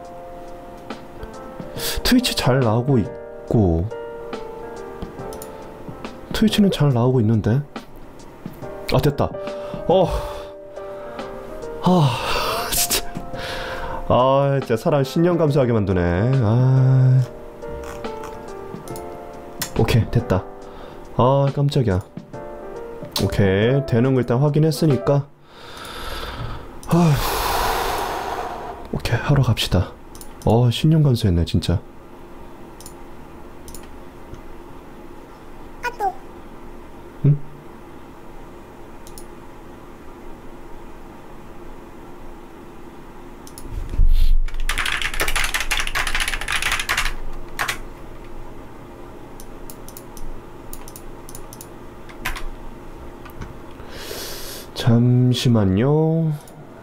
트위치 잘 나오고 있고, 트위치는 잘 나오고 있는데. 아, 됐다. 진짜. 진짜 사람 신념 감수하게 만드네. 오케이, 됐다. 깜짝이야. 오케이, 되는 거 일단 확인했으니까. 오케이, 하러 갑시다. 신념 감수했네, 진짜. 응? 잠시만요.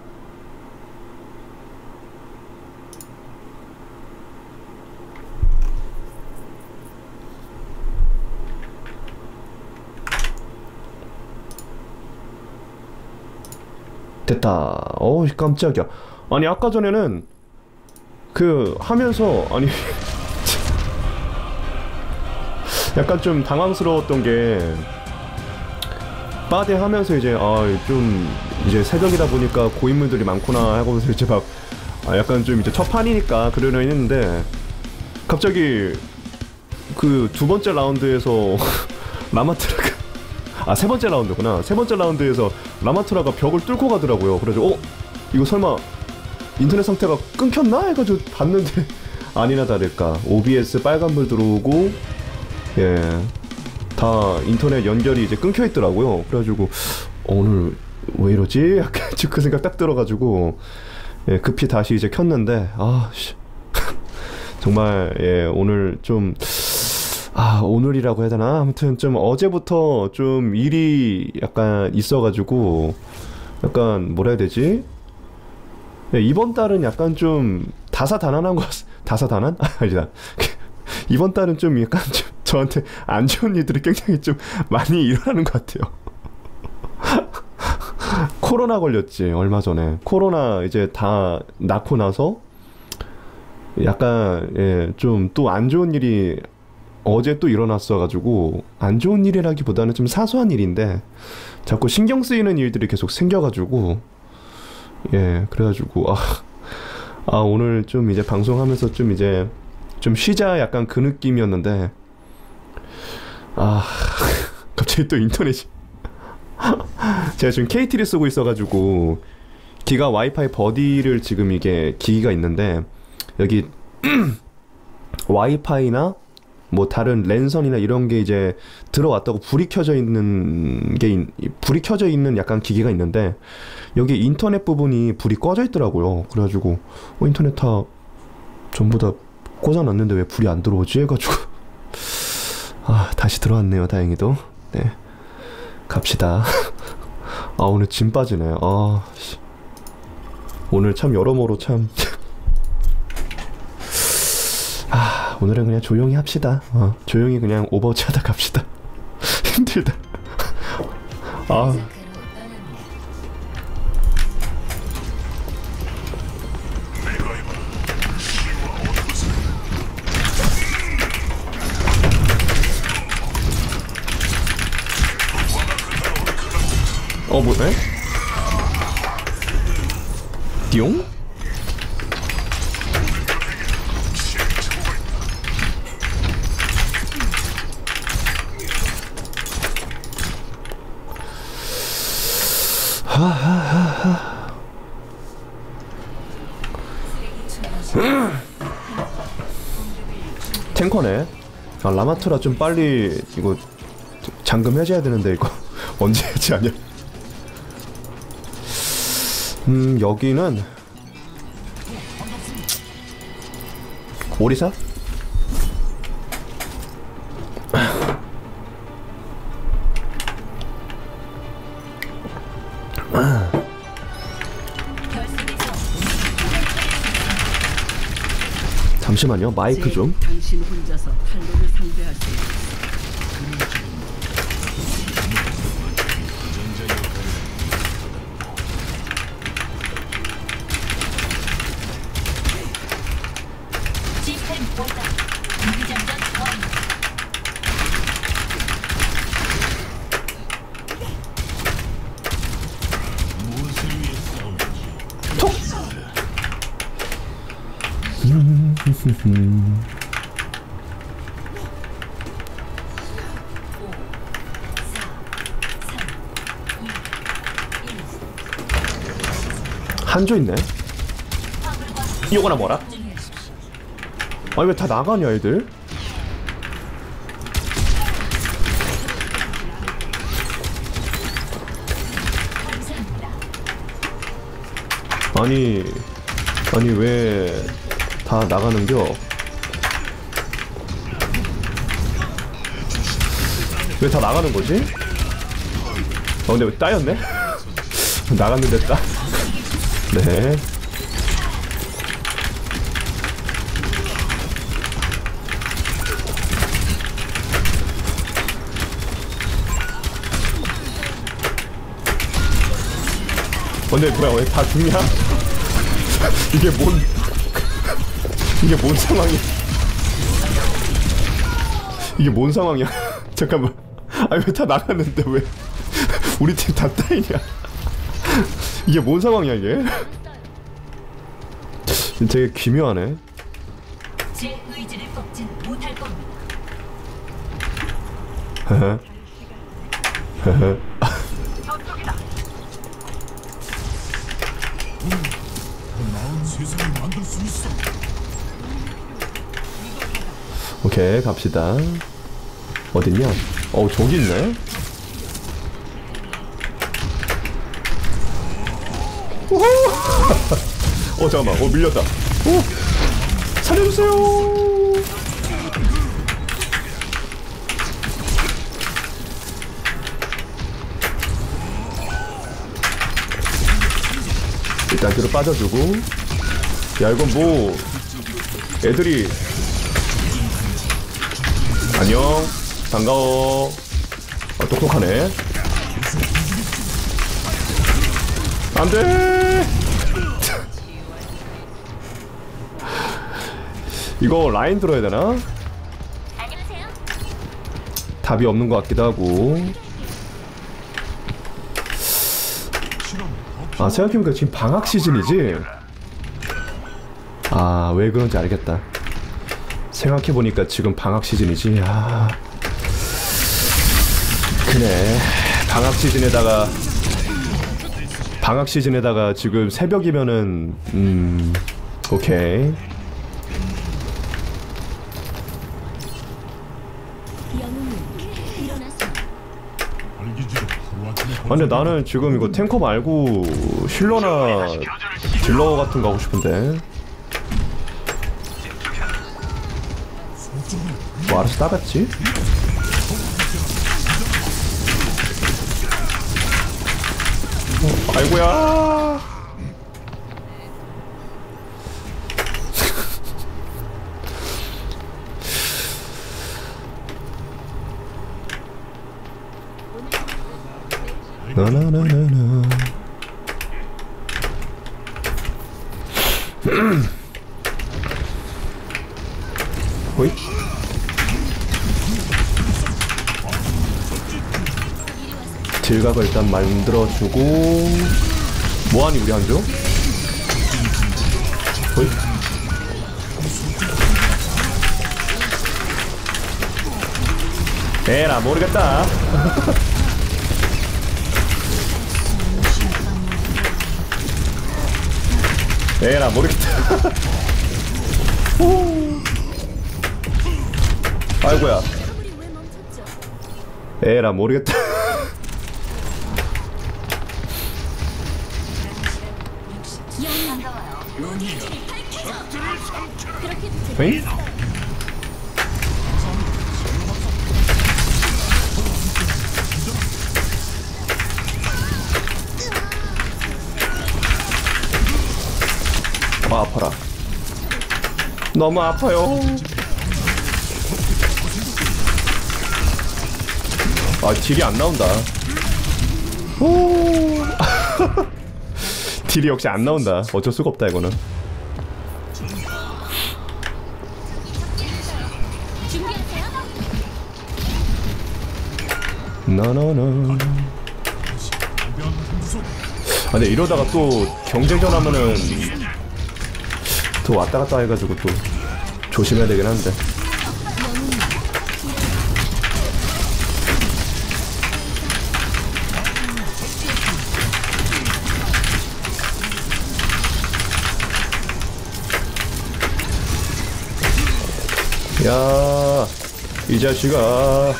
됐다. 깜짝이야. 아니, 아까 전에는 그 하면서 아니 약간 좀 당황스러웠던 게, 빠데 하면서 이제 좀 이제 새벽이다 보니까 고인물들이 많구나 하고서 이제 막 약간 좀 이제 첫 판이니까 그러려 했는데, 갑자기 그 두 번째 라운드에서 라마트라가 세 번째 라운드구나. 세 번째 라운드에서 라마트라가 벽을 뚫고 가더라고요. 그래가지고 이거 설마 인터넷 상태가 끊겼나 해가지고 봤는데 아니나 다를까 OBS 빨간불 들어오고, 다 인터넷 연결이 이제 끊겨 있더라고요. 그래가지고 오늘 왜 이러지? 약간 그 생각 딱 들어가지고 급히 다시 이제 켰는데 정말 오늘 좀 오늘이라고 해야 되나? 아무튼 좀 어제부터 좀 일이 약간 있어가지고, 약간 뭐라 해야 되지? 이번 달은 약간 좀 다사다난한 것 다사다난? 아니다. 이번 달은 좀 약간 좀 저한테 안 좋은 일들이 굉장히 좀 많이 일어나는 것 같아요. 코로나 걸렸지, 얼마 전에. 코로나 이제 다 낳고 나서 약간 좀 또 안 좋은 일이 어제 또 일어났어가지고, 안 좋은 일이라기보다는 좀 사소한 일인데 자꾸 신경 쓰이는 일들이 계속 생겨가지고, 그래가지고 오늘 좀 이제 방송하면서 좀 이제 좀 쉬자 약간 그 느낌이었는데, 갑자기 또 인터넷이 제가 지금 KT를 쓰고 있어가지고 기가 와이파이 버디를 지금 이게 기기가 있는데, 여기 와이파이나 뭐 다른 랜선이나 이런 게 이제 들어왔다고 불이 켜져 있는 약간 기기가 있는데, 여기 인터넷 부분이 불이 꺼져 있더라고요. 그래가지고 인터넷 다 전부 다 꽂아놨는데 왜 불이 안 들어오지 해가지고 다시 들어왔네요, 다행히도. 네, 갑시다. 오늘 짐 빠지네. 오늘 참 여러모로 참 오늘은 그냥 조용히 합시다. 조용히 그냥 오버워치 하다 갑시다. 힘들다. 뭐네? 띠용? 탱커네. 라마트라 좀 빨리 이거 잠금 해줘야 되는데 이거 언제 해지하냐. 여기는 오리사? 잠시만요, 마이크 좀. 당신 혼자서 탈론을 상대할 수 있어. 한조 있네. 이거나 뭐라? 아니 왜 다 나가냐 애들? 아니 왜 다 나가는겨? 왜 다 나가는 거지? 근데 왜 따였네? 나갔는데 따? 네. 근데 뭐야 왜 다 죽냐? 이게 뭔 상황이야? 이게 뭔 상황이야? 잠깐만. 아니 왜 다 나갔는데 왜 우리 팀 다 따이냐? 이게 뭔 상황이야 이게? 되게 기묘하네. 제 의지를 꺾진 못할 겁니다. 오케이 갑시다. 어딨냐? 저기 있네. 잠깐만. 밀렸다. 살려주세요. 일단 뒤로 빠져주고. 야 이건 뭐 애들이 안녕 반가워. 똑똑하네. 안돼. 이거 라인 들어야 되나? 답이 없는 것 같기도 하고. 생각해보니까 지금 방학 시즌이지? 왜 그런지 알겠다. 생각해보니까 지금 방학 시즌이지. 그래. 방학 시즌에다가 지금 새벽이면은 오케이. 근데 나는 지금 이거 탱커 말고 힐러나 딜러 같은 거 하고 싶은데. 뭐 알아서 따갔지? 아이고야. 나나나나나. 호잇. 딜각을 일단 만들어주고. 뭐하니 우리 한조? 호잇. 에라 모르겠다. 에라 모르겠다. 아이고야. 에라 모르겠다. 에이? 아파라. 너무 아파요. 딜이 안 나온다. 오. 딜이 역시 안 나온다. 어쩔 수가 없다 이거는. 나나나. 아, 근데 이러다가 또 경쟁전 하면은 또 왔다 갔다 해가지고 또 조심해야 되긴 한데. 야, 이 자식아.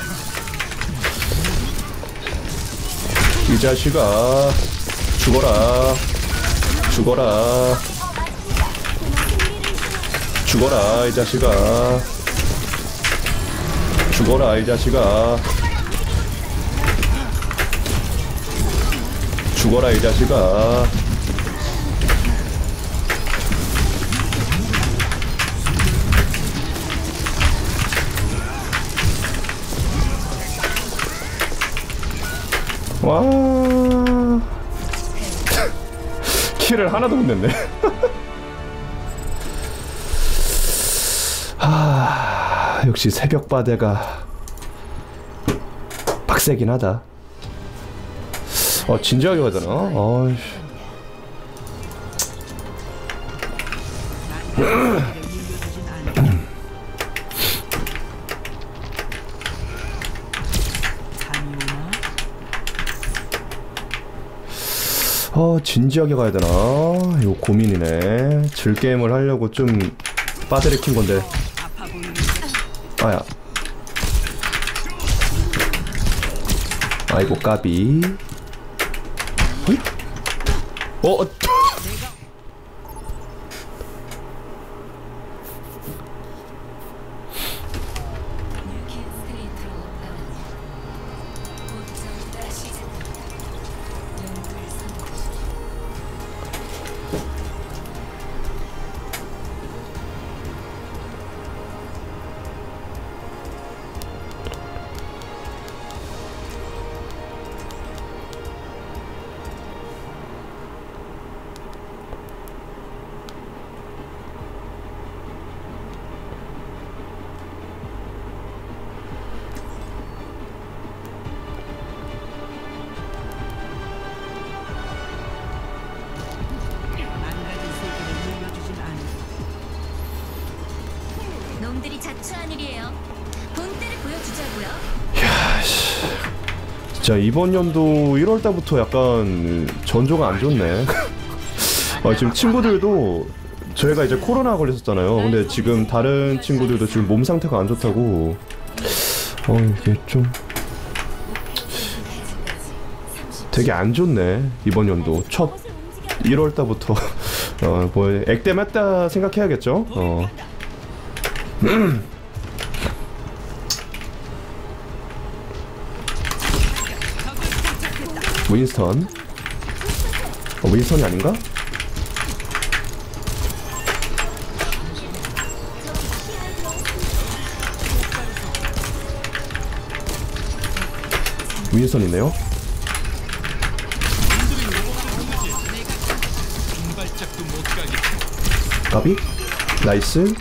이 자식아. 죽어라. 죽어라. 죽어라, 이 자식아. 죽어라, 이 자식아. 죽어라, 이 자식아. 와. 킬을 하나도 못 냈네. 하, 역시 새벽바대가 빡세긴 하다. 진지하게 가야 되나? 어이씨. 진지하게 가야 되나? 이거 고민이네. 즐게임을 하려고 좀 빠데를 킨 건데. 아야. 아이고, 까비. 호잇? 놈들이 자초한 일이에요. 본때를 보여주자고요. 야, 씨. 진짜 이번 연도 1월달부터 약간 전조가 안 좋네. 지금 친구들도 저희가 이제 코로나 걸렸었잖아요. 근데 지금 다른 친구들도 지금 몸 상태가 안 좋다고. 이게 좀 되게 안 좋네. 이번 연도 첫 1월달부터 뭐 액땜했다 생각해야겠죠. 윈스턴. 윈스턴이 아닌가? 윈스턴이네요. 까비? 나이스.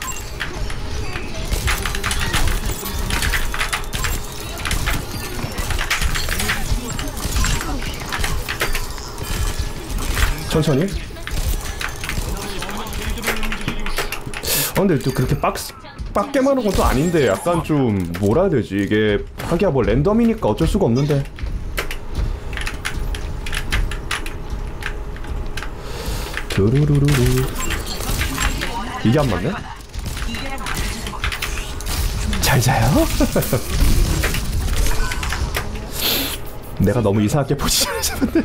천천히. 근데 또 그렇게 빡게만 하는 건 또 아닌데 약간 좀 뭐라 해야 되지? 이게 하기야 뭐 랜덤이니까 어쩔 수가 없는데. 두루루루루. 이게 안 맞네? 잘 자요? 내가 너무 이상하게 포지션을 잡았네.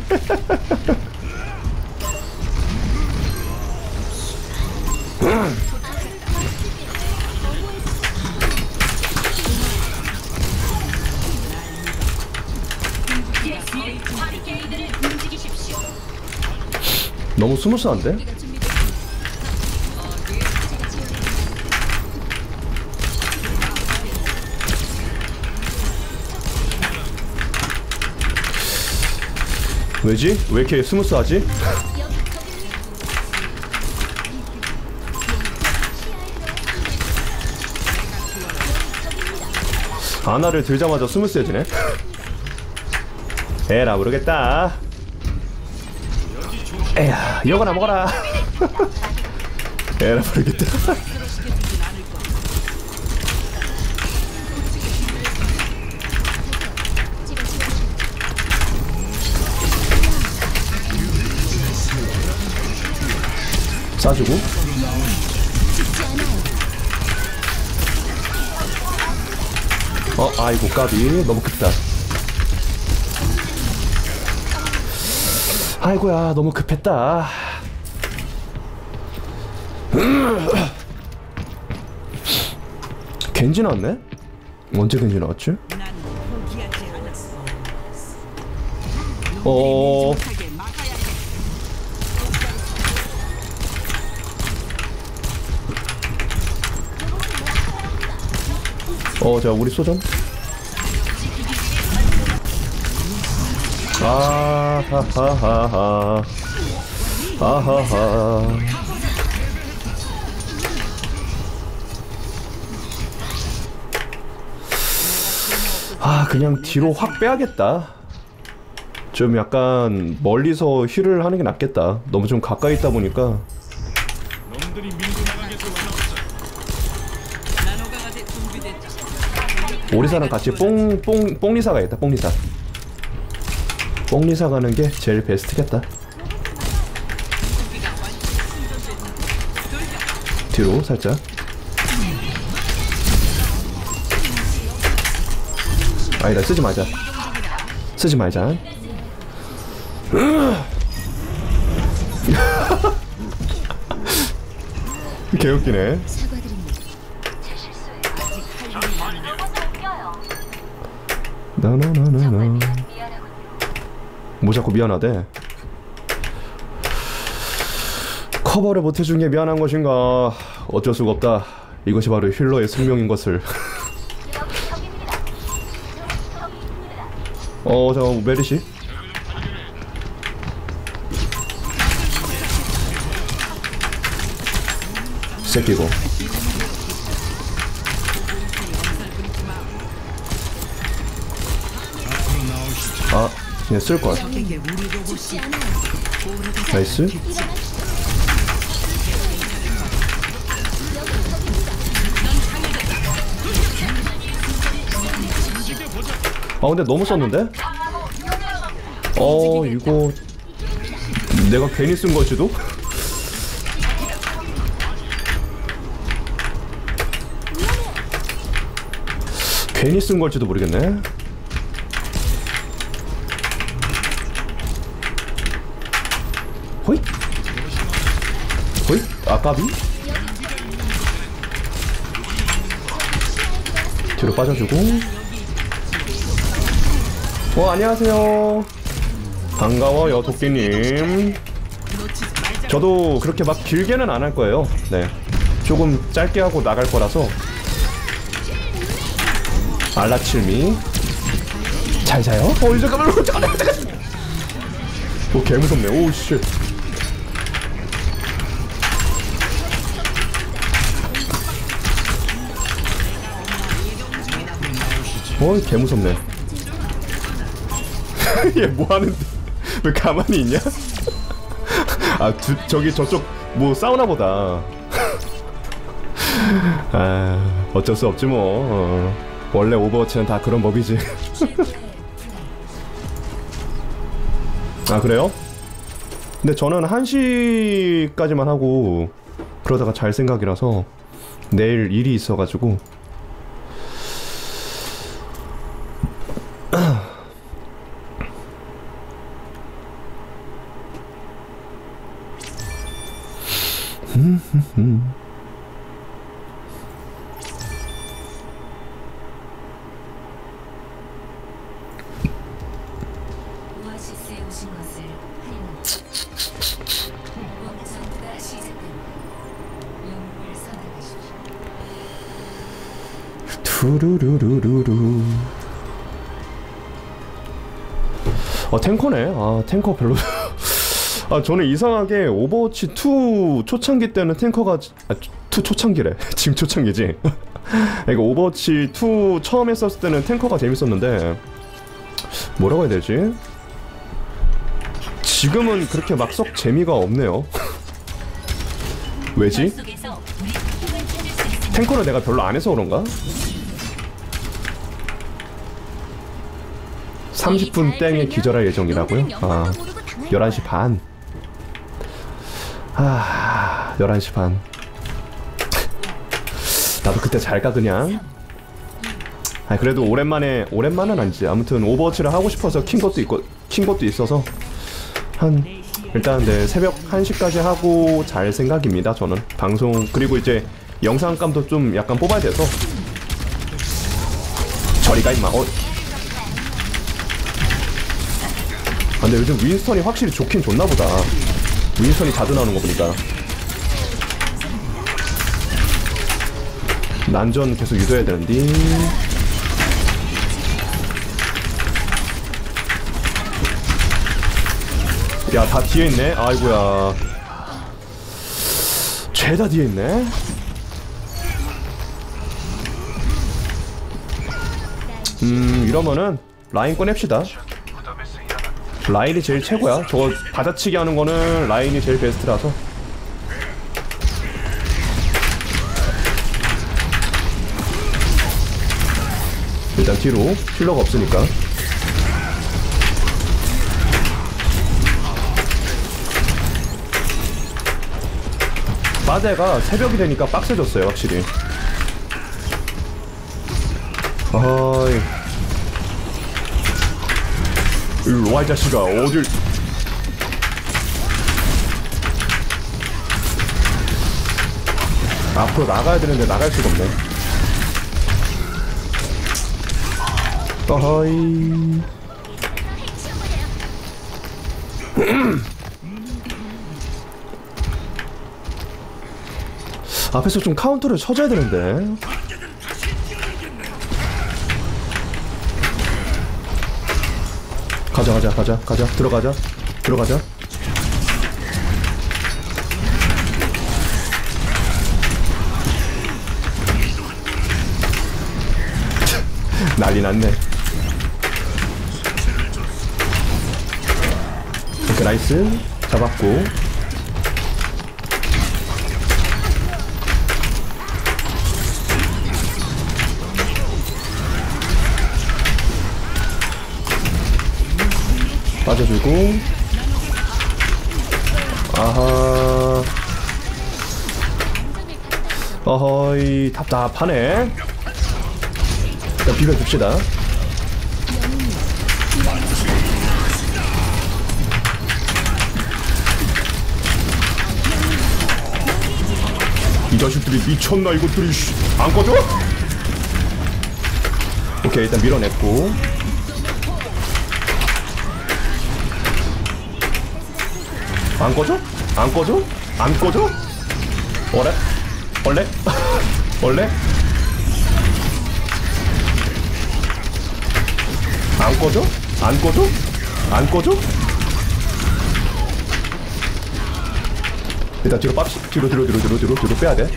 너무 스무스한데? 왜지? 왜 이렇게 스무스하지? 아나를 들자마자 스무스해지네? 에라 모르겠다. 에야 이거나 먹어라. 에라 모르겠다. 싸주고. 아이고 까비 너무 급다. 아이고야 너무 급했다. 겐지 나왔네? 언제 겐지 나왔지? 난 포기하지 않았어. 어... 하게 막아야 해. 자 우리 소전. 아하하하하. 아하하. 그냥 뒤로 확 빼야겠다. 좀 약간 멀리서 힐을 하는 게 낫겠다. 너무 좀 가까이 있다 보니까. 나노강아지 준비됐다. 오리사랑 같이 뽕리사 가야겠다. 뽕리사 가는 게 제일 베스트겠다. 뒤로 살짝. 아니다 쓰지 말자. 개웃기네. 나나나나나. 뭐 자꾸 미안하대. 커버를 못해준 게 미안한 것인가. 어쩔 수가 없다. 이것이 바로 힐러의 숙명인 것을. 잠깐 메리시. 새끼고. 그냥 쓸걸. 적에게 우리 로봇이 나이스. 근데 너무 썼는데? 이거 내가 괜히 쓴 걸지도? 괜히 쓴 걸지도 모르겠네. 호잇? 아까비? 뒤로 빠져주고. 안녕하세요. 반가워요 도끼님. 저도 그렇게 막 길게는 안 할 거예요. 네, 조금 짧게 하고 나갈 거라서. 알라칠미 잘 자요? 잠깐만. 개무섭네. 오우씨. 개무섭네. 얘 뭐하는데? 왜 가만히 있냐? 저기 저쪽 뭐 싸우나 보다. 어쩔 수 없지 뭐. 원래 오버워치는 다 그런 법이지. 그래요? 근데 저는 1시까지만 하고 그러다가 잘 생각이라서 내일 일이 있어가지고. 오아시스에 오신 것을 환영합니다. 전투가 시작됩니다. 영웅을 선택하십시오. 투루루루루루. 탱커네. 탱커 별로. 저는 이상하게 오버워치 2 초창기 때는 탱커가 2 초창기래. 지금 초창기지. 그러니까 오버워치 2 처음 했었을 때는 탱커가 재밌었는데 뭐라고 해야 되지? 지금은 그렇게 막 썩 재미가 없네요. 왜지? 속에서 우리 힘을 찾을 수 있습니다. 탱커를 내가 별로 안 해서 그런가? 30분 땡에 기절할 예정이라고요? 아, 11시 반. 아, 11시 반. 나도 그때 잘가 그냥. 아, 그래도 오랜만은 아니지. 아무튼 오버워치를 하고 싶어서 킨 것도 있어서 일단 네, 새벽 1시까지 하고 잘 생각입니다. 저는 방송 그리고 이제 영상감도 좀 약간 뽑아야 돼서. 저리가 임마. 근데 요즘 윈스턴이 확실히 좋긴 좋나 보다. 윈스턴이 자주 나오는 거 보니까. 난전 계속 유도해야 되는데. 야, 다 뒤에 있네. 아이고야. 죄다 뒤에 있네. 이러면은 라인 꺼냅시다. 라인이 제일 최고야. 저거 받아치기 하는 거는 라인이 제일 베스트라서. 일단 뒤로 힐러가 없으니까. 바데가 새벽이 되니까 빡세졌어요, 확실히. 어이. 일로 와, 이 자식아. 어딜. 앞으로 나가야 되는데 나갈 수가 없네. 어허이. 앞에서 좀 카운터를 쳐줘야 되는데. 가자. 들어가자. 난리 났네. 오케이, 나이스. 잡았고. 빠져주고. 아하. 어허이, 답답하네. 일단 비벼줍시다. 이 자식들이 미쳤나 이것들이. 안 꺼져? 오케이, 일단 밀어냈고. 안 꺼져? 원래? 안 꺼져? 일단 뒤로 빼야 돼.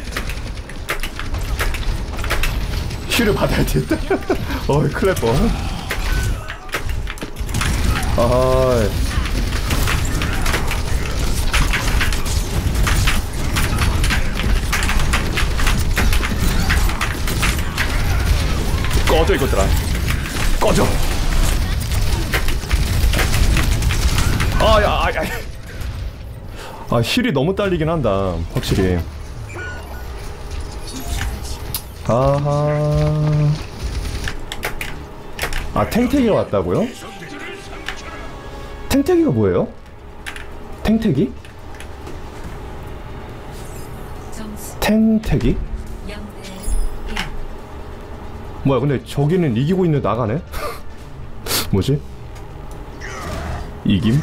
힐을 받아야 돼. 어이, 큰일 날 뻔. 아하이. 꺼져, 이것들아. 꺼져. 힐이 너무 딸리긴 한다, 확실히. 아하. 탱탱이가 왔다고요? 탱탱이가 뭐예요? 탱탱이? 탱탱이? 뭐야, 근데 저기는 이기고 있는데 나가네? 뭐지? 이김?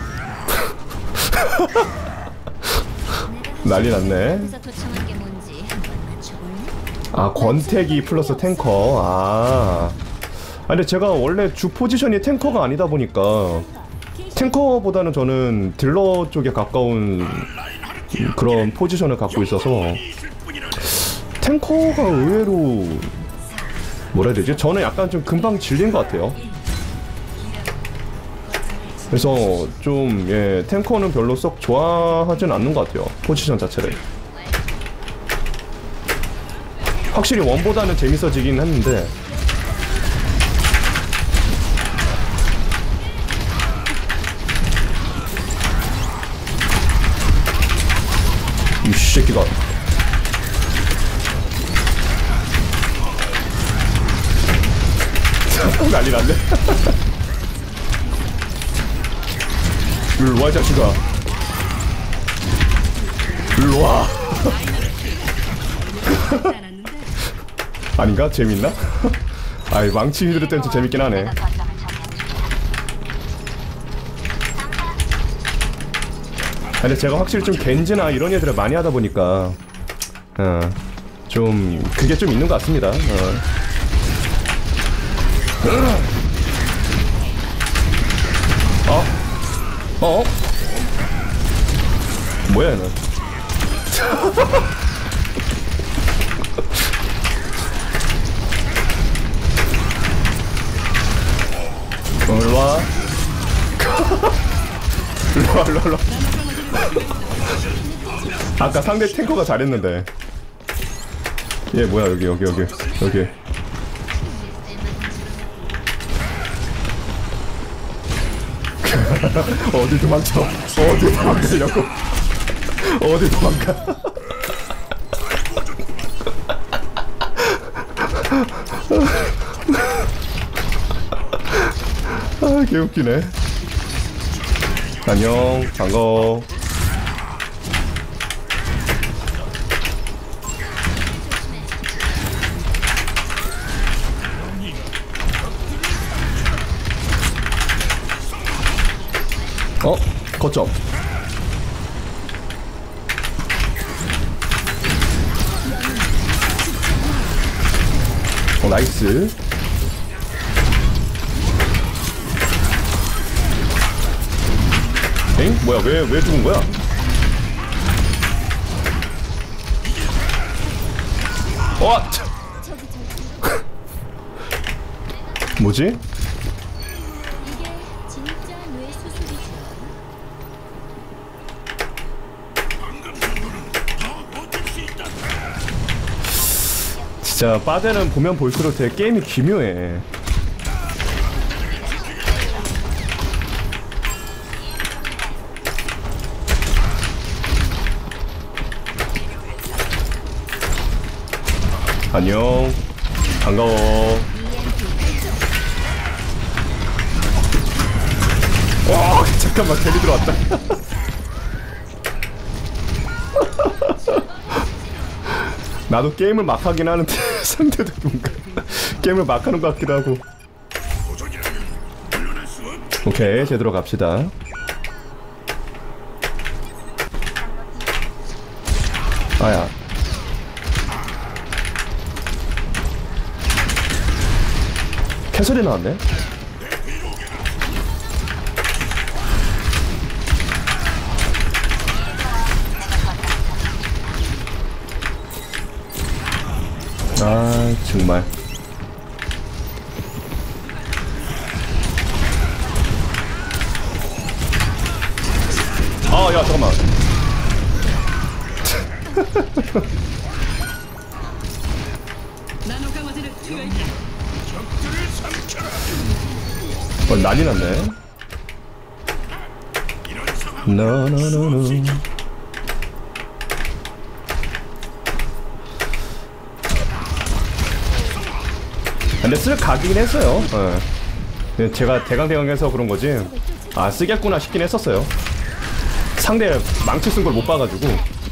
난리 났네. 권태기 플러스 탱커. 근데 제가 원래 주 포지션이 탱커가 아니다 보니까 탱커보다는 저는 딜러 쪽에 가까운 그런 포지션을 갖고 있어서 탱커가 의외로 뭐라 해야 되지? 저는 약간 좀 금방 질린 것 같아요. 그래서 좀 예, 탱커는 별로 썩 좋아하진 않는 것 같아요. 포지션 자체를. 확실히 원보다는 재밌어지긴 했는데 이 새끼가 난리 났네. 일로와 이 자식아. 일로와. 아닌가? 재밌나? 아이 망치 휘두를 때는 좀 재밌긴 하네. 근데 제가 확실히 좀 겐지나 이런 애들을 많이 하다 보니까 좀 그게 좀 있는 것 같습니다. 뭐야 얘는? 일로와. 일로와. 아까 상대 탱커가 잘했는데. 얘 뭐야 여기. 어디 도망쳐? 어디 도망가려고? 어디 도망가? 아, 개웃기네. 안녕, 반가워. 거점. 나이스. 엥? 뭐야? 왜 죽은 거야? 뭐지? 이게 진짜 뇌 수술이죠. 진짜 빠데는 보면 볼수록 되게 게임이 기묘해. 안녕, 반가워. 와, 잠깐만, 괜히 들어왔다. 나도 게임을 막 하긴 하는데 상대도 뭔가 게임을 막 하는 것 같기도 하고. 오케이, 제대로 갑시다. 아야. 캐슬이 나왔네. 아, 정말. 아, 야, 잠깐만. 난리 났네. 노노노노. 근데 쓸 각이긴 했어요. 제가 대강대강해서 그런 거지. 아, 쓰겠구나 싶긴 했었어요. 상대 망치 쓴 걸 못 봐가지고.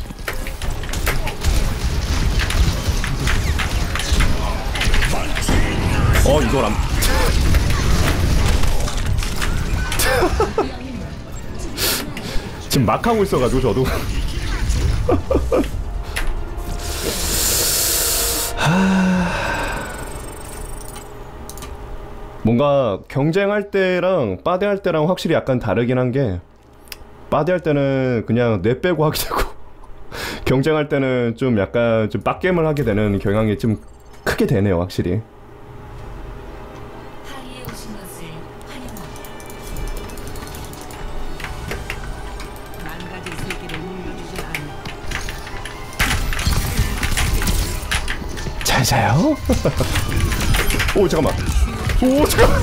이걸 안. 지금 막 하고 있어가지고 저도. 뭔가 경쟁할 때랑 빠데할 때랑 확실히 약간 다르긴 한 게, 빠데할 때는 그냥 뇌 빼고 하게 되고 경쟁할 때는 좀 약간 좀 빡겜을 하게 되는 경향이 좀 크게 되네요, 확실히. 파리에 오신 것을 환영합니다. 잘 자요. 오 잠깐만. 오 잠깐.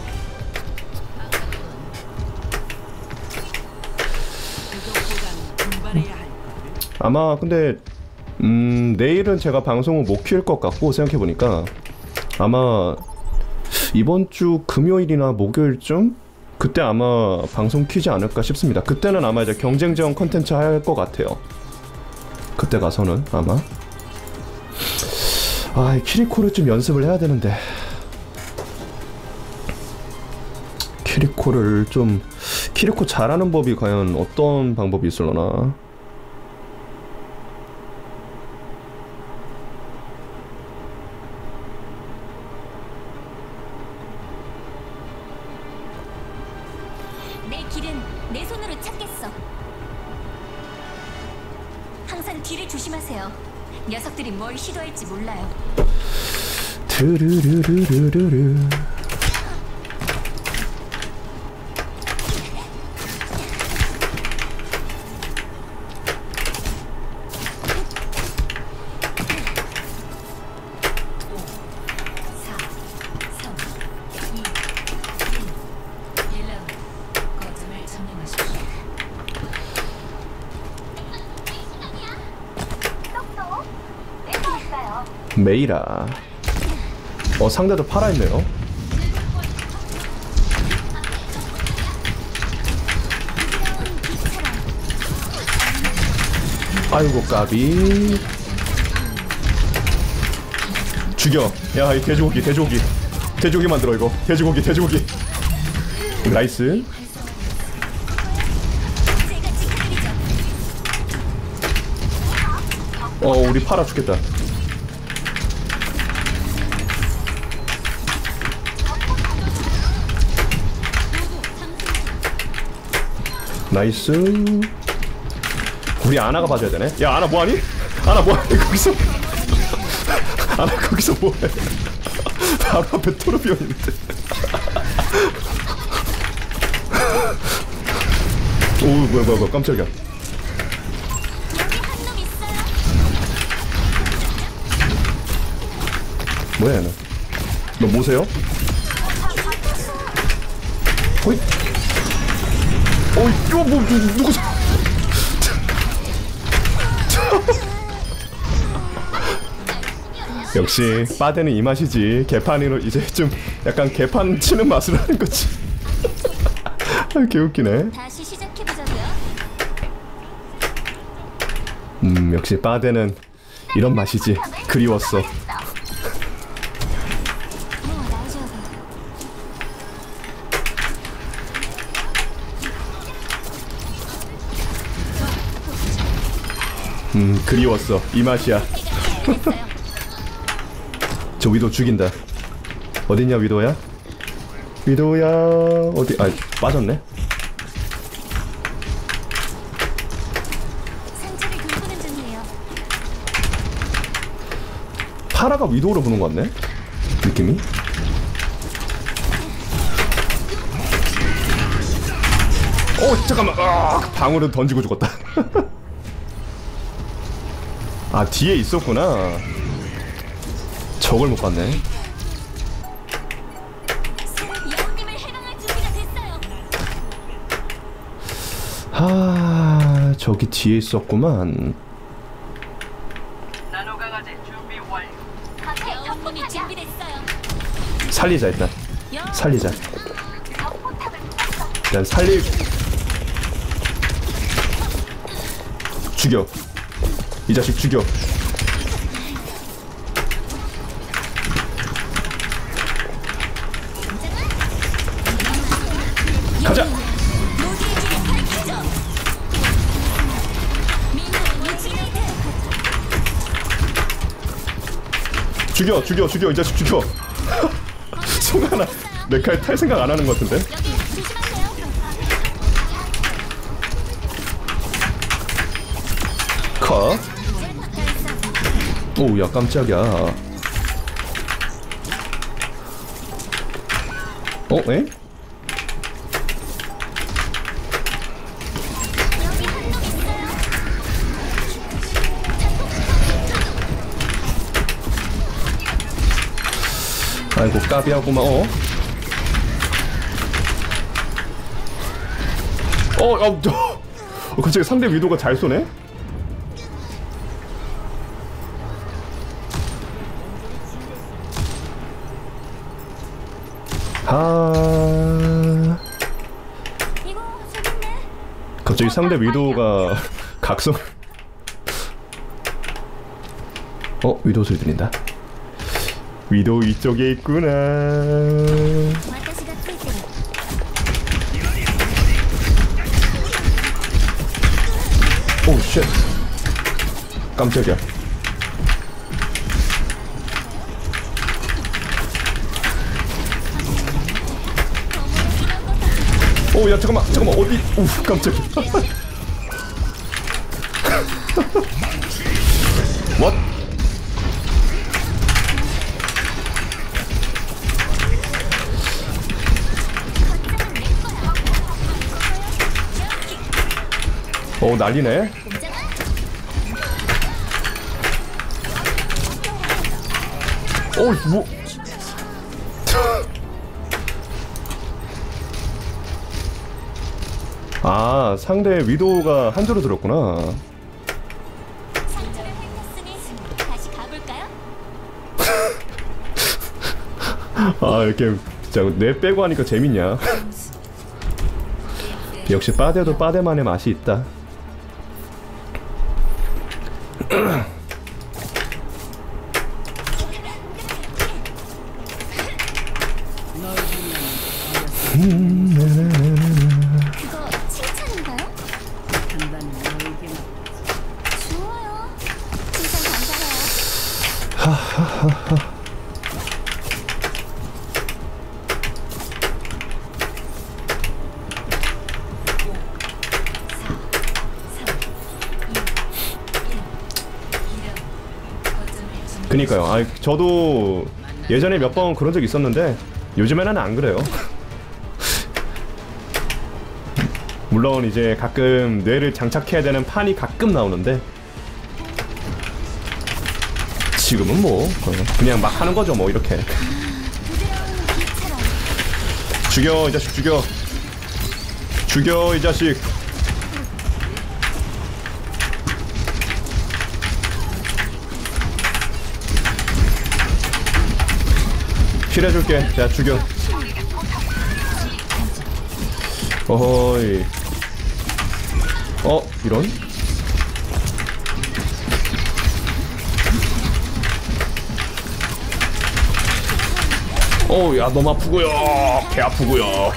그것보단 분발해야 할 아마 근데 내일은 제가 방송을 못 킬 것 같고 생각해보니까 아마 이번 주 금요일이나 목요일쯤 그때 아마 방송 키지 않을까 싶습니다. 그때는 아마 이제 경쟁전 컨텐츠 할 것 같아요. 그때 가서는 아마 아 키리코를 좀 연습을 해야 되는데 키리코 잘하는 법이 과연 어떤 방법이 있을려나. 내 길은 내 손으로 찾겠어. 항상 뒤를 조심하세요. 녀석들이 뭘 시도할지 몰라요. 드르르르르르르. 메이라. 상대도 팔아있네요. 아이고 까비. 죽여. 야 이 돼지고기 만들어 이거. 돼지고기 나이스. 우리 팔아 죽겠다. 나이스. 우리 아나가 봐줘야 되네. 야 아나 뭐하니? 아나 뭐하니 거기서? 아나 거기서 뭐해? 바로 앞에 토르비온 있는데. 오 뭐야 깜짝이야. 뭐야 얘는? 너 뭐세요? 호잇. 이거 뭐 누구? 역시 빠데는 이 맛이지. 개판으로 이제 좀 약간 개판 치는 맛으로 하는 거지. 개웃기네. 다시 시작해보자고요. 역시 빠데는 이런 맛이지. 그리웠어. 그리웠어. 이 맛이야. 저 위도 죽인다. 어딨냐 위도야? 위도야 어디? 빠졌네. 상처를 돌보는 중이에요. 파라가 위도우로 보는 것 같네. 느낌이. 잠깐만. 방울은 던지고 죽었다. 뒤에 있었구나. 저걸 못 봤네. 여우님을 해방할 준비가 됐어요. 저기 뒤에 있었구만. 나노 강화제 준비 완료. 여우님이 준비됐어요. 살리자 일단. 살리자. 일단 죽여. 이 자식 죽여. 가자. 죽여 이 자식 죽여. 송하나 내 칼 탈 생각 안 하는 것 같은데. 컷. 오야 깜짝이야. 에? 아이고 까비하구만. 갑자기 상대 위도가 잘 쏘네? 이거 재밌네. 갑자기 상대 위도가 각성. 위도 소리 들린다. 위도 이쪽에 있구나. 와타시가 트위트를. 오 쉣. 깜짝이야. 야 잠깐만 어디? 깜짝이야. What? 난리네. 뭐? 상대 위도우가 한 조로 들었구나. 상점을 훑었으니 다시 가볼까요? 이렇게 진짜 뇌 빼고 하니까 재밌냐? 역시 빠데도 빠데만의 맛이 있다. 그거 칭찬인가요? 좋아요. 칭찬 감사해요. 그니까요. 저도 예전에 몇 번 그런 적 있었는데 요즘에는 안 그래요. 물론 이제 가끔 뇌를 장착해야 되는 판이 가끔 나오는데 지금은 뭐 그냥 막 하는 거죠 뭐 이렇게. 죽여 이 자식 죽여. 죽여 이 자식. 힐해줄게. 자 죽여. 어허이. 이런? 야 너무 아프고요. 개 아프고요.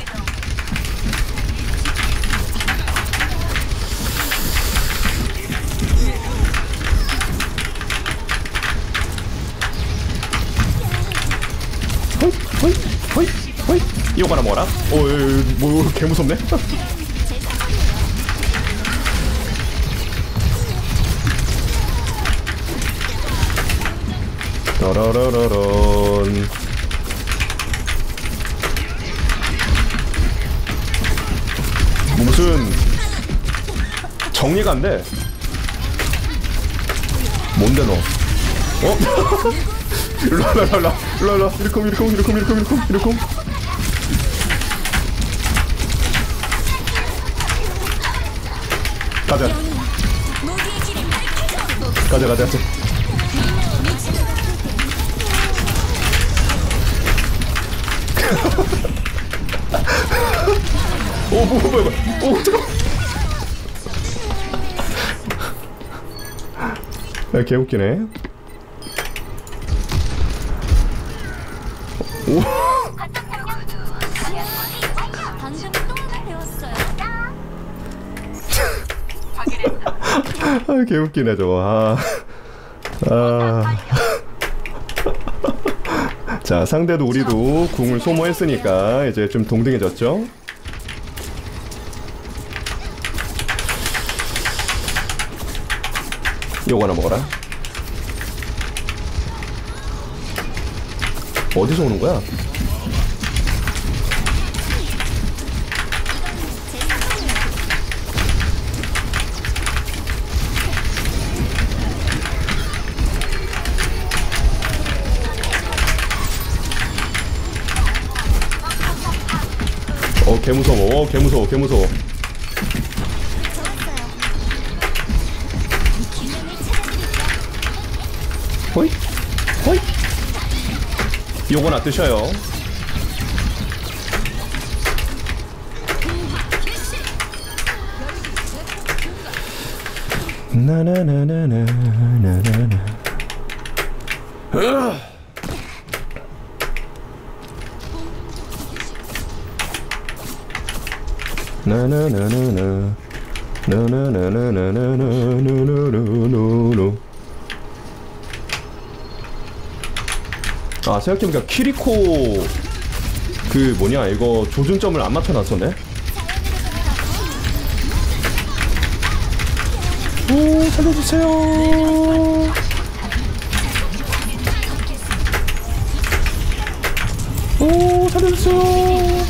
호이. 이거 하나 먹어라. 뭐 개 무섭네. 따라라라란. 무슨 정리가 안 돼. 뭔데 너? 일로와. 이리콤. 가자. 뭐야. 잠깐. 개웃기네. 방금 또 하나 배웠어요. 개웃기네 저거. 자 상대도 우리도 궁을 소모했으니까 이제 좀 동등해졌죠. 요거 하나 먹어라. 어디서 오는 거야? 개무서워. 개무서워. 개무서워. 호이 호이. 요건 안 뜨셔요. 나나나나나나나. 나나나나나 나나나나나나나나나나나. 아, 생각해보니까 키리코 그 뭐냐 이거 조준점을 안 맞춰놨었네. 오, 살려주세요. 오, 살려주세요.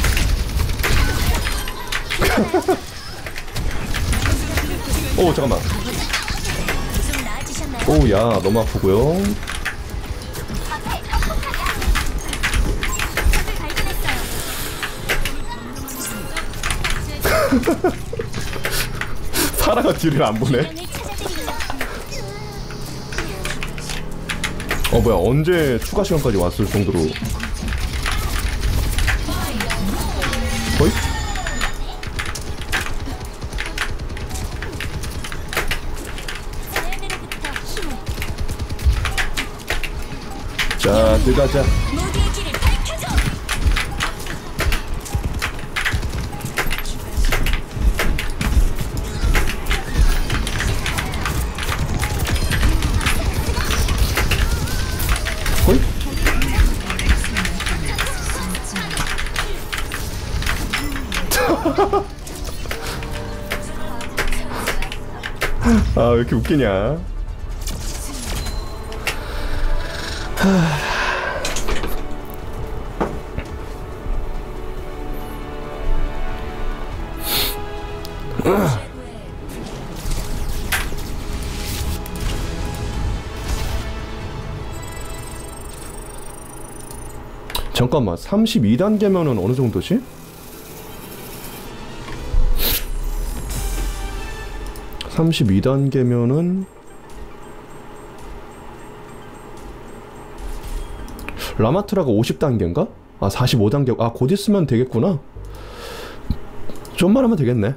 오, 잠깐만. 좀 나아지셨나요? 오, 야, 너무 아프고요. 사라가 뒤를 안 보네. 기량을 찾아드릴게요. 뭐야, 언제 추가 시간까지 왔을 정도로. 어이? 자연으로부터 힘을. 자, 들어가자. 모두의 길을 밝혀줘. 어이? 아, 왜 이렇게 웃기냐. 잠깐만, 32단계면은 어느 정도지? 32단계면은 라마트라가 50단계인가? 아, 45단계. 아, 곧 있으면 되겠구나. 좀만 하면 되겠네.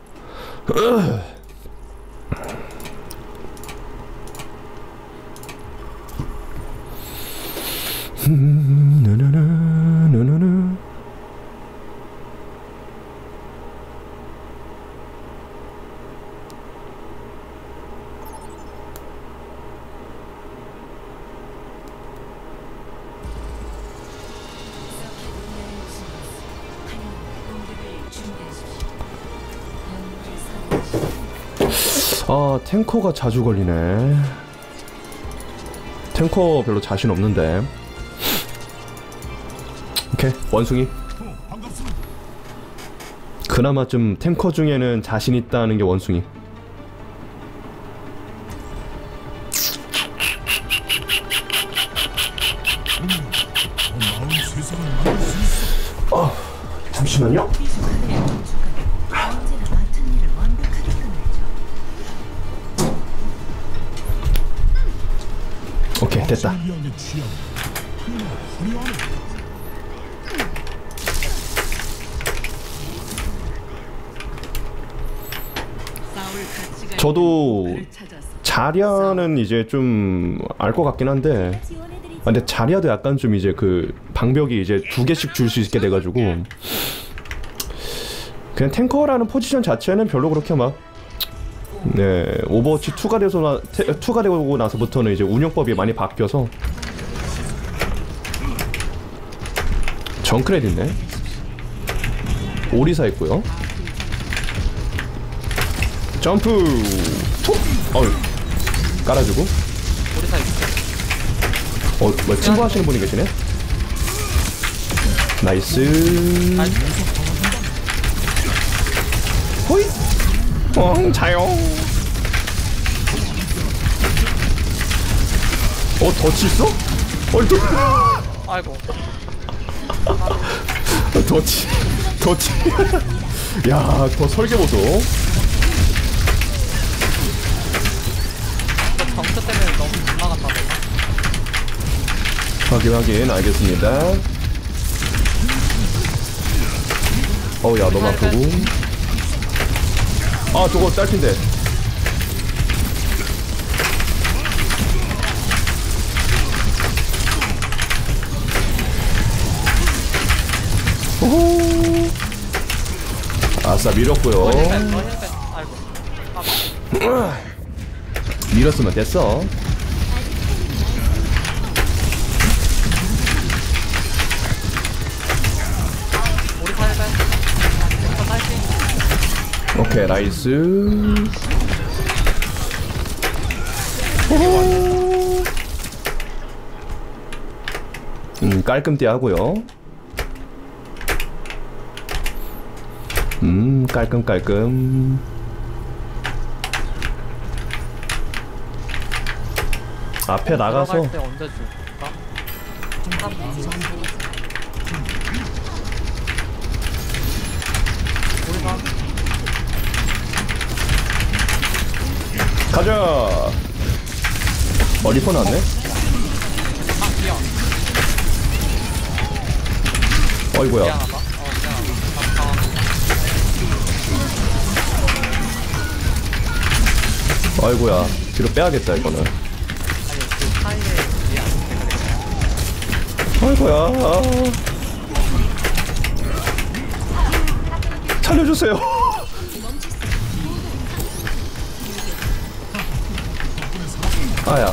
나나나. 아, 탱커가 자주 걸리네. 탱커 별로 자신 없는데. 오케이, 원숭이. 그나마 좀 탱커 중에는 자신 있다는 게 원숭이. 잠시만요. 오케이, 됐다. 저도 자리아는 이제 좀 알 것 같긴 한데, 근데 자리아도 약간 좀 이제 그 방벽이 이제 2개씩 줄 수 있게 돼가지고 그냥 탱커라는 포지션 자체는 별로 그렇게 막, 네, 오버워치 2가 되고 나서부터는 이제 운영법이 많이 바뀌어서. 정크렛 있네. 오리사 있고요. 점프 툭. 어휴, 깔아주고. 오리사 있어. 뭐 친구 하시는 분이 계시네. 나이스. 호이. 자용. 덫이 있어? 또. 아이고. 좋지. 야, 더 설계보소. 점수 때문에 너무 못 나간다 내가. 확인, 알겠습니다. 어우, 야, 너무 아프고. 아, 저거 딸핀데. 오호. 아싸, 밀었고요. 힐벤. 아이고. 밀었으면 됐어. 우리 힐벤. 저 탈피. 오케이, 나이스. 호호. 깔끔띠 하고요. 깔끔. 앞에 나가서 들어갈 때 언제 줄까? 우리가 가자. 리퍼 나왔네. 미안. 어이구야. 미안하다. 미안하다. 아이고야. 뒤로 빼야겠다 이거는. 아니 그 사이에 미안. 아이고야. 살려주세요. 아야.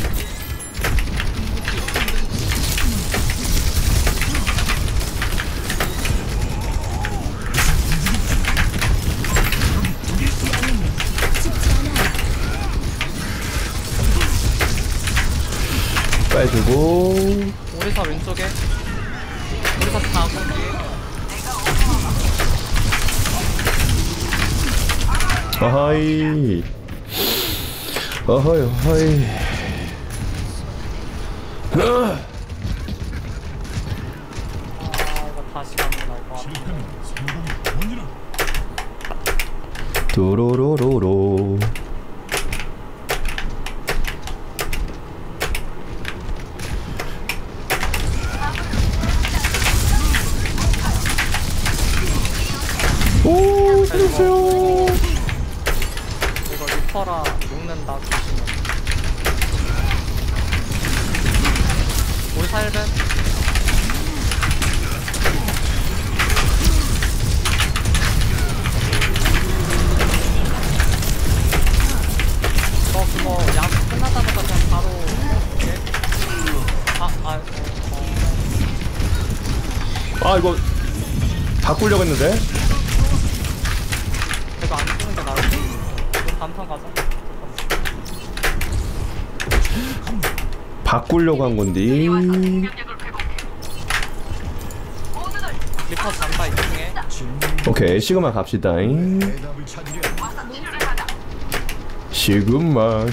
빼주고. 오리사 왼쪽에. 오리사 다공 뒤에. 아하이. 어허이. 이거 다시 갑니다. 이거. 도로로로로. 오, 살려주세요. 이거 리퍼라 녹는다 조심해. 우리 살벤. 그거 양 끝나자마자 그냥 바로 이렇게. 아, 이거 바꾸려고 했는데. 이거 안 쓰는 게 나을 것 같아. 이거 단판 가자. 바꾸려고 한 건데. 리퍼 잔다 2층에. 오케이, 시그마 갑시다. 시그마.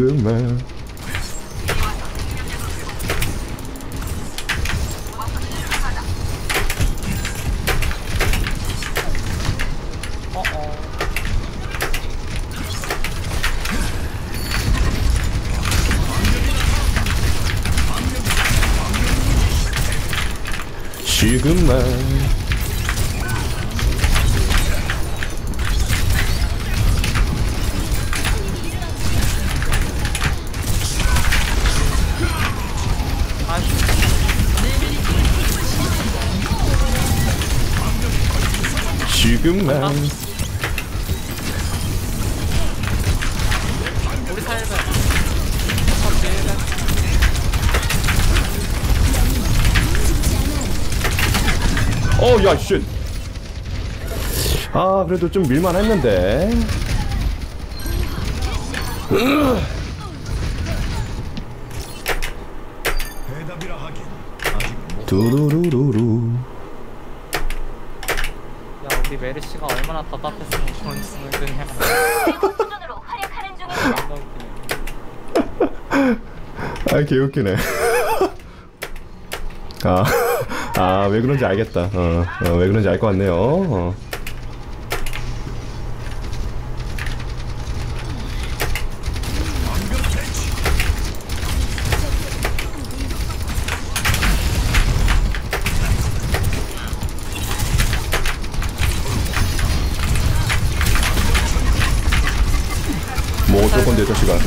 시그마. 시그마. 우리 살벤. 야, 쉣. 아, 그래도 좀 밀만 했는데. 두루루루루. 야, 우리 메르시가 얼마나 답답했으면 그런 짓을 그냥. 수준으로 활약하는 중입니다. 아, 개웃기네. 아, 아, 왜 그런지 알겠다. 왜 그런지 알 것 같네요. 뭐 어쩔 건데, 저 시간.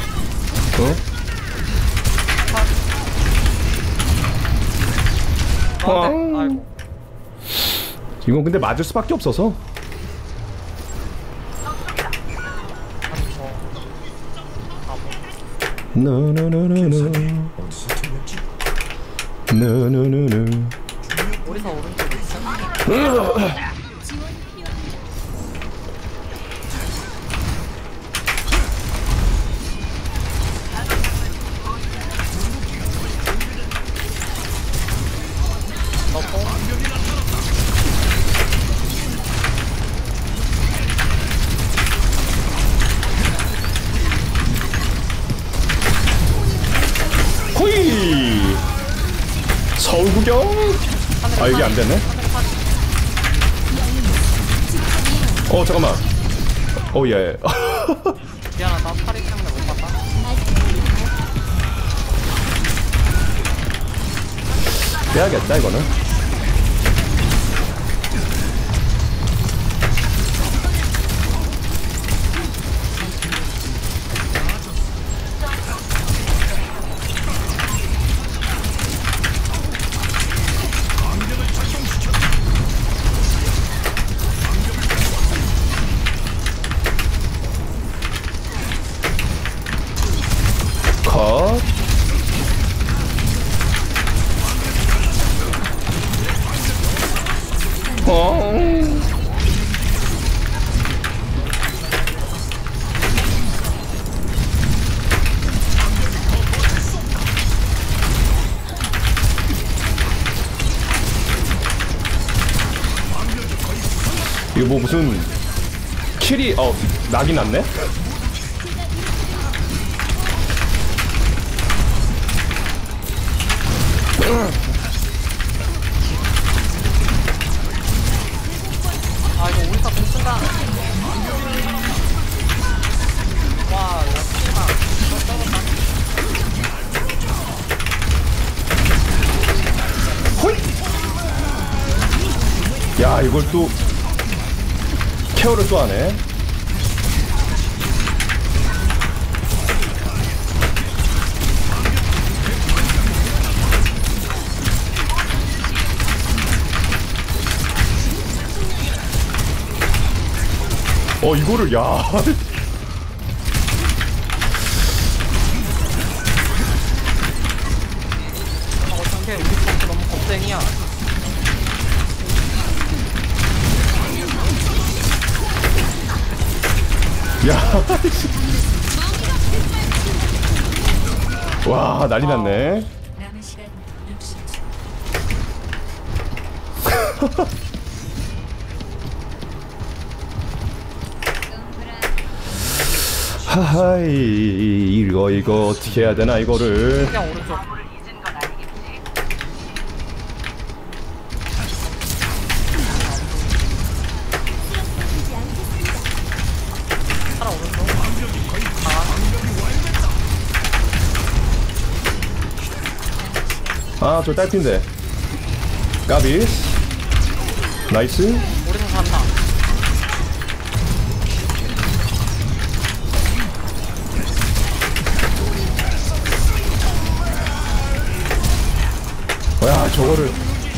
아이고. 이건 근데 맞을 수밖에 없어서. 노노노노노. 노노노노. 오리사 오른쪽에 있어. 호이! 서울 구경? 아, 이게 안 되네? 잠깐만. 예. 미안하다. 팔이 때문에 못 봤다. 빼야겠다, 이거는. 컷. 이거 뭐 무슨 킬이 낙이 났네? 아 이거 오리사 공 쓴다. 와 역시나 이거 떨어졌다. 야, 이걸 또 케어를 또 하네. 이거를, 야. 어떡해 우리 거 너무 겁쟁이야. 야. 와, 난리 났네. 남은 시간 60초. 하하이, 이거 어떻게 해야 되나, 이거를. 그냥 오른쪽. 잊은 건 아니겠지? 살아 오른쪽. 아, 저 딸핀데. 까비. 나이스. 오리사 산다. 야, 저거를.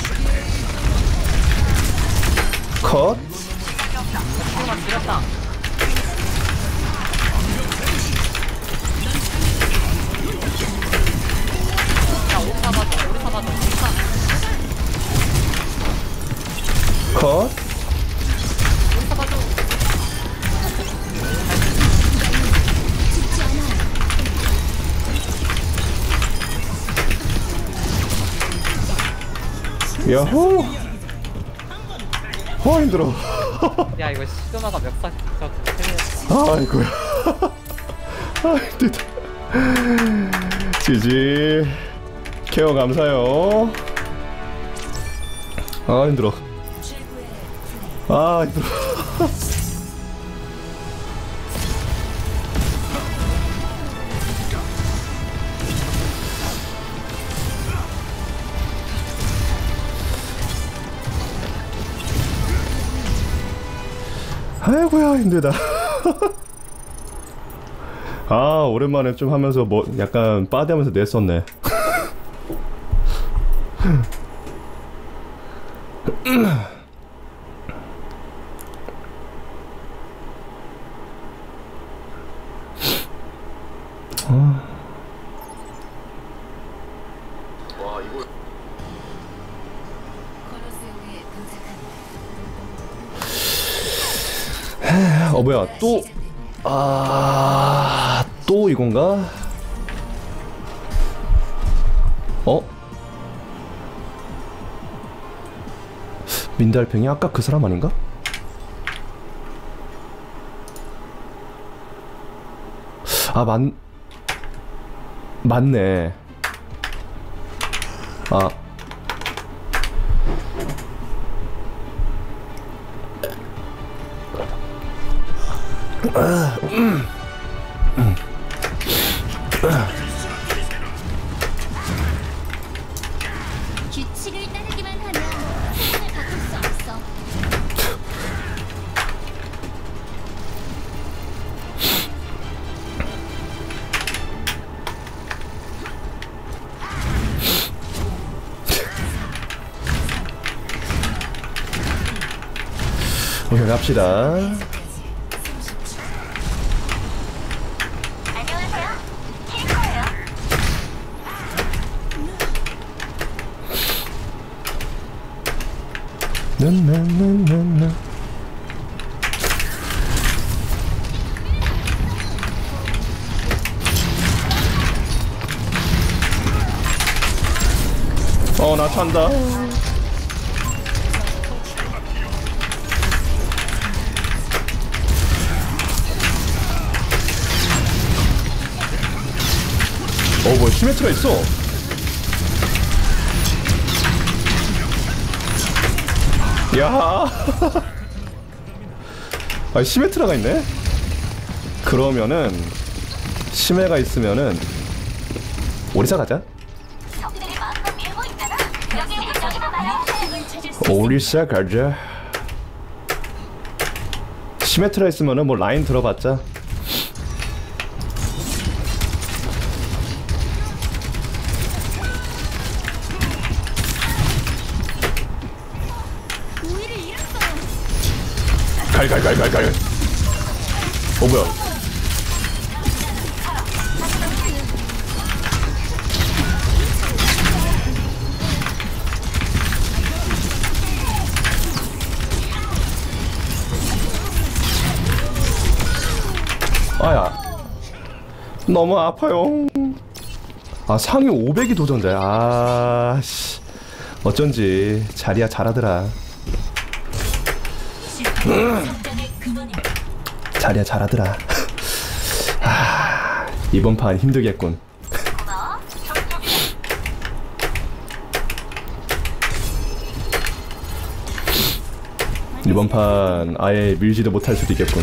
컷. 조금만 지렸다. 야 오리사 봐줘. 오리사 봐줘. 오리사. 컷. 오리사 봐줘. 야호. 힘들어. 야 이거 시그마가 멱살 진짜 아이고야. 힘들다. 지지. 케어 감사요. 아 힘들어. 아 힘들어. 아이고야 힘들다. 아 오랜만에 좀 하면서 뭐 약간 빠대하면서 냈었네. 뭐야 또 또 이건가? 민달팽이 아까 그 사람 아닌가? 맞네. 규칙을 따르기만 하면 세상을 바꿀 수 없어. 오케이 갑시다. 안녕하세요. 킬거예요. 나나나나나. 나 찬다. 뭐 시메트가 있어. 야. 시메트라가 있네. 그러면은 심해가 있으면은 오리사 가자. 오리사 가자. 시메트라 있으면은 뭐 라인 들어봤자. 갈갈갈갈갈. 뭐야? 아야, 너무 아파요. 상위 500이 도전돼. 씨, 어쩐지 자리야 잘하더라. 자리야 잘하더라. 이번 판 힘들겠군. 이번 판 아예 밀지도 못할 수도 있겠군.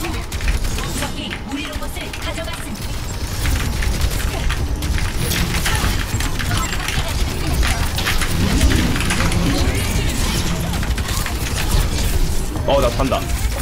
나 산다.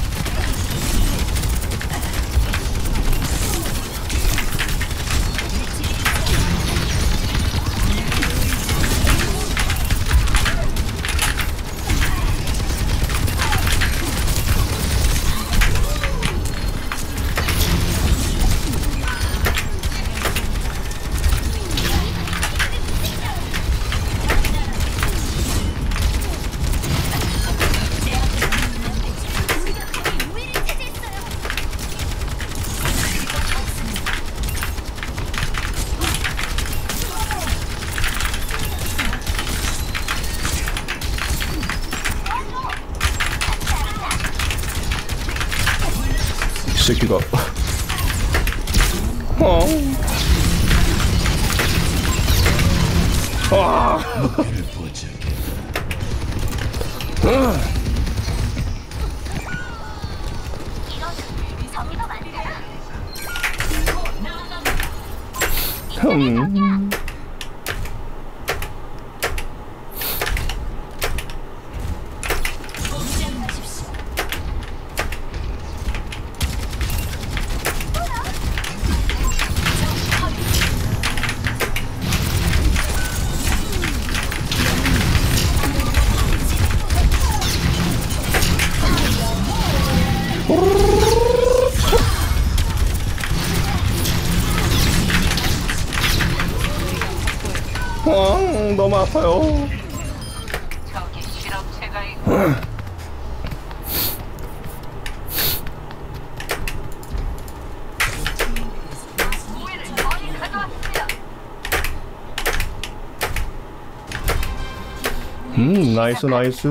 새끼가. 너무 아파요. 저기 실험체가 있고 우위를 저리 가져왔습니다. 나이스 나이스.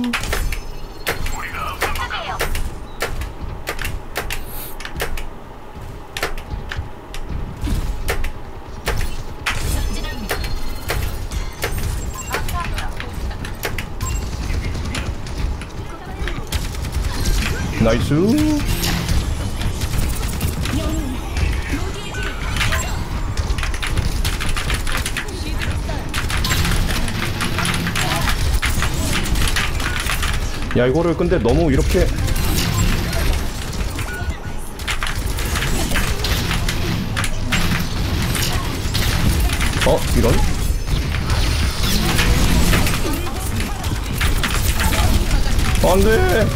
나이스. 야 이거를 근데 너무 이렇게 이런? 안돼.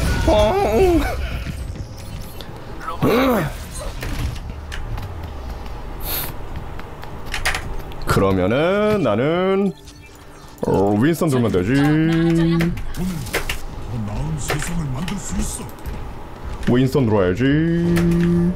그러면은 나는 윈스턴 들면 되지. 더 나은 세상을 만들 수 있어. 윈스턴 들어야지.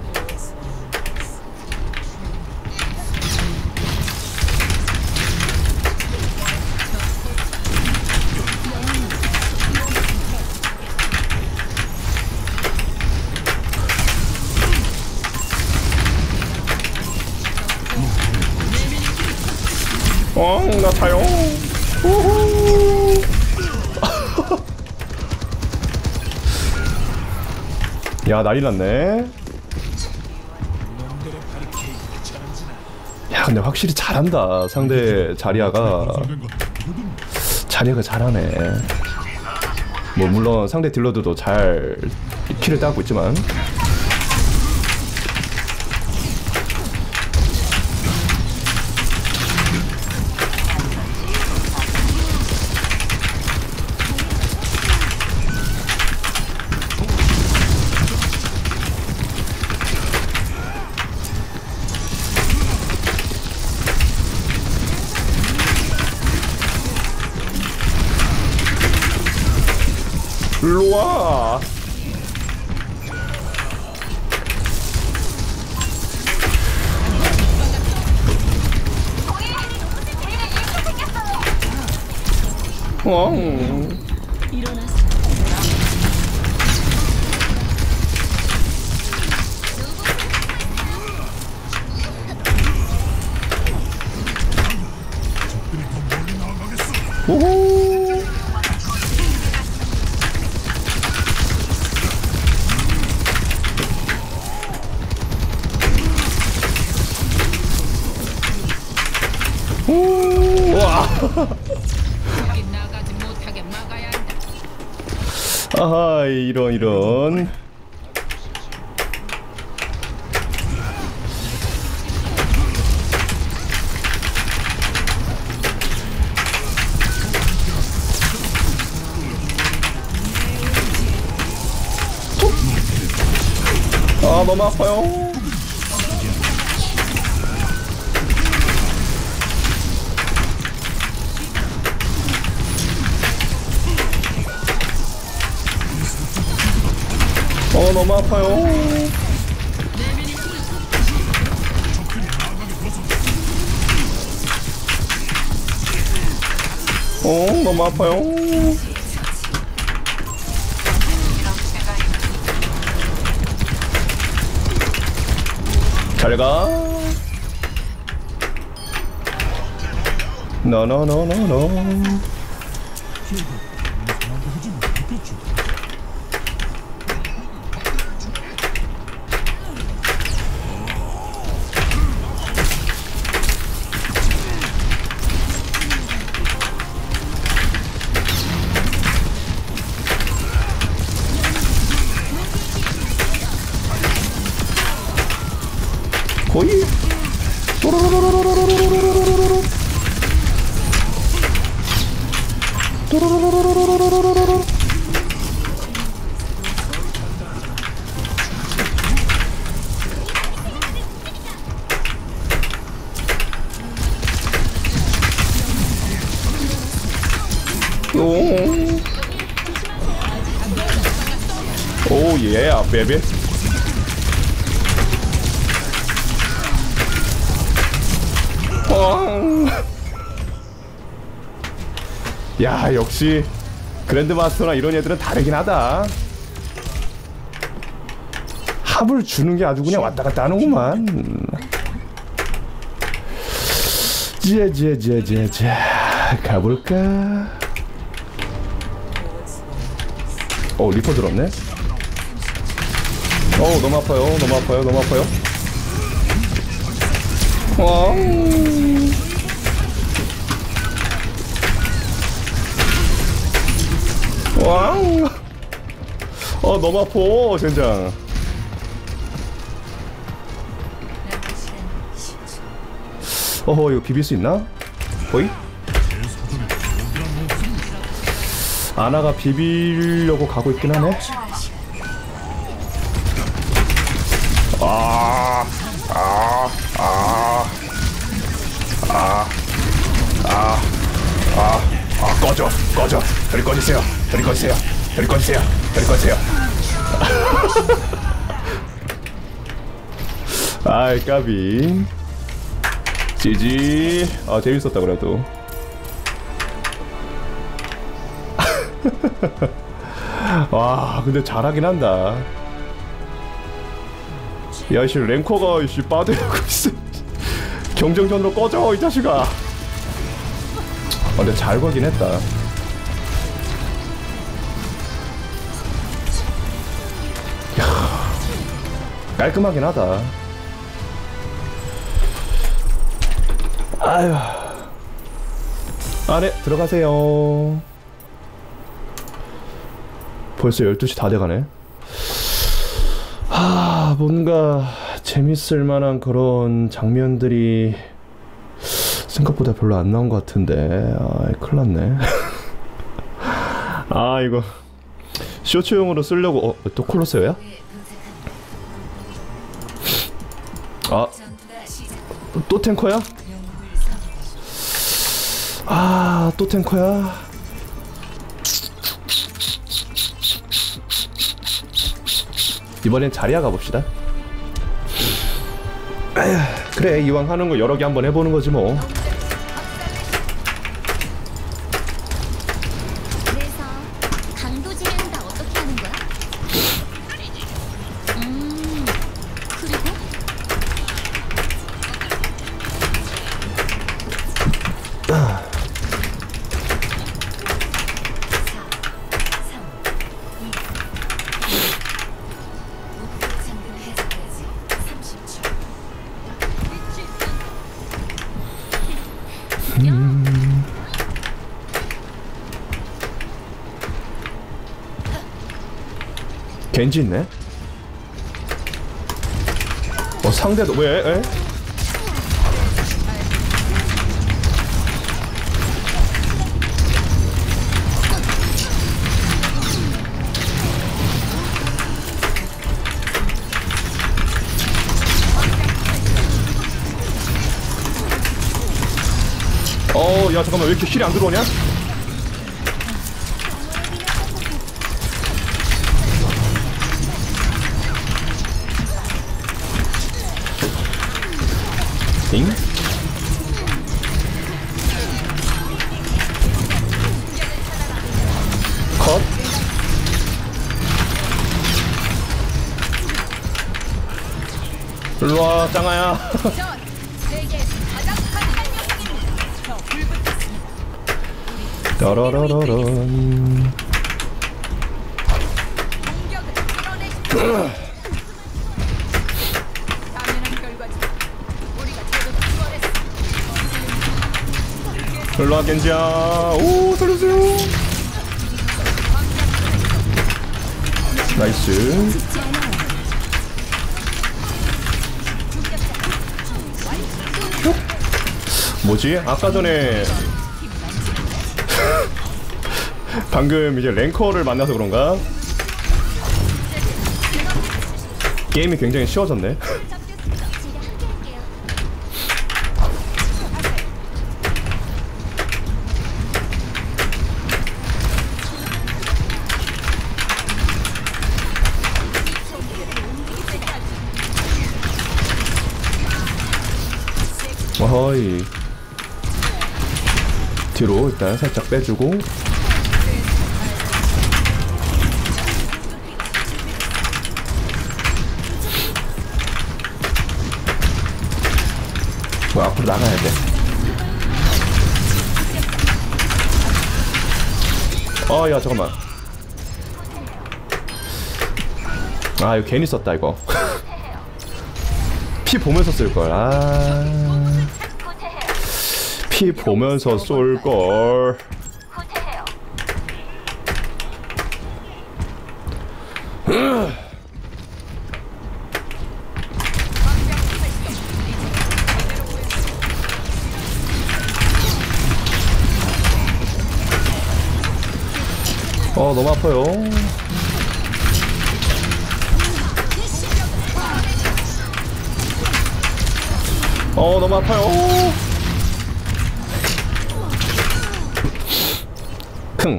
나 타요. 우후. 야 난리 났네. 야 근데 확실히 잘한다. 상대 자리아가 잘하네. 뭐 물론 상대 딜러들도 잘 킬을 따고 있지만 일로와. 오호. 우와. 나가지 못하게 막아야 한다. 아하 이런. 아 너무 아파요. 너무 아파요. 너무 아파요. 잘 가. 노노노노노. 그렇죠. 거의 오, 예, 베비. 야, 역시 그랜드마스터나 이런 애들은 다르긴 하다. 합을 주는 게 아주 그냥 왔다 갔다 하는구만. 자, 가볼까? 리퍼 들었네? 너무 아파요, 너무 아파요, 너무 아파요. 와우. 너무 아파, 젠장. 이거 비빌 수 있나? 거의? 아나가 비비려고 가고 있긴 하네. 꺼져. 저리 꺼지세요. 아이, 까비. 지지. 재밌었다, 그래도. 와, 근데 잘하긴 한다. 야, 씨, 랭커가, 빠져나가고 있어. 경쟁전으로 꺼져, 이 자식아. 근데 잘 걸긴 했다. 깔끔하긴 하다. 아휴. 안에 들어가세요. 벌써 12시 다 돼가네. 뭔가 재밌을 만한 그런 장면들이 생각보다 별로 안 나온 것 같은데. 큰일 났네. 이거 쇼츠용으로 쓰려고. 또 콜로세오야? 또 탱커야? 또 탱커야? 이번엔 자리야 가봅시다. 그래, 이왕 하는 거 여러 개 한번 해보는 거지 뭐. 그래서 강도지면 다 어떻게 하는 거야? 그리고? 겐지 있네? 상대도 왜? 야, 잠깐만, 왜 이렇게 힐이 안 들어오냐? 잉? 컷. 일로와, 짱아야. 따라라라란. 당연한 결과지. 우리가 제대로 수월했어. 일로와 겐지야. 오 살려주세요. 나이스. 죽지 않아요. 뭐지? 아까 전에 방금 이제 랭커를 만나서 그런가? 게임이 굉장히 쉬워졌네. 제가 함께할게요. 어허이. 뒤로 일단 살짝 빼주고. 뭐 앞으로 나가야 돼. 야 잠깐만. 아 이거 괜히 썼다 이거. 피 보면서 쓸걸. 피 보면서 쏠걸. 너무 아파요. 너무 아파요. 킁.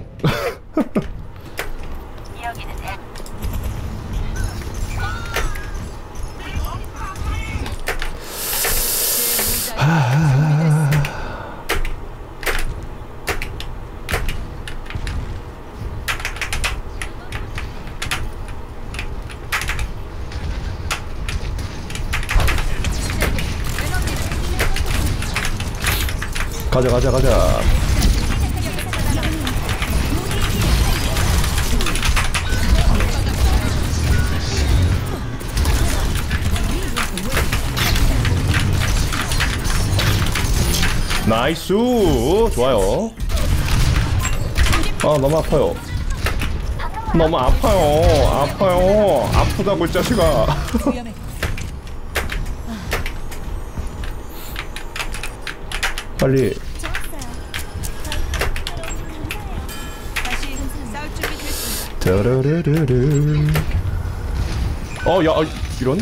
가자. 나이스. 좋아요. 너무 아파요. 너무 아파요. 아프다고 이 자식아. 빨리. 따라르르르. 이런?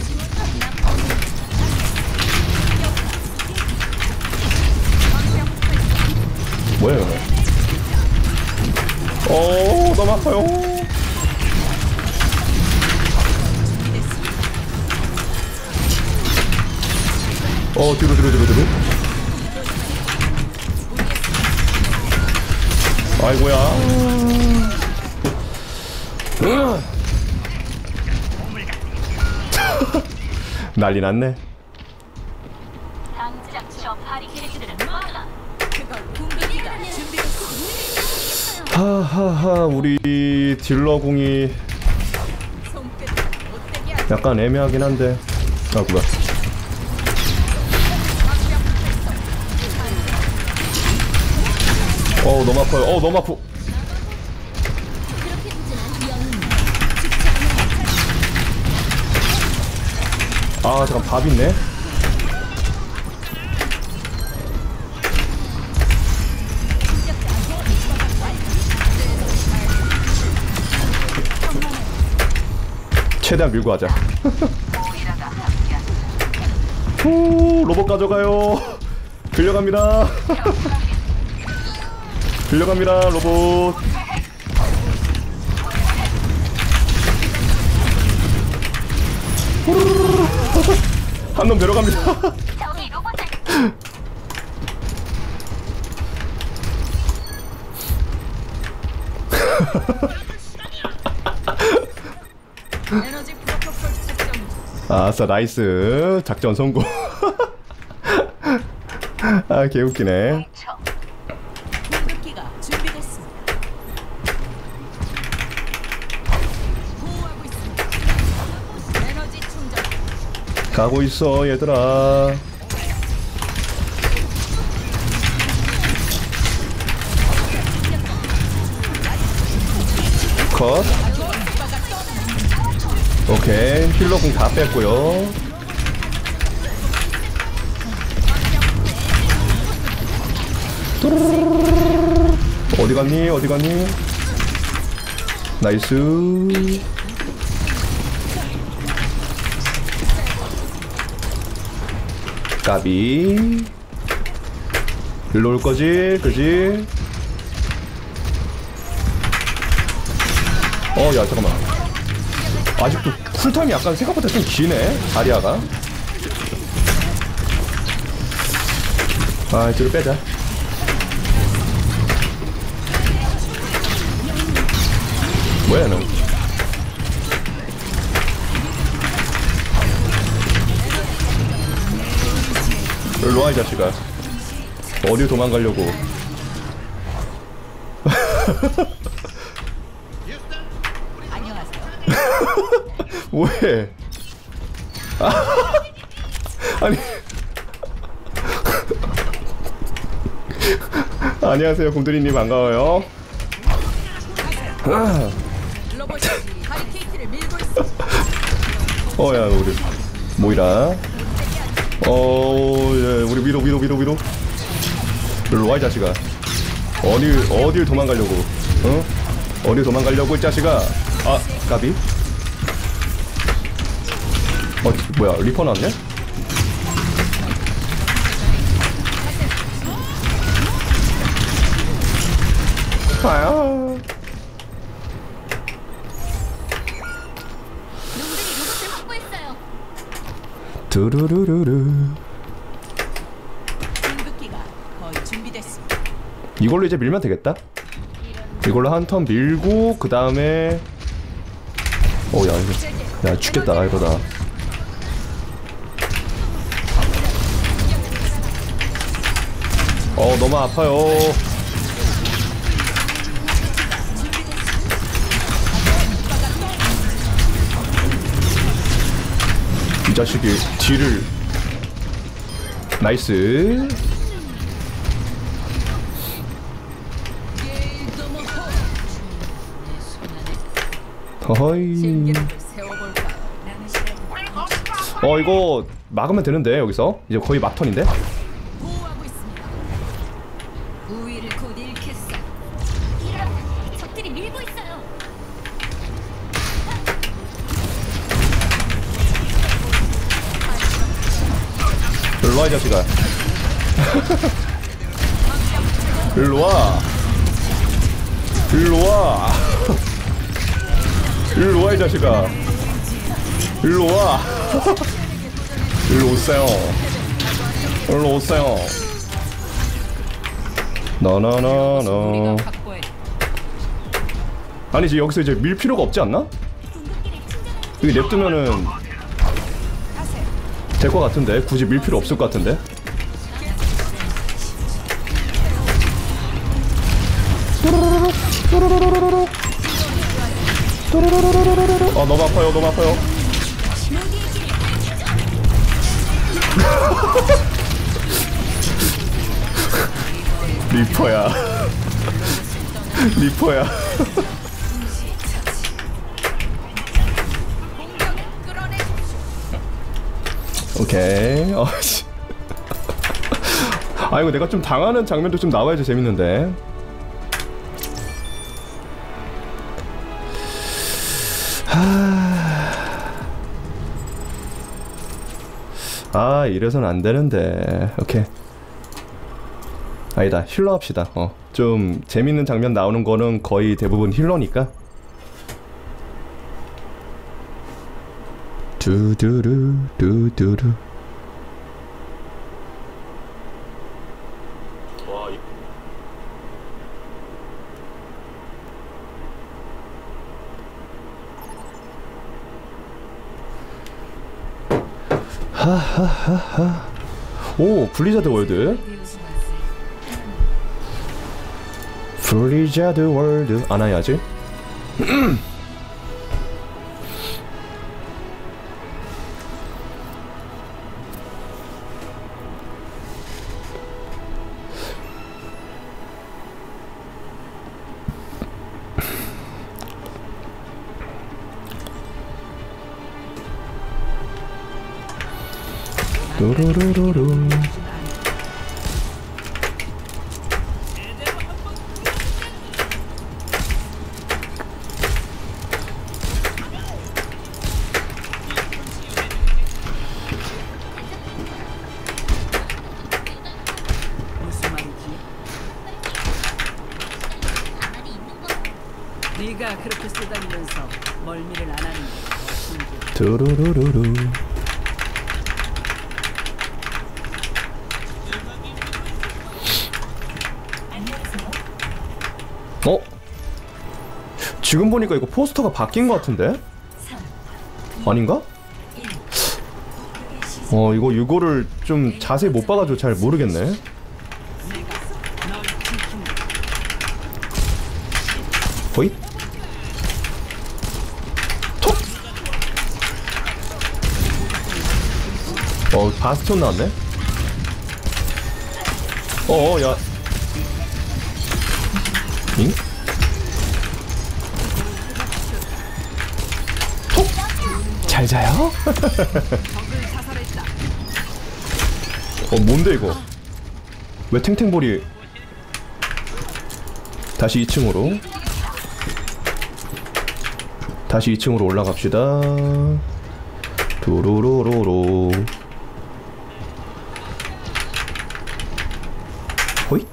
뭐야 이거? 너무 아파요. 뒤로. 아이고야. 난리 났네. 당장 저 바리케이드를 막아. 하하하 우리 딜러공이 약간 애매하긴 한데. 뭐야. 너무 아파요. 너무 아프. 잠깐 밥 있네. 최대한 밀고 하자. 후, 로봇 가져가요. 들려갑니다. 들려갑니다 로봇. 한 놈 데려갑니다. 아싸 나이스 작전 성공. 개웃기네. 공격기가 준비됐습니다. 보호하고 있습니다. 가고 있어 얘들아. 컷. 오케이 힐러공 다 뺐고요. 어디 갔니 어디 갔니. 나이스. 까비. 일로 올 거지 그지. 야 잠깐만. 아직도 쿨타임이 약간 생각보다 좀 기네 아리아가. 아 뒤로 빼자. 뭐야 너. 일로 와 이 자식아. 어디 도망가려고. 안녕하세요. 왜? 아니. 안녕하세요 곰돌이님 반가워요. 로봇이 바리케이트를 밀고 있어. 야 우리 모이라. 예, 우리 위로. 일로 와 이 자식아. 어딜 도망가려고. 어딜 도망가려고 이 자식아. 아 까비. 뭐야 리퍼 나왔네? 아야. 놈들이 로봇을 확보했어요. 두루루루루. 공격기가 거의 준비됐습니다. 이걸로 이제 밀면 되겠다. 이걸로 한 턴 밀고 그 다음에 야 죽겠다 이거다. 너무 아파요. 이 자식이 뒤를. 나이스. 허허이. 세워볼까? 이거 막으면 되는데 여기서 이제 거의 막턴인데. 보호하고 있습니다. 우위를 곧 잃겠어. 적들이 밀고 있어요. 일로 와 이 자식아. 일로 와. 일로 와. 일로 와 이 자식아. 일로 와. 일로 오세요. 일로 오세요. 나나나나. 확보해. 아니지 여기서 이제 밀 필요가 없지 않나? 여기 냅두면은 될 것 같은데 굳이 밀 필요 없을 것 같은데. 너무 아파요 너무 아파요. 리퍼야. 리퍼야. 오케이. 씨. 이거 내가 좀 당하는 장면도 좀 나와야지 재밌는데. 이래선 안 되는데. 오케이. 아니다. 힐러 합시다. 좀 재밌는 장면 나오는 거는 거의 대부분 힐러니까. 두두루 두두루. 하하하하. 오 블리자드 월드. 블리자드 월드 안 해야지. 또로로로로. 무슨 말이지? 네가 그렇게 쓰다니면서 멀미를 안 하는 게 신기해. 또로로로로. 어? 지금 보니까 이거 포스터가 바뀐 것 같은데? 아닌가? 이거를 좀 자세히 못 봐가지고 잘 모르겠네. 호잇? 톡! 바스톤 나왔네? 야. 잉? 톡! 잘 자요? 뭔데 이거? 왜 탱탱볼이 다시 2층으로 올라갑시다. 도로로로로. 호잇?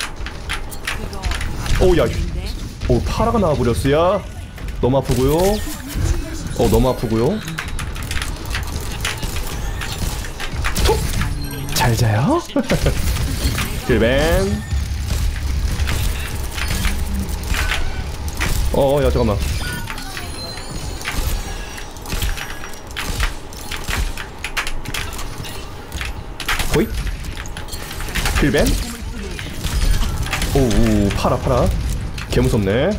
야. 파라가 나와버렸어야. 너무 아프고요. 너무 아프고요. 톡! 잘 자요? 힐벤. 야, 잠깐만. 호잇. 힐벤. 오, 파라. 개무섭네.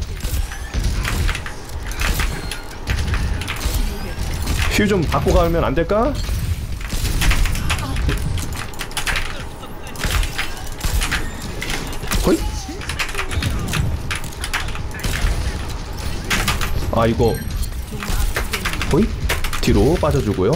힐 좀 받고 가면 안 될까? 호잇. 이거 호잇. 뒤로 빠져주고요.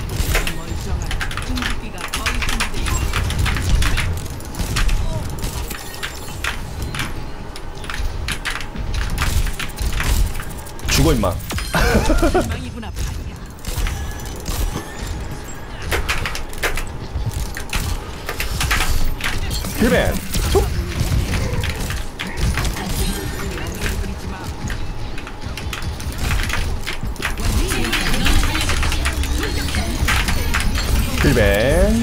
죽어 임마. 힐벤. 툭. 힐벤.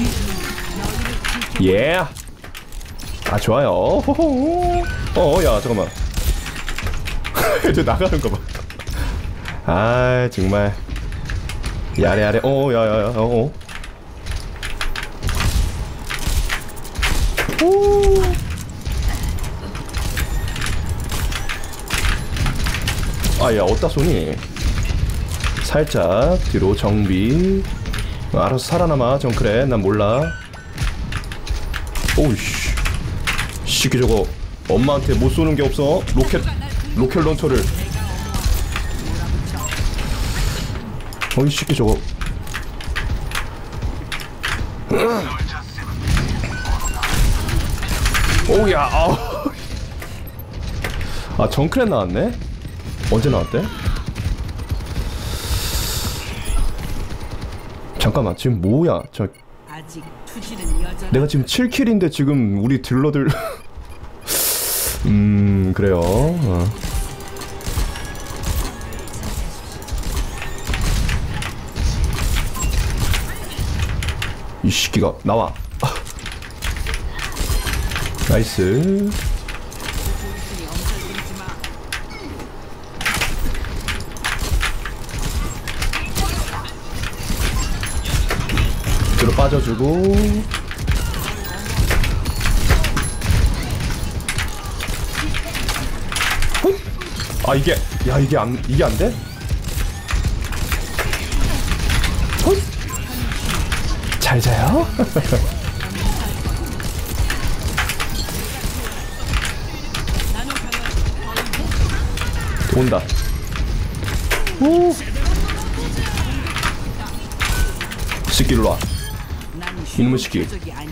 예. 좋아요. 호호. 야, 잠깐만. 저 나가는 거 봐. 정말. 야래. 야야야. 오. 야, 어디다 쏘니? 살짝 뒤로 정비. 알아서 살아남아, 정크레. 난 몰라. 오우씨. 시키 저거 엄마한테 못 쏘는 게 없어. 로켓 런처를. 이 시키 저거. 오야. 정크레 나왔네? 언제 나왔대? 잠깐만, 지금 뭐야? 아직 투지는 여전히 내가 지금 7킬인데 지금 우리 딜러들 그래요. 이 새끼가 나와. 나이스. 뒤로 빠져주고. 이게 안 돼? 잘 자요? 온다. 오. 새끼 일로 와. 이놈의 시기. 적이 아니야.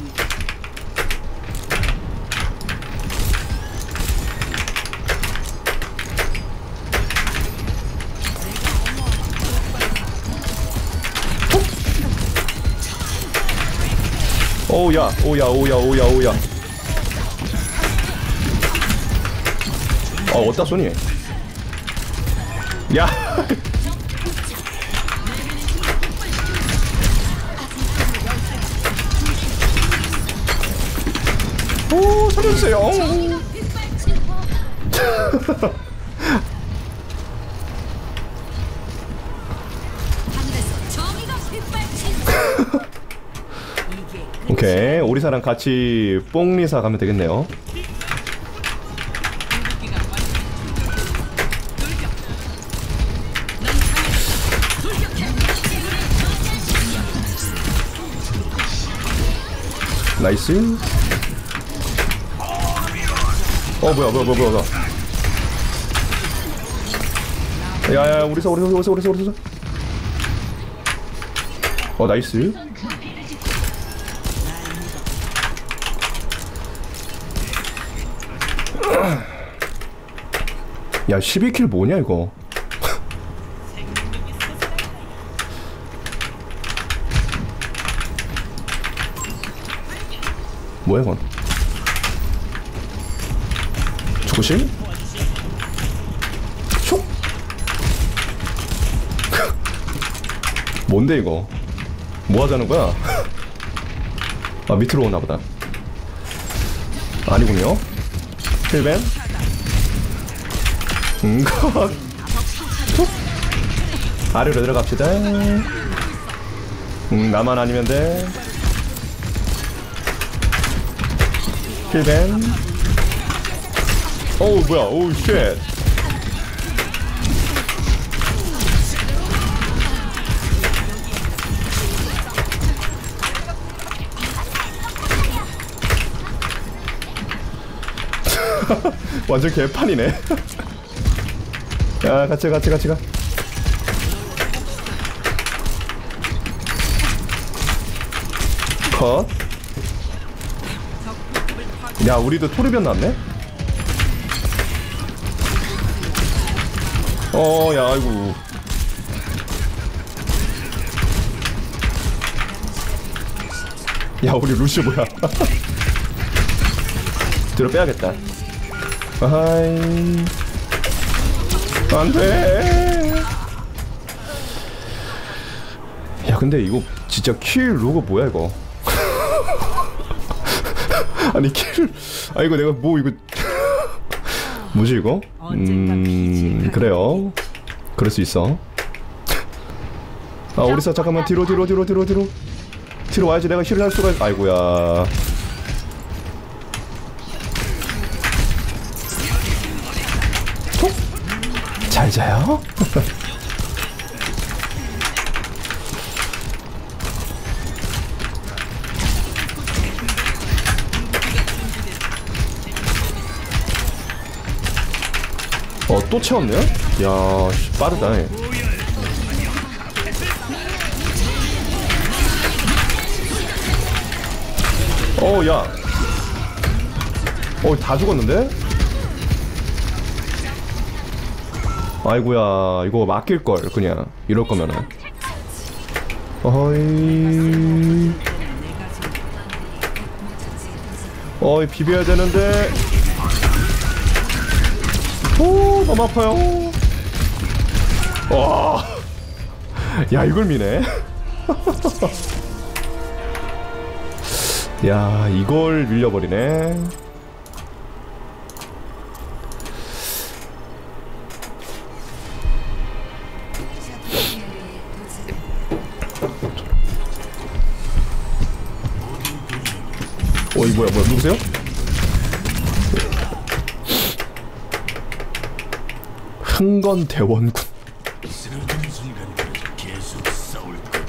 오야 오야 오야 오야 오야. 어디다 쏘니? 야. 오, 살려주세요. 오케이, 오리사랑 같이 뽕리사 가면 되겠네요. 나이스. 뭐야. 야야, 오리사. 나이스. 야, 12킬 뭐냐 이거. 뭐야 이건. 조심. 촉. 뭔데 이거. 뭐 하자는 거야. 아, 밑으로 오나 보다. 아니군요. 힐벤. 컷. 촉. 아래로 들어갑시다. 나만 아니면 돼. 힐벤. 어우, 뭐야. 오우 쉣. 완전 개판이네. 야, 같이 가. 컷. 야, 우리도 토르변 났네? 야, 아이고. 야, 우리 루시 뭐야. 뒤로 빼야겠다. 아하이. 안 돼. 야, 근데 이거 진짜 킬 로고 뭐야, 이거. 아니, 킬. 아, 이거 내가 뭐, 이거. 뭐지, 이거? 그래요. 그럴 수 있어. 아, 오리사, 잠깐만. 뒤로. 뒤로 와야지. 내가 힐을 할 수가 있... 아이고야. 잘 자요? 또 채웠네요? 야, 빠르다. 야. 다 죽었는데? 아이고야, 이거 맡길걸, 그냥. 이럴 거면은. 비벼야 되는데. 오, 너무 아파요. 와. 야, 이걸 미네. 야, 이걸 밀려버리네. 이 뭐야, 누구세요? 흥건대원군. 쓰러지는 순간까지 계속 싸울 거다.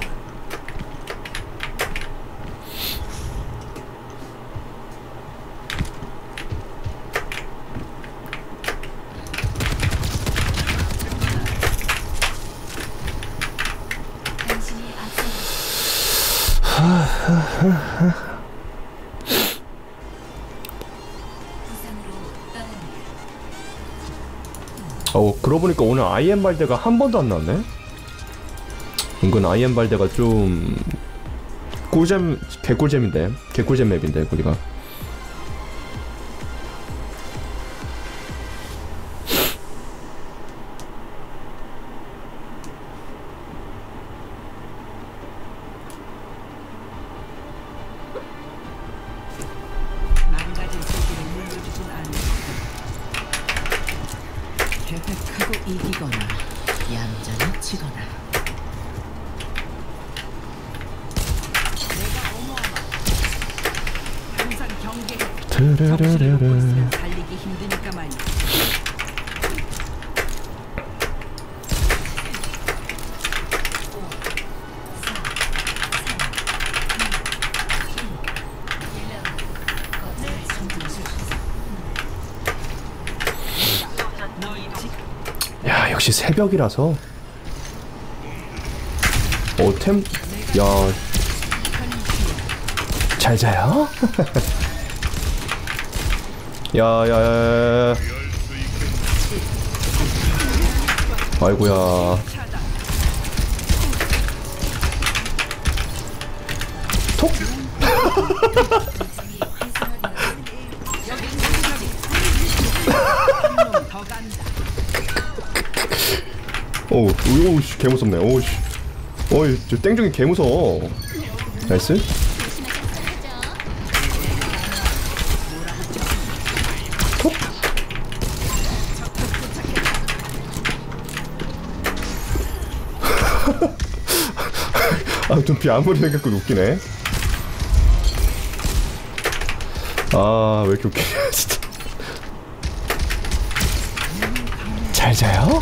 당신이 앞서 그러고 보니까 오늘 아이엠 발대가 한 번도 안 나왔네? 은근 아이엠 발대가 좀 꿀잼, 개꿀잼인데, 개꿀잼 맵인데 거기가. 망가진 세계를 물려주진 않을 계획하고 이기거나 얌전히 치거나. 내가 어머하마. 항상 경계해. 정신을 놓고 있으면 달리기 힘드니까 말이야. 야, 역시 새벽이라서. 템, 야, 잘 자요? 야, 야, 야, 야. 아이고야. 톡? 더 간다. 오우씨, 개무섭네. 오우씨. 어이, 저 땡중이 개무서워. 나이스. 톡. 눈빛 아무리 생각해도 웃기네. 왜 이렇게 웃기냐, 진짜. 잘 자요?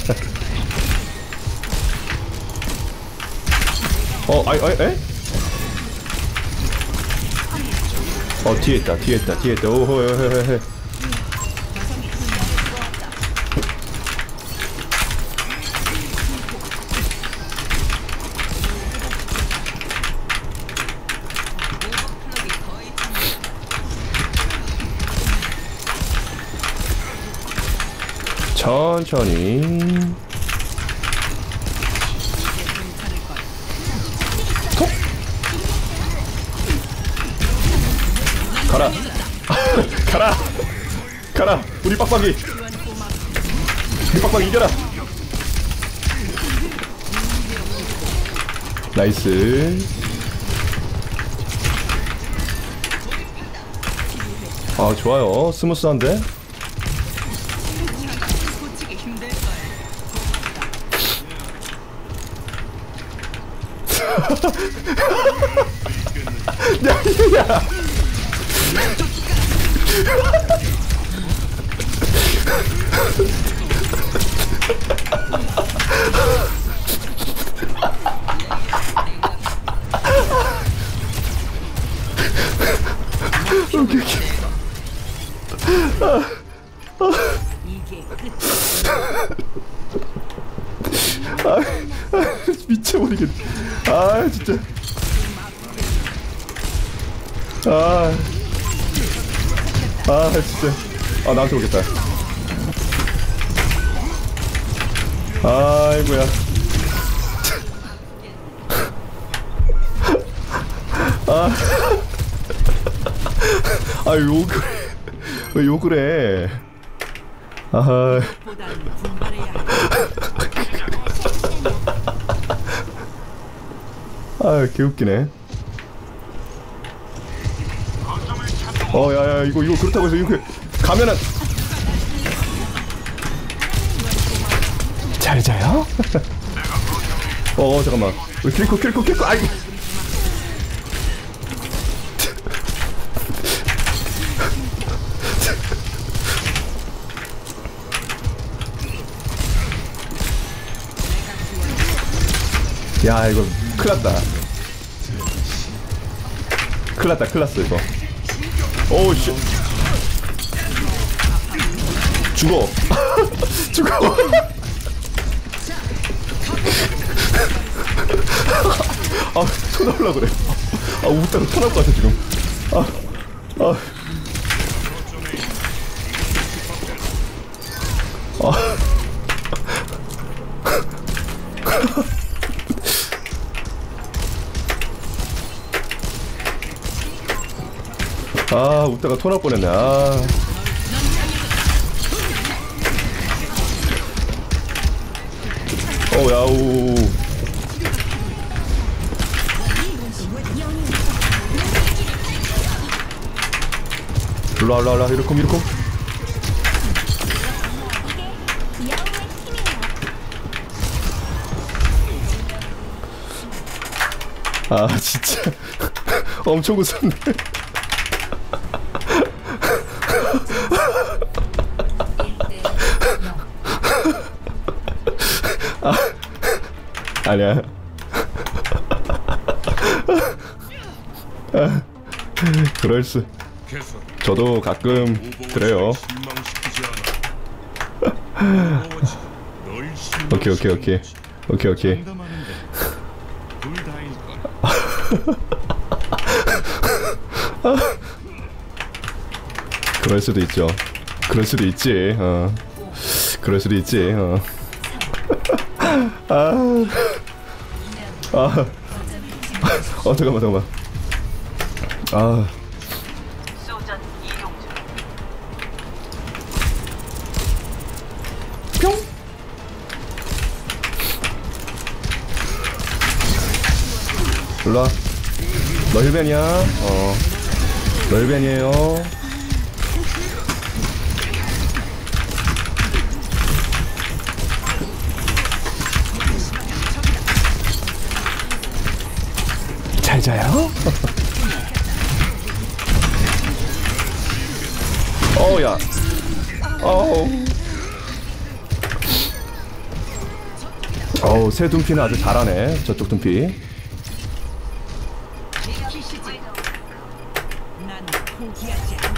에? 뒤에 있다, 뒤에 있다, 뒤에 있다. 오호헤헤헤. 천천히. 톡! 가라. 가라. 가라. 우리 빡빡이. 우리 빡빡이 이겨라. 나이스. 좋아요. 스무스한데? 야. 미쳐버리겠네. 진짜. 진짜. 나한테 오겠다. 아이고야. 욕을 해. 왜 욕을 해? 개웃기네. 야야, 이거 그렇다고 해서 이거 가면은 잘 자요? 잠깐만. 킬코. 아이. 야, 이거 큰일났다. 큰일났어 이거. 오우씨. 죽어. 죽어. 토 나올라 그래. 웃다가 토 나올 것 같아 지금. 아 웃다가 토 날 뻔했네. 아. 야우. 일로와 이렇게 아 진짜 엄청 웃었네. 아니야. 그럴수. 저도 가끔 그래요. 오케이. 그럴 수도 있죠. 그럴 수도 있지. 그럴 수도 있지. 잠깐만. 뿅. 일로와. 너 힐벤이야. 너 힐벤이에요. 잘 자요. 야. 새 둠피는 아주 잘하네. 저쪽 둠피. 난 포기하지 않아.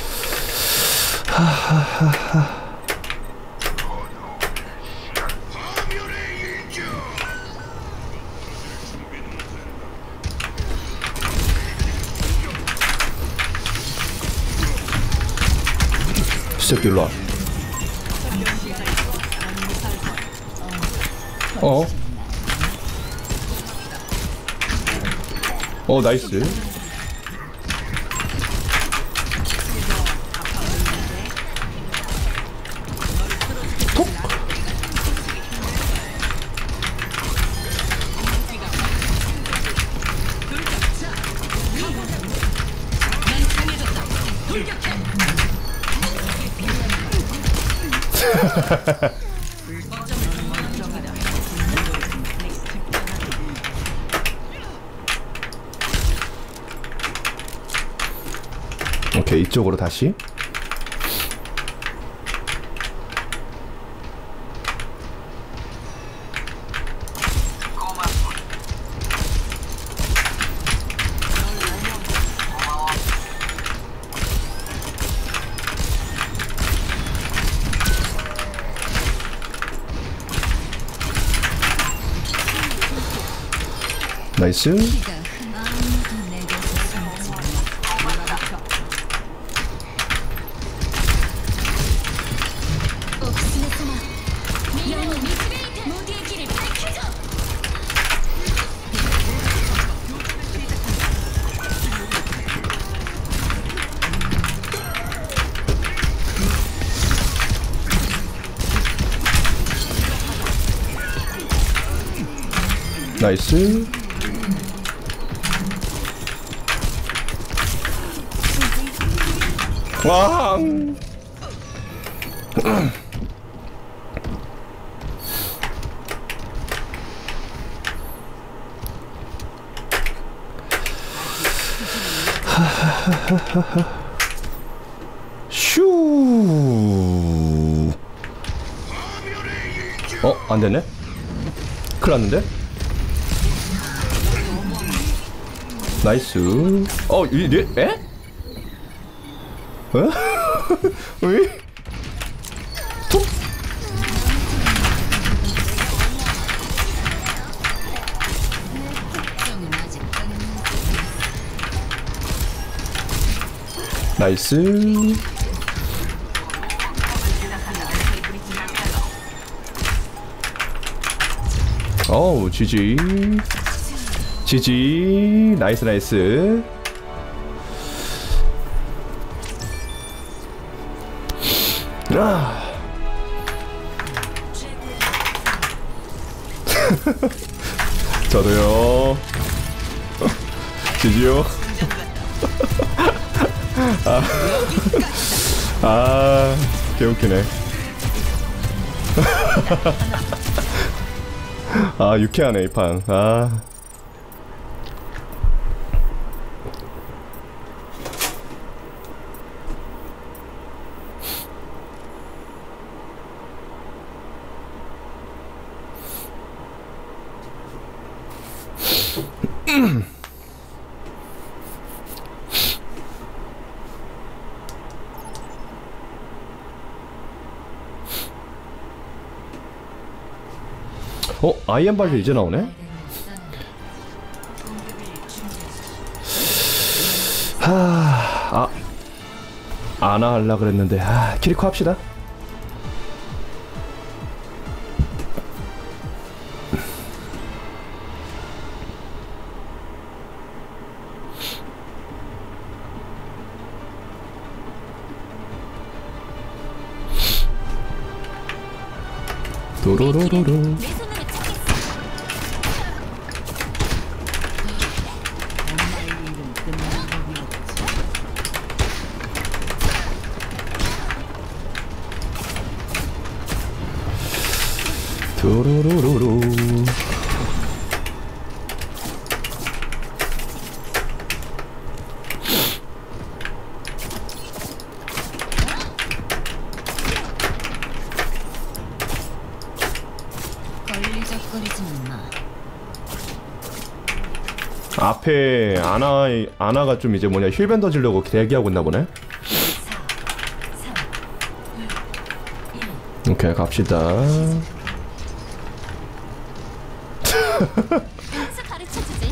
새끼 일로와. 나이스. 톡. 오케이, 이쪽으로 다시. 나이스. 나이스. 왕. 슈. 안 되네. 큰일 났는데. 나이스. 에? 왜? 톡. 나이스. 어우, GG. GG. 나이스. 아. 저도요. 지지요. 개웃기네. 유쾌하네, 이 판. 아이엠 발표 이제 나오네? 아나 할라 그랬는데. 키리코 합시다. 도로로로로. 도로로로로. 걸리적거리지는 마. 앞에 아나가 좀 이제 뭐냐 힐밴 던지려고 대기하고 있나 보네. 오케이, 갑시다. 한수 가르쳐주지.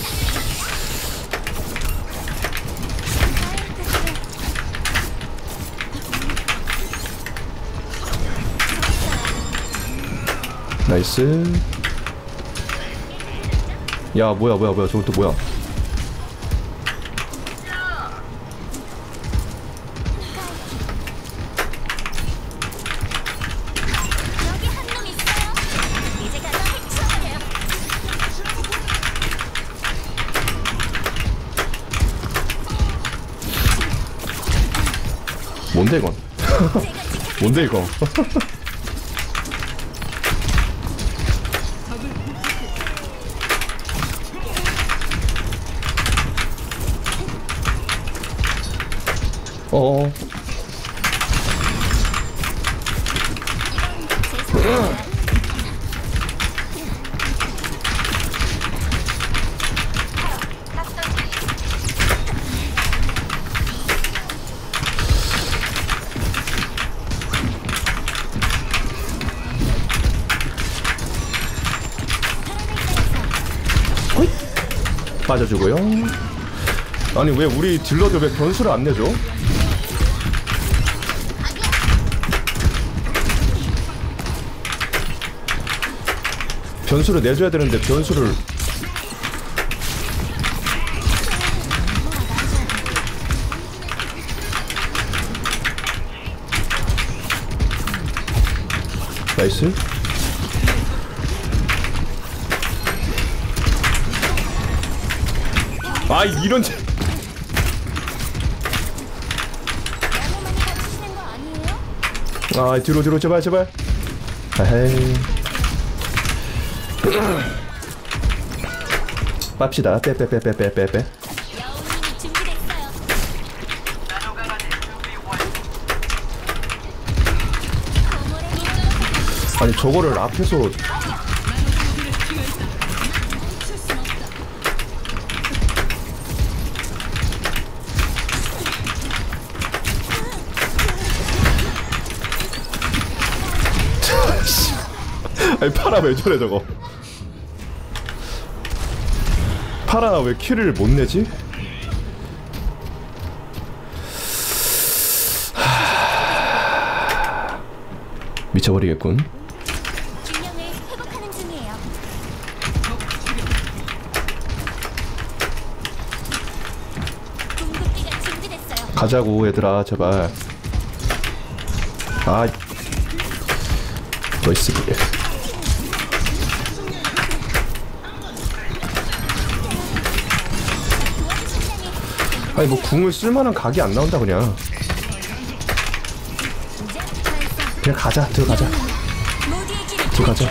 나이스. 야, 뭐야. 저건 또 뭐야? 여기 한 놈 있어요. 이제 가서 해치워버려요. 뭔데 이건? 뭔데 이거? 어어. 빠져주고요. 아니 왜 우리 딜러들 왜 변수를 안 내죠? 변수를 내줘야 되는데 변수를. 나이스. 이런. 뒤로 제발. 에헤이. 빱시다. 빼. 여운님이 준비됐어요. 아니 저거를 앞에서. 아니 파라 왜 저래 저거. 파라 왜 킬을 못 내지? 미쳐버리겠군. 균형을 회복하는 중이에요. 궁극기가 준비됐어요. 가자고 얘들아 제발. 아, 멋있어. 아니 뭐 궁을 쓸만한 각이 안 나온다 그냥. 그냥 가자. 들어가자. 들어가자.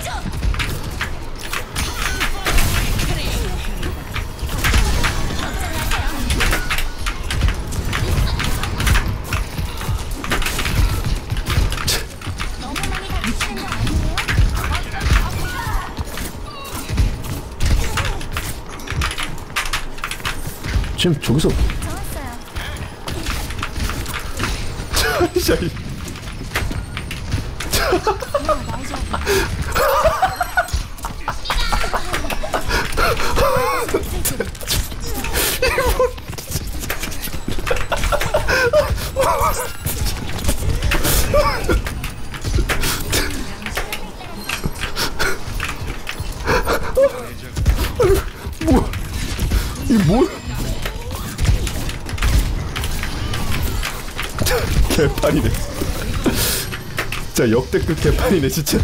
지금 저기서 자, 뭐 이게 뭐 개판이네. 진짜 역대급 개판이네 진짜.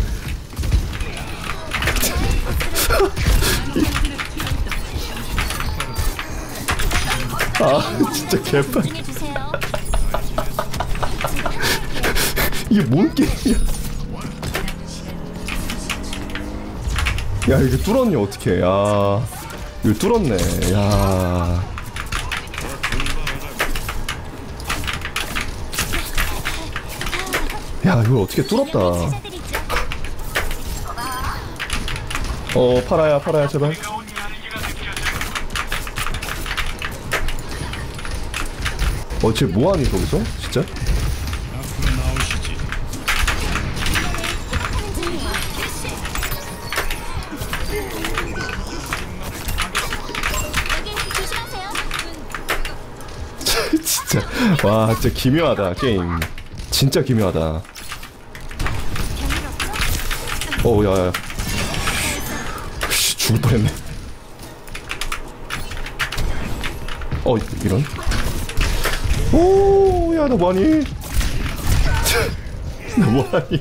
아 진짜 개판. 이게 뭔 게임이야. 야 이거 뚫었네 어떡해. 야 이거 뚫었네. 야 야 이걸 어떻게 뚫었다. 팔아야 제발. 쟤 뭐하니 거기서? 진짜? 진짜 와 진짜 기묘하다 게임. 진짜 기묘하다. 야야 죽을 뻔했네. 이런. 야 너 뭐하니? 너 뭐하니?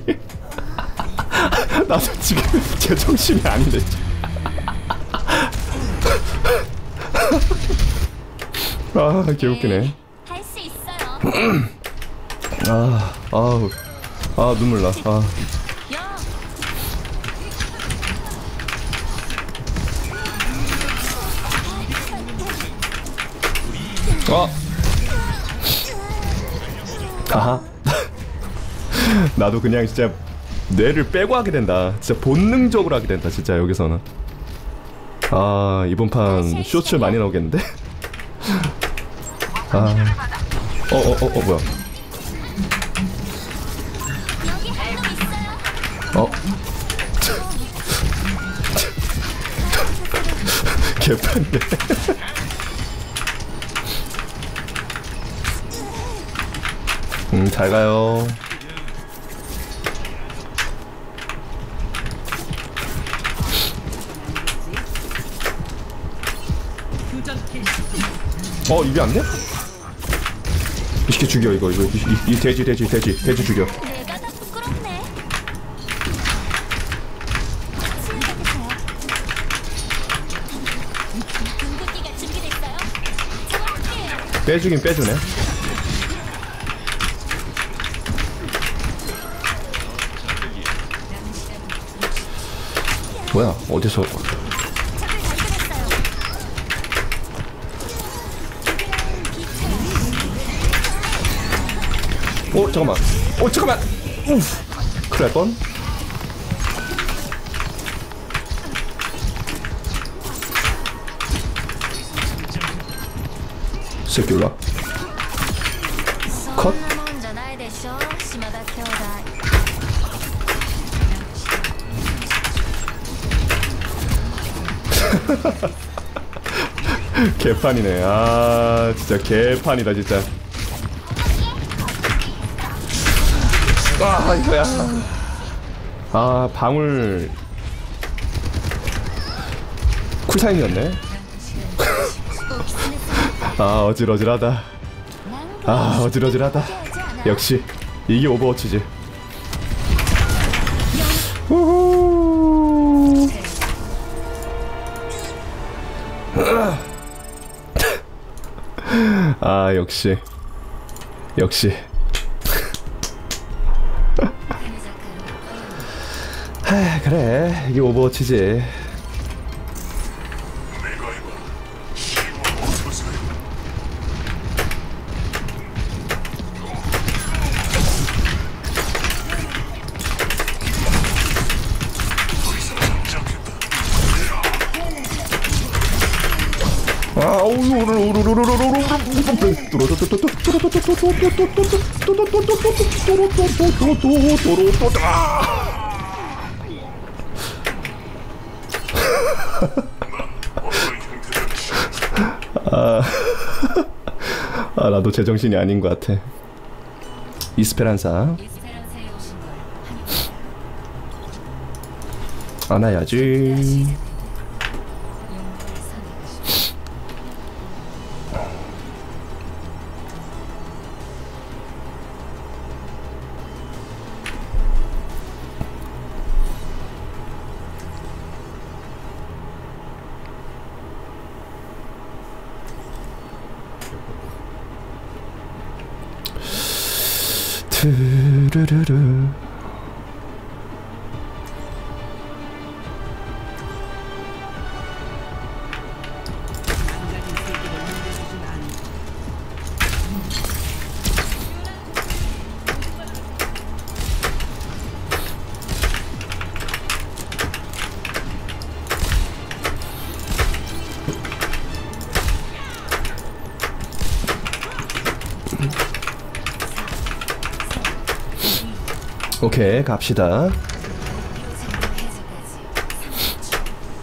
나도 지금 제정신이 아닌데. 아 개웃기네. 할 수 있어요. 눈물 나. 아하. 나도 그냥 진짜 뇌를 빼고 하게 된다. 진짜 본능적으로 하게 된다. 진짜 여기서는. 이번 판 쇼츠 많이 나오겠는데? 뭐야? 개판데. 잘 가요. 이게 안 돼? 이 새끼 죽여 이거 이 돼지 죽여. 내가 다 부끄럽네. 궁극기가 준비됐어요. 잡아볼게요. 빼주긴 빼주네. 뭐야 어디서? 잠깐만. 큰일 날 뻔. 새끼 올라. 컷. 개판이네. 진짜 개판이다 진짜. 이거야. 방울 쿨타임이었네. 어질어질하다. 어질어질하다. 역시 이게 오버워치지. 우후. 아 역시 하, 그래 이게 오버워치지. 아 나도 제정신이 아닌 것 같아. 이스페란사 에스페란사에 오신 걸 안아야지. 영웅을 선택하시오. 트르르르. 망가진 세계를 물려주진 않아. 오케이 갑시다. 정도 해제까지 30초.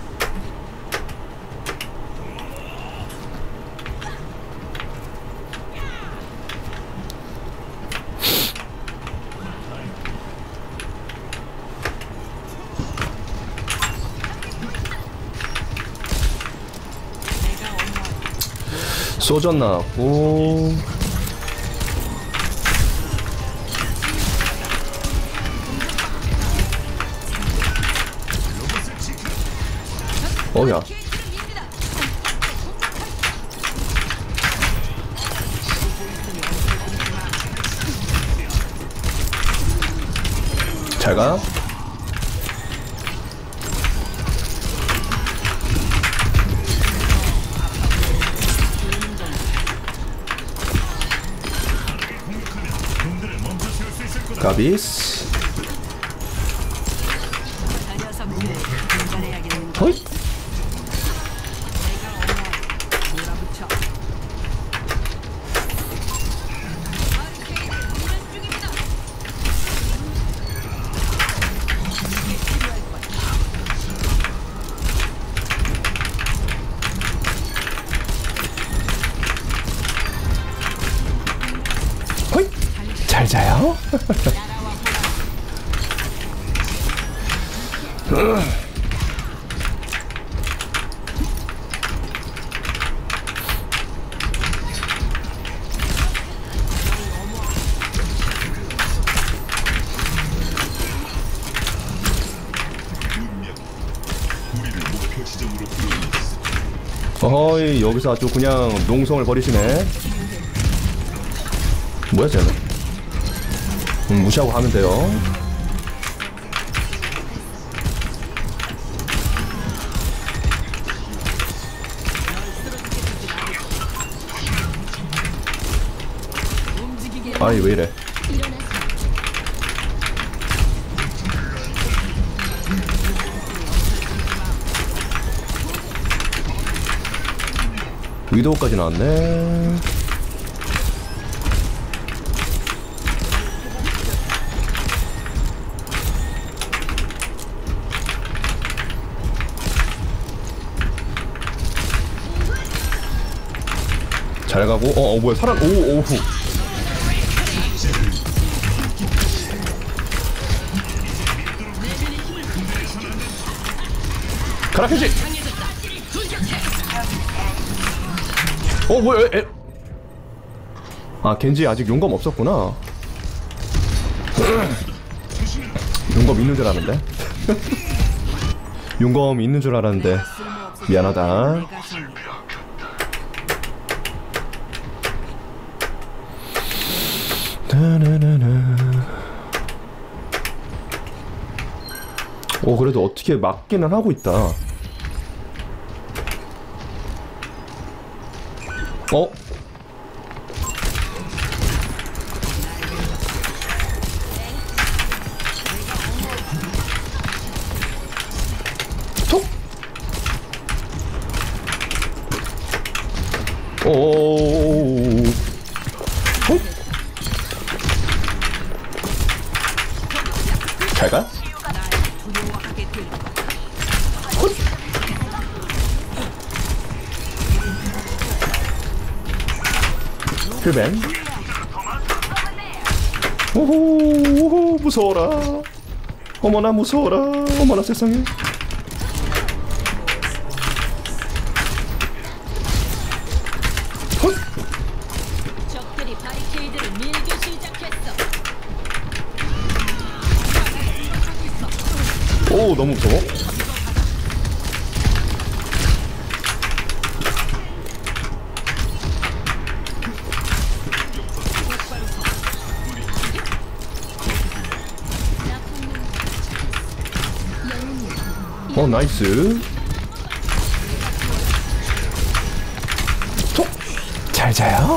소전 나왔고 어야 잘가. 가비스 다녀서 분발해야겠는 호잇. 몰아붙여. 호잇. 잘 자요. 어이 여기서 아주 그냥 농성을 벌이시네. 뭐야 쟤는. 무시하고 가면 돼요. 아이 왜 이래. 위도우까지 나왔네. 잘 가고 뭐야 사람 오우 가라 켄지. 뭐야 아 겐지 아직 용검 없었구나. 용검 있는 줄 아는데. 용검 있는 줄 알았는데 미안하다. 내가 정해. 오 그래도 어떻게 막기는 하고 있다. 어? 톡! 오. 톡! 잘 가? 두려워하게 될 거야. 힐벤. 오호 무서워라. 어머나 무서워라. 어머나 세상에. 헛! 적들이 바리케이드를 밀기 시작했어. 오 너무 무서워. 나이스. 톡! 잘 자요.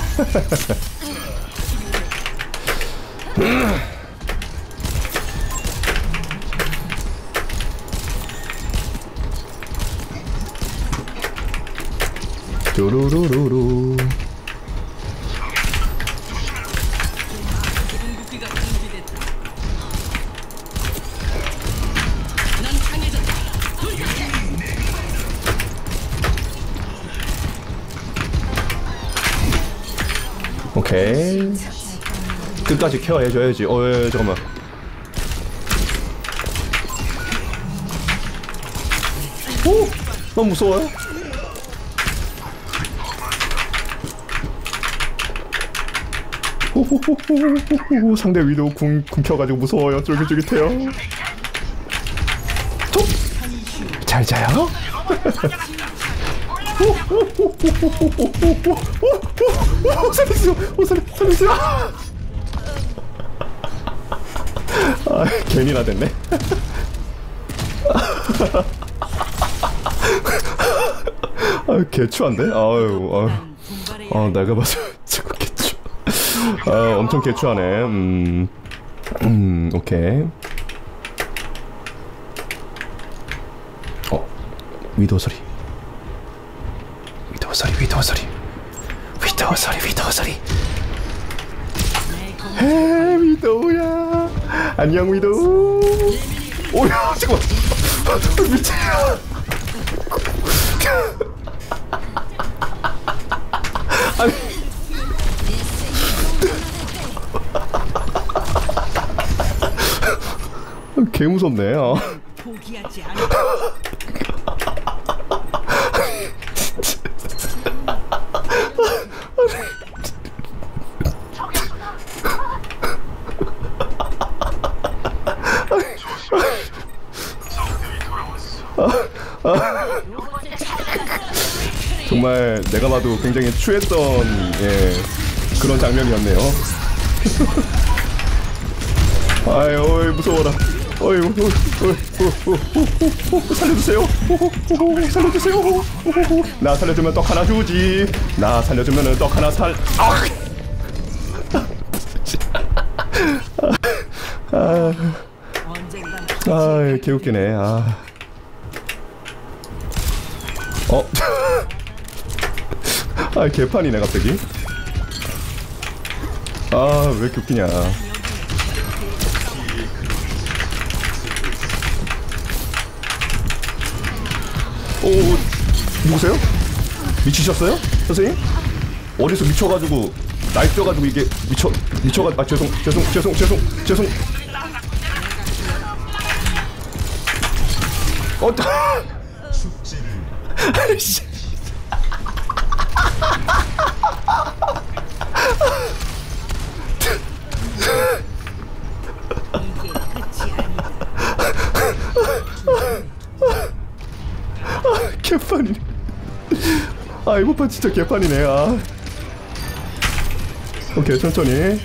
뚜루루루루. 궁극기가 준비됐다. 넌 강해졌다. 오케이. 끝까지 케어해줘야지. 잠깐만. 오! 너무 무서워요. 호호호호호호. 상대 위도 궁 켜가지고 무서워요. 쫄깃쫄깃해요. 톡! 잘 자요. 살려주세요. 아, 괜히나 됐네. 아, 개추한데? 아유. 내가 봐서 자꾸 개추. 엄청 개추하네. 오케이. 위도 소리. 위도우 소리. 위도우야. 안녕 위도우. 오야 잠깐만. 미친. 아니. 개 무섭네. 포기하지 않아. 정말 내가 봐도 굉장히 추했던 그런 장면이었네요. 아유 무서워라. 살려주세요. 살려주세요. 나 살려주면 떡 하나 주지. 나 살려주면 떡 하나 살. 언젠간 개웃기네. 개판이네 갑자기. 왜 이렇게 웃기냐. 누구세요? 미치셨어요? 선생님? 어디서 미쳐가지고 나이 뛰어가지고 이게 미쳐가지고 죄송. 아이씨. 이게 끝이 아니다. 개판이네. 아 이번 판 진짜 개판이네. 아 오케이 천천히.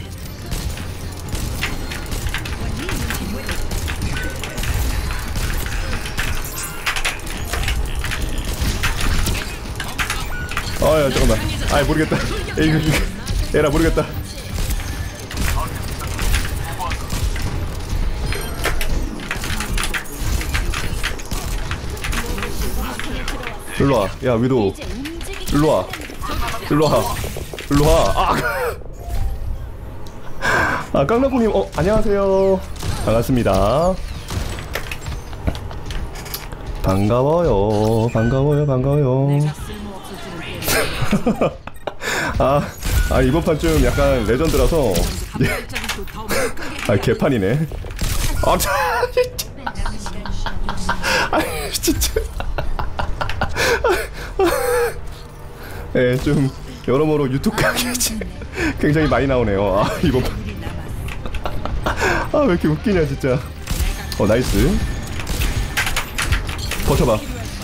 아야 잠깐만. 아 모르겠다. 이거 에라 모르겠다. 일로와. 야 위도 일로와. 일로와. 일로와. 아 깡나콩님 안녕하세요. 반갑습니다. 반가워요. 반가워요. 반가워요. 내가 쓸모 없어지는 게 이번 판 좀 약간 레전드라서 갑자기 더 mul하게 개판이네. 진짜. 예, 좀 여러모로 유튜브 가게 굉장히 많이 나오네요. 이번 판. 왜 이렇게 웃기냐 진짜. 나이스. 버텨봐.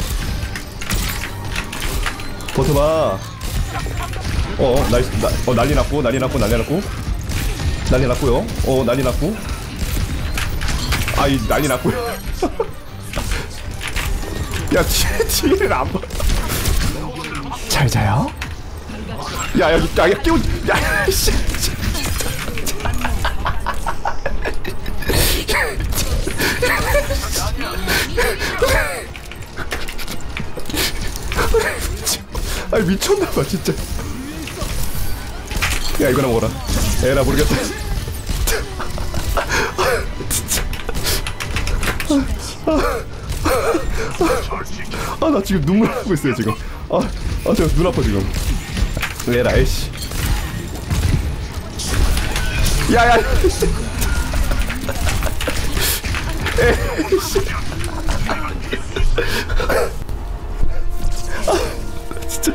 버텨봐. 나이스. 난리 났고. 난리 났고요. 난리 났고. 난리 났고요. 야, 뒤를 안 봐. 잘 자요? 야, 여기, 야, 끼워, 야, 씨. 미쳤나봐, 진짜. 야, 이거나 먹어라. 에라, 모르겠다. 진짜. 나 지금 눈물 나고 있어요, 지금. 제가 눈 아파, 지금. 에라, 에이씨. 야야! 에이씨. 진짜.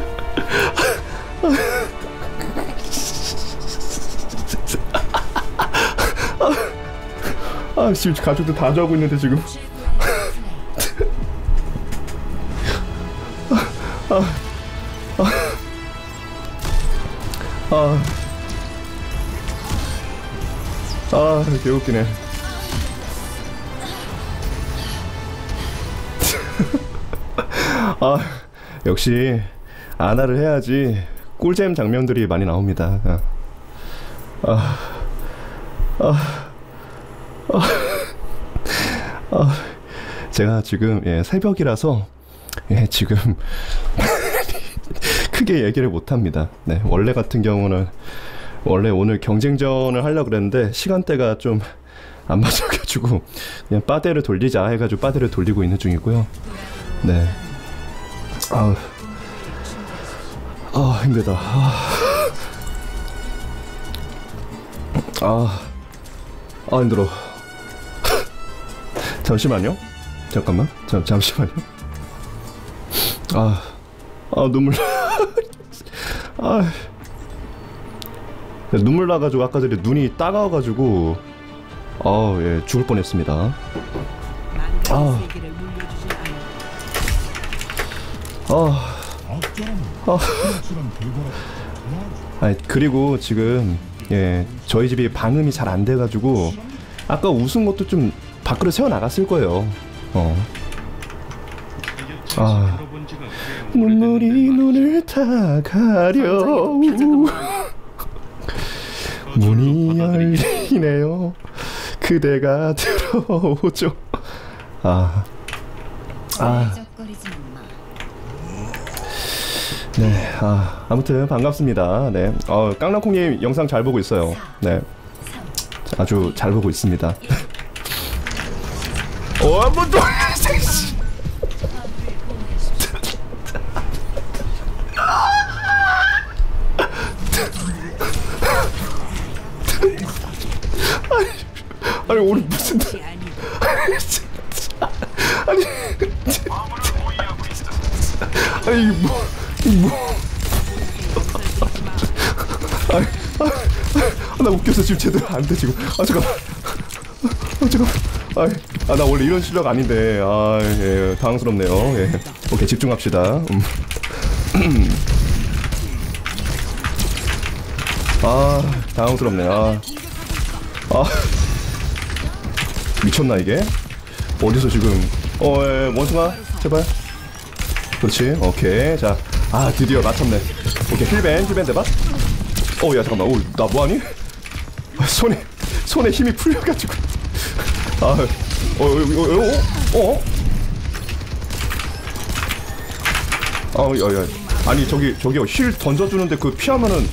지금 가족들 다 자고 있는데 지금. 개웃기네. 역시 아나를 해야지 꿀잼 장면들이 많이 나옵니다. 제가 지금 새벽이라서 지금 크게 얘기를 못합니다. 네, 원래 같은 경우는 원래 오늘 경쟁전을 하려고 그랬는데 시간대가 좀 안 맞아가지고 그냥 빠데를 돌리자 해가지고 빠데를 돌리고 있는 중이고요. 네. 힘들다. 힘들어. 잠시만요. 잠깐만. 잠시만요. 눈물. 눈물 나가지고 아까 전에 눈이 따가워가지고 죽을 뻔했습니다. 망가진 세계를 물려주지 않아. 그리고 지금 저희 집이 방음이 잘 안 돼가지고 아까 웃은 것도 좀 밖으로 새어 나갔을 거예요. 눈물이 눈을 다 가려. 문이 열리네요. 그대가 들어오죠. 네, 아무튼 반갑습니다. 네, 깡랑콩님 영상 잘 보고 있어요. 네, 아주 잘 보고 있습니다. 한번 더. 아니 오늘 무슨 아니 이게 뭐 나 웃겨서 지금 제대로 안 돼 지금. 잠깐만. 나 원래 이런 실력 아닌데. 예, 당황스럽네요. 예. 오케이, 집중합시다. 당황스럽네. 미쳤나 이게? 어디서 지금? 예, 원숭아, 제발. 그렇지. 오케이. 자, 드디어 맞췄네. 오케이, 힐밴 대봐. 야, 잠깐만. 나 뭐하니? 손에 힘이 풀려가지고. 야. 아니, 저기요. 힐 던져주는데 그 피하면은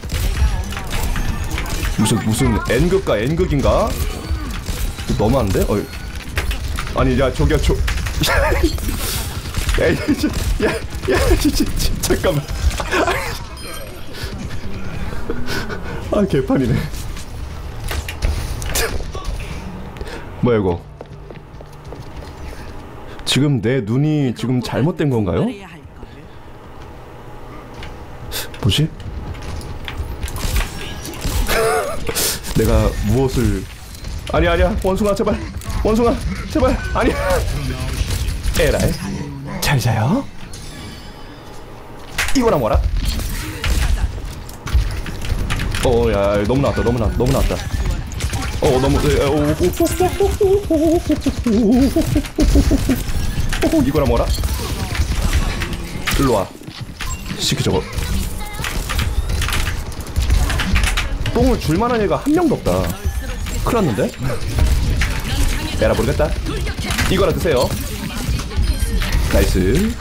무슨 N극과 N극인가? 너무한데? 아니, 야, 저기요, 진짜, 잠깐만. 개판이네. 뭐야, 이거? 지금 내 눈이 지금 잘못된 건가요? 뭐지? 내가 무엇을... 아니야, 원숭아, 제발. 아니야. 에라이. 잘 자요. 이거나 뭐라? 야, 너무 나왔다. 너무. 이거나 뭐라? 일로 와. 시키 저거. 똥을 줄만한 애가 한 명도 없다. 큰일 났는데? 에라 모르겠다. 이거나 드세요. 나이스.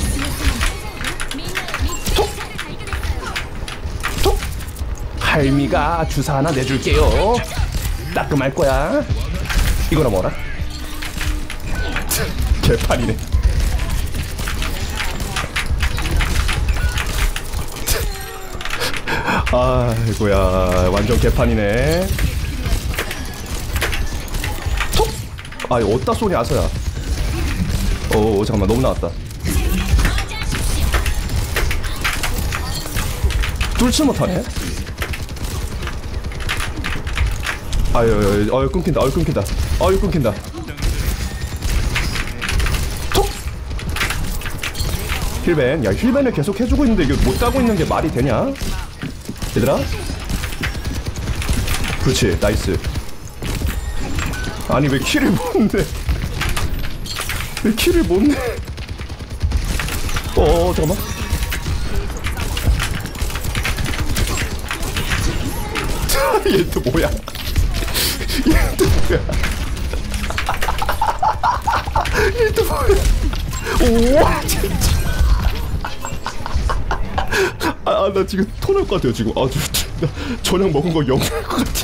톡! 할미가 주사 하나 내줄게요. 따끔할 거야. 이거나 뭐라? 개판이네. 아이고야, 완전 개판이네. 톡! 어디다 쏘니 아서야. 잠깐만, 너무 나왔다. 뚫지 못하네. 끊긴다. 끊긴다. 톡! 힐벤. 야, 힐벤을 계속 해주고 있는데 이게 못 따고 있는 게 말이 되냐? 얘들아? 그렇지, 나이스. 아니, 왜 킬을 못 내? 잠깐만. 얘 또 뭐야? 우와, 진짜. 나 지금 토날 것 같아요, 지금. 나 저녁 먹은 거 영할 것 같아.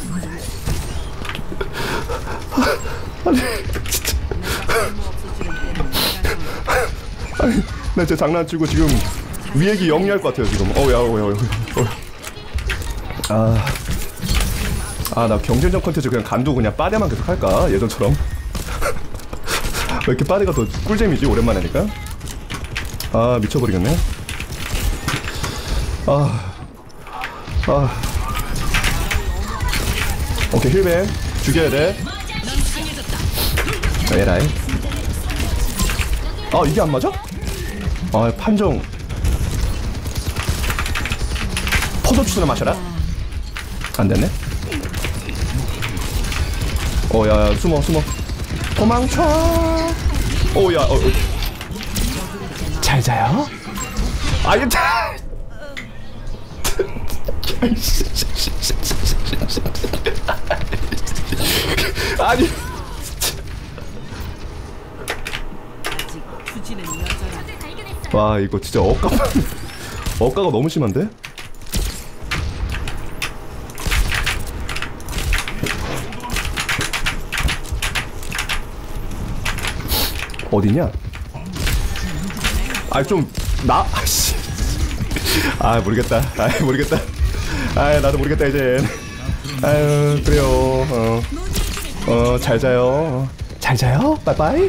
아니, 진짜. 나 진짜 장난치고 지금 위액이 영리할 것 같아요, 지금. 나 경쟁전 컨텐츠 그냥 간두 그냥 빠데만 계속 할까? 예전처럼. 왜 이렇게 빠데가 더 꿀잼이지? 오랜만에 하니까. 미쳐버리겠네. 오케이, 힐뱅 죽여야 돼. 에라이. 이게 안 맞아? 판정. 포도주스나 마셔라. 안 됐네. 야, 숨어. 도망쳐. 야, 잘 자요. 아니. 와, 이거 진짜 억가가 너무 심한데? 어디냐? 모르겠다. 나도 모르겠다, 이제. 그래요. 잘 자요. 빠이빠이.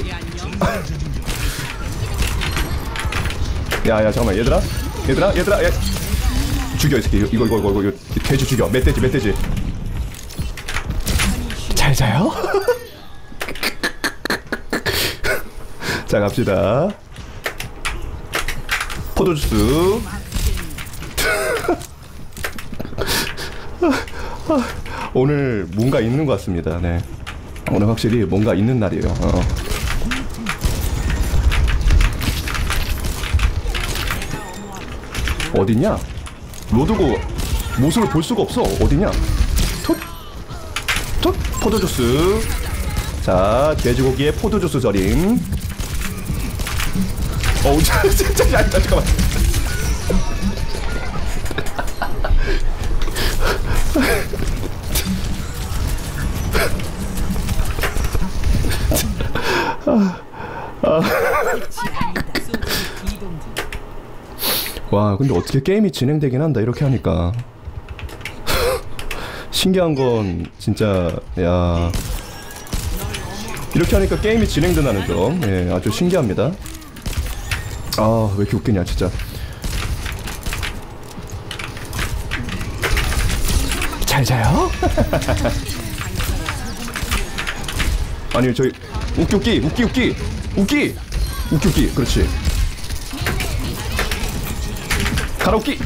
야, 잠깐만, 얘들아. 야. 죽여, 이 새끼. 이거. 돼지 죽여. 멧돼지. 잘 자요? 자, 갑시다. 포도주스. 오늘 뭔가 있는 것 같습니다. 네. 오늘 확실히 뭔가 있는 날이에요. 어디냐? 로드고 모습을 볼 수가 없어. 어디냐? 톳 포도주스. 자, 돼지고기에 포도주스 절임. 어우, 진짜 잠깐만. 와, 근데 어떻게 게임이 진행되긴 한다 이렇게 하니까. 신기한 건 진짜 야, 이렇게 하니까 게임이 진행된다는 점, 예, 아주 신기합니다. 아, 왜 이렇게 웃기냐 진짜. 잘 자요? 아니 저희 웃기 그렇지. 가라오키.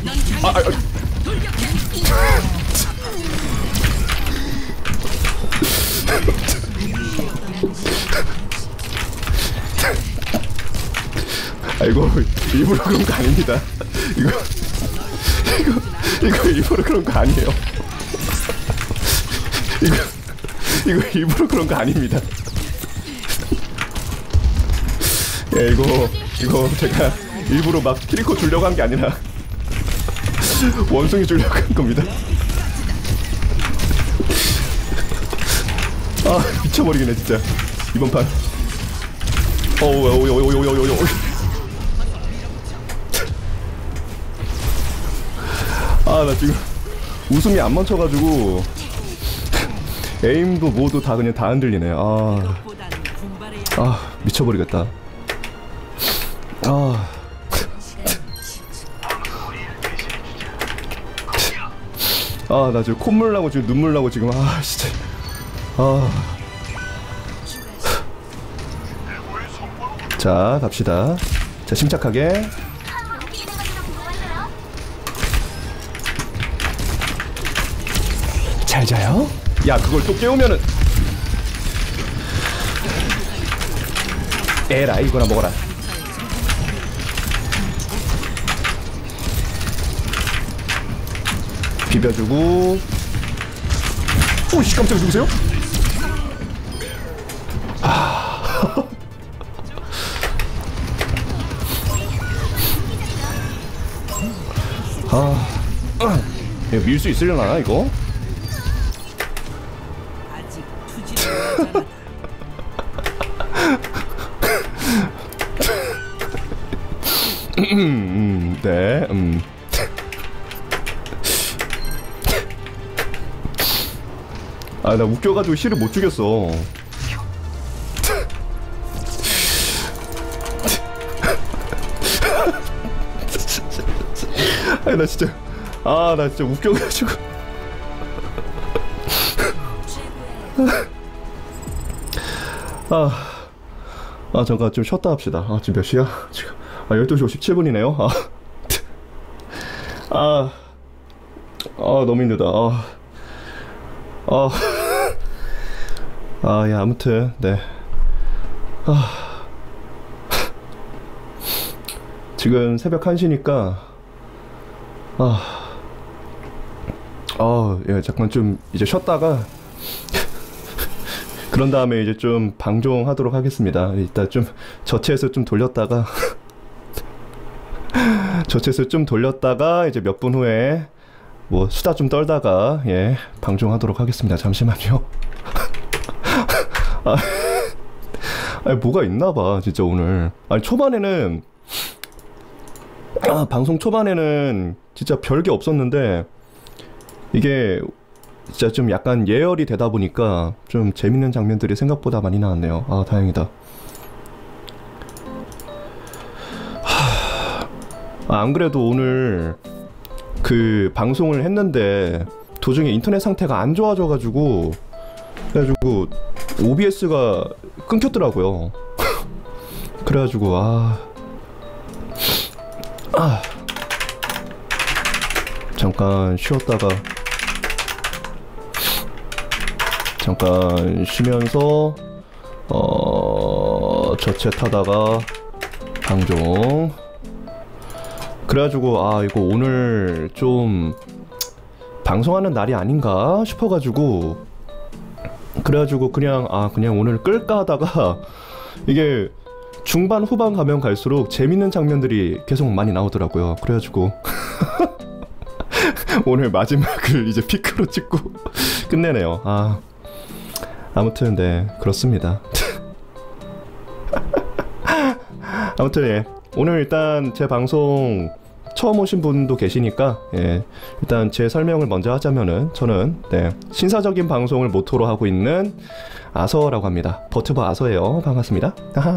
이거 일부러 그런 거 아닙니다. 이거 일부러 그런 거 아니에요. 이거 일부러 그런 거 아닙니다. 예, 이거 제가 일부러 막 키리코 주려고 한 게 아니라 원숭이 주려고 한 겁니다. 아, 미쳐버리겠네 진짜 이번 판. 어우. 아, 나 지금 웃음이 안 멈춰가지고 에임도 뭐도 다 그냥 다 흔들리네. 아, 미쳐버리겠다. 나 지금 콧물 나고 지금 눈물 나고 지금 진짜. 자, 갑시다. 자, 침착하게. 잘 자요? 야, 그걸 또 깨우면은. 에라, 이거나 먹어라. 비벼주고. 오씨, 깜짝이야. 누구세요? 이거 밀 수 있으려나 이거? 아직 투지를 모자라다. 네. 나 웃겨가지고 실을 못 죽였어. 나 진짜. 나 진짜 웃겨가지고. 잠깐 좀 쉬었다 합시다. 지금 몇 시야? 지금 12시 57분이네요. 너무 힘들다. 야, 아무튼 네. 지금 새벽 1시니까 예, 잠깐 좀 이제 쉬었다가 그런 다음에 이제 좀 방종하도록 하겠습니다. 일단 좀 저체에서 좀 돌렸다가 이제 몇 분 후에 뭐 수다 좀 떨다가 예, 방종하도록 하겠습니다. 잠시만요. 뭐가 있나봐 진짜 오늘. 초반에는 방송 초반에는 진짜 별게 없었는데 이게 진짜 좀 약간 예열이 되다 보니까 좀 재밌는 장면들이 생각보다 많이 나왔네요. 다행이다. 안 그래도 오늘 그 방송을 했는데 도중에 인터넷 상태가 안 그래가지고 잠깐 쉬었다가 잠깐 쉬면서 저챗 하다가 방종. 그래가지고 이거 오늘 좀 방송하는 날이 아닌가 싶어가지고 그래가지고 그냥 오늘 끌까 하다가 이게 중반 후반 가면 갈수록 재밌는 장면들이 계속 많이 나오더라고요. 그래가지고 오늘 마지막을 이제 피크로 찍고 끝내네요. 아무튼 네 그렇습니다. 아무튼 예 오늘 일단 제 방송 처음 오신 분도 계시니까 예 일단 제 설명을 먼저 하자면은 저는 네 신사적인 방송을 모토로 하고 있는 아서라고 합니다. 버튜버 아서예요. 반갑습니다.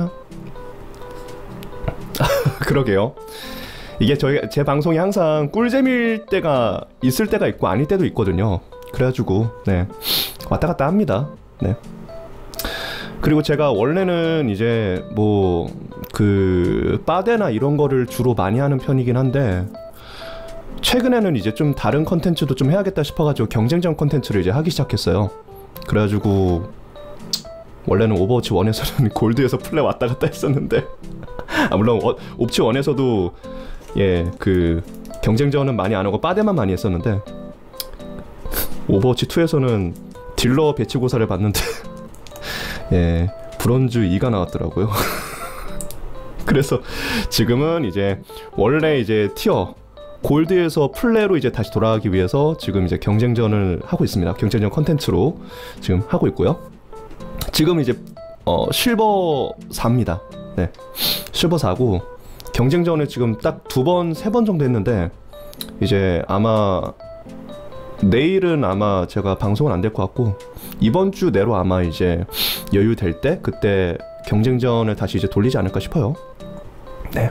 그러게요. 이게 제 방송이 항상 꿀잼일 때가 있을 때가 있고 아닐 때도 있거든요. 그래가지고 네 왔다 갔다 합니다. 네. 그리고 제가 원래는 이제 뭐 그 빠데나 이런 거를 주로 많이 하는 편이긴 한데 최근에는 이제 좀 다른 컨텐츠도 좀 해야겠다 싶어가지고 경쟁전 컨텐츠를 이제 하기 시작했어요. 그래가지고 원래는 오버워치 1에서는 골드에서 플레이 왔다 갔다 했었는데 물론 옵치 1에서도 예 그 경쟁전은 많이 안 하고 빠데만 많이 했었는데 오버워치 2에서는 딜러 배치고사를 봤는데 예 브론즈 2가 나왔더라고요. 그래서 지금은 이제 원래 이제 티어 골드에서 플레이로 이제 다시 돌아가기 위해서 지금 이제 경쟁전을 하고 있습니다. 경쟁전 컨텐츠로 지금 하고 있고요. 지금 이제 실버 4입니다. 네, 실버 4고 경쟁전을 지금 딱 2번, 3번 정도 했는데 이제 아마 내일은 아마 제가 방송은 안 될 것 같고 이번 주 내로 아마 이제 여유 될 때 그때 경쟁전을 다시 이제 돌리지 않을까 싶어요. 네.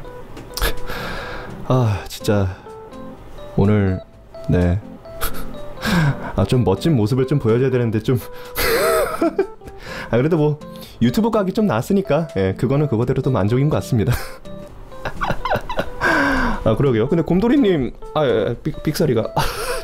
진짜 오늘 네. 좀 멋진 모습을 좀 보여줘야 되는데 좀 그래도 뭐 유튜브 각이 좀 나왔으니까 예, 그거는 그거대로 또 만족인 것 같습니다. 그러게요. 근데 곰돌이님 삑사리가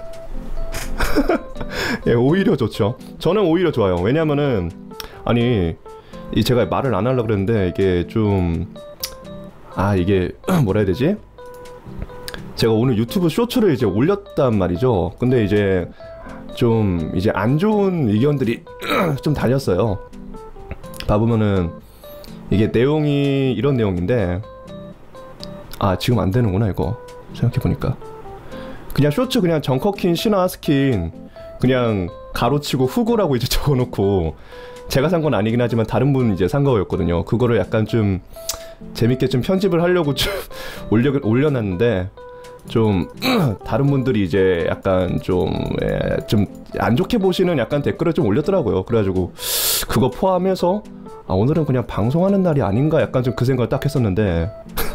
예, 오히려 좋죠. 저는 오히려 좋아요. 왜냐면은 아니 제가 말을 안 하려고 그랬는데 이게 좀 이게 뭐라 해야 되지? 제가 오늘 유튜브 쇼츠를 이제 올렸단 말이죠. 근데 이제 좀 이제 안 좋은 의견들이 좀 달렸어요. 봐보면은 이게 내용이 이런 내용인데 지금 안 되는구나 이거 생각해보니까 그냥 쇼츠 그냥 정커킨 신화 스킨 그냥 가로치고 후구라고 이제 적어놓고 제가 산 건 아니긴 하지만 다른 분 이제 산 거였거든요. 그거를 약간 좀 재밌게 좀 편집을 하려고 좀 올려놨는데 좀 다른 분들이 이제 약간 좀 안 좋게 보시는 약간 댓글을 좀 올렸더라고요. 그래가지고 그거 포함해서 오늘은 그냥 방송하는 날이 아닌가 약간 좀 그 생각을 딱 했었는데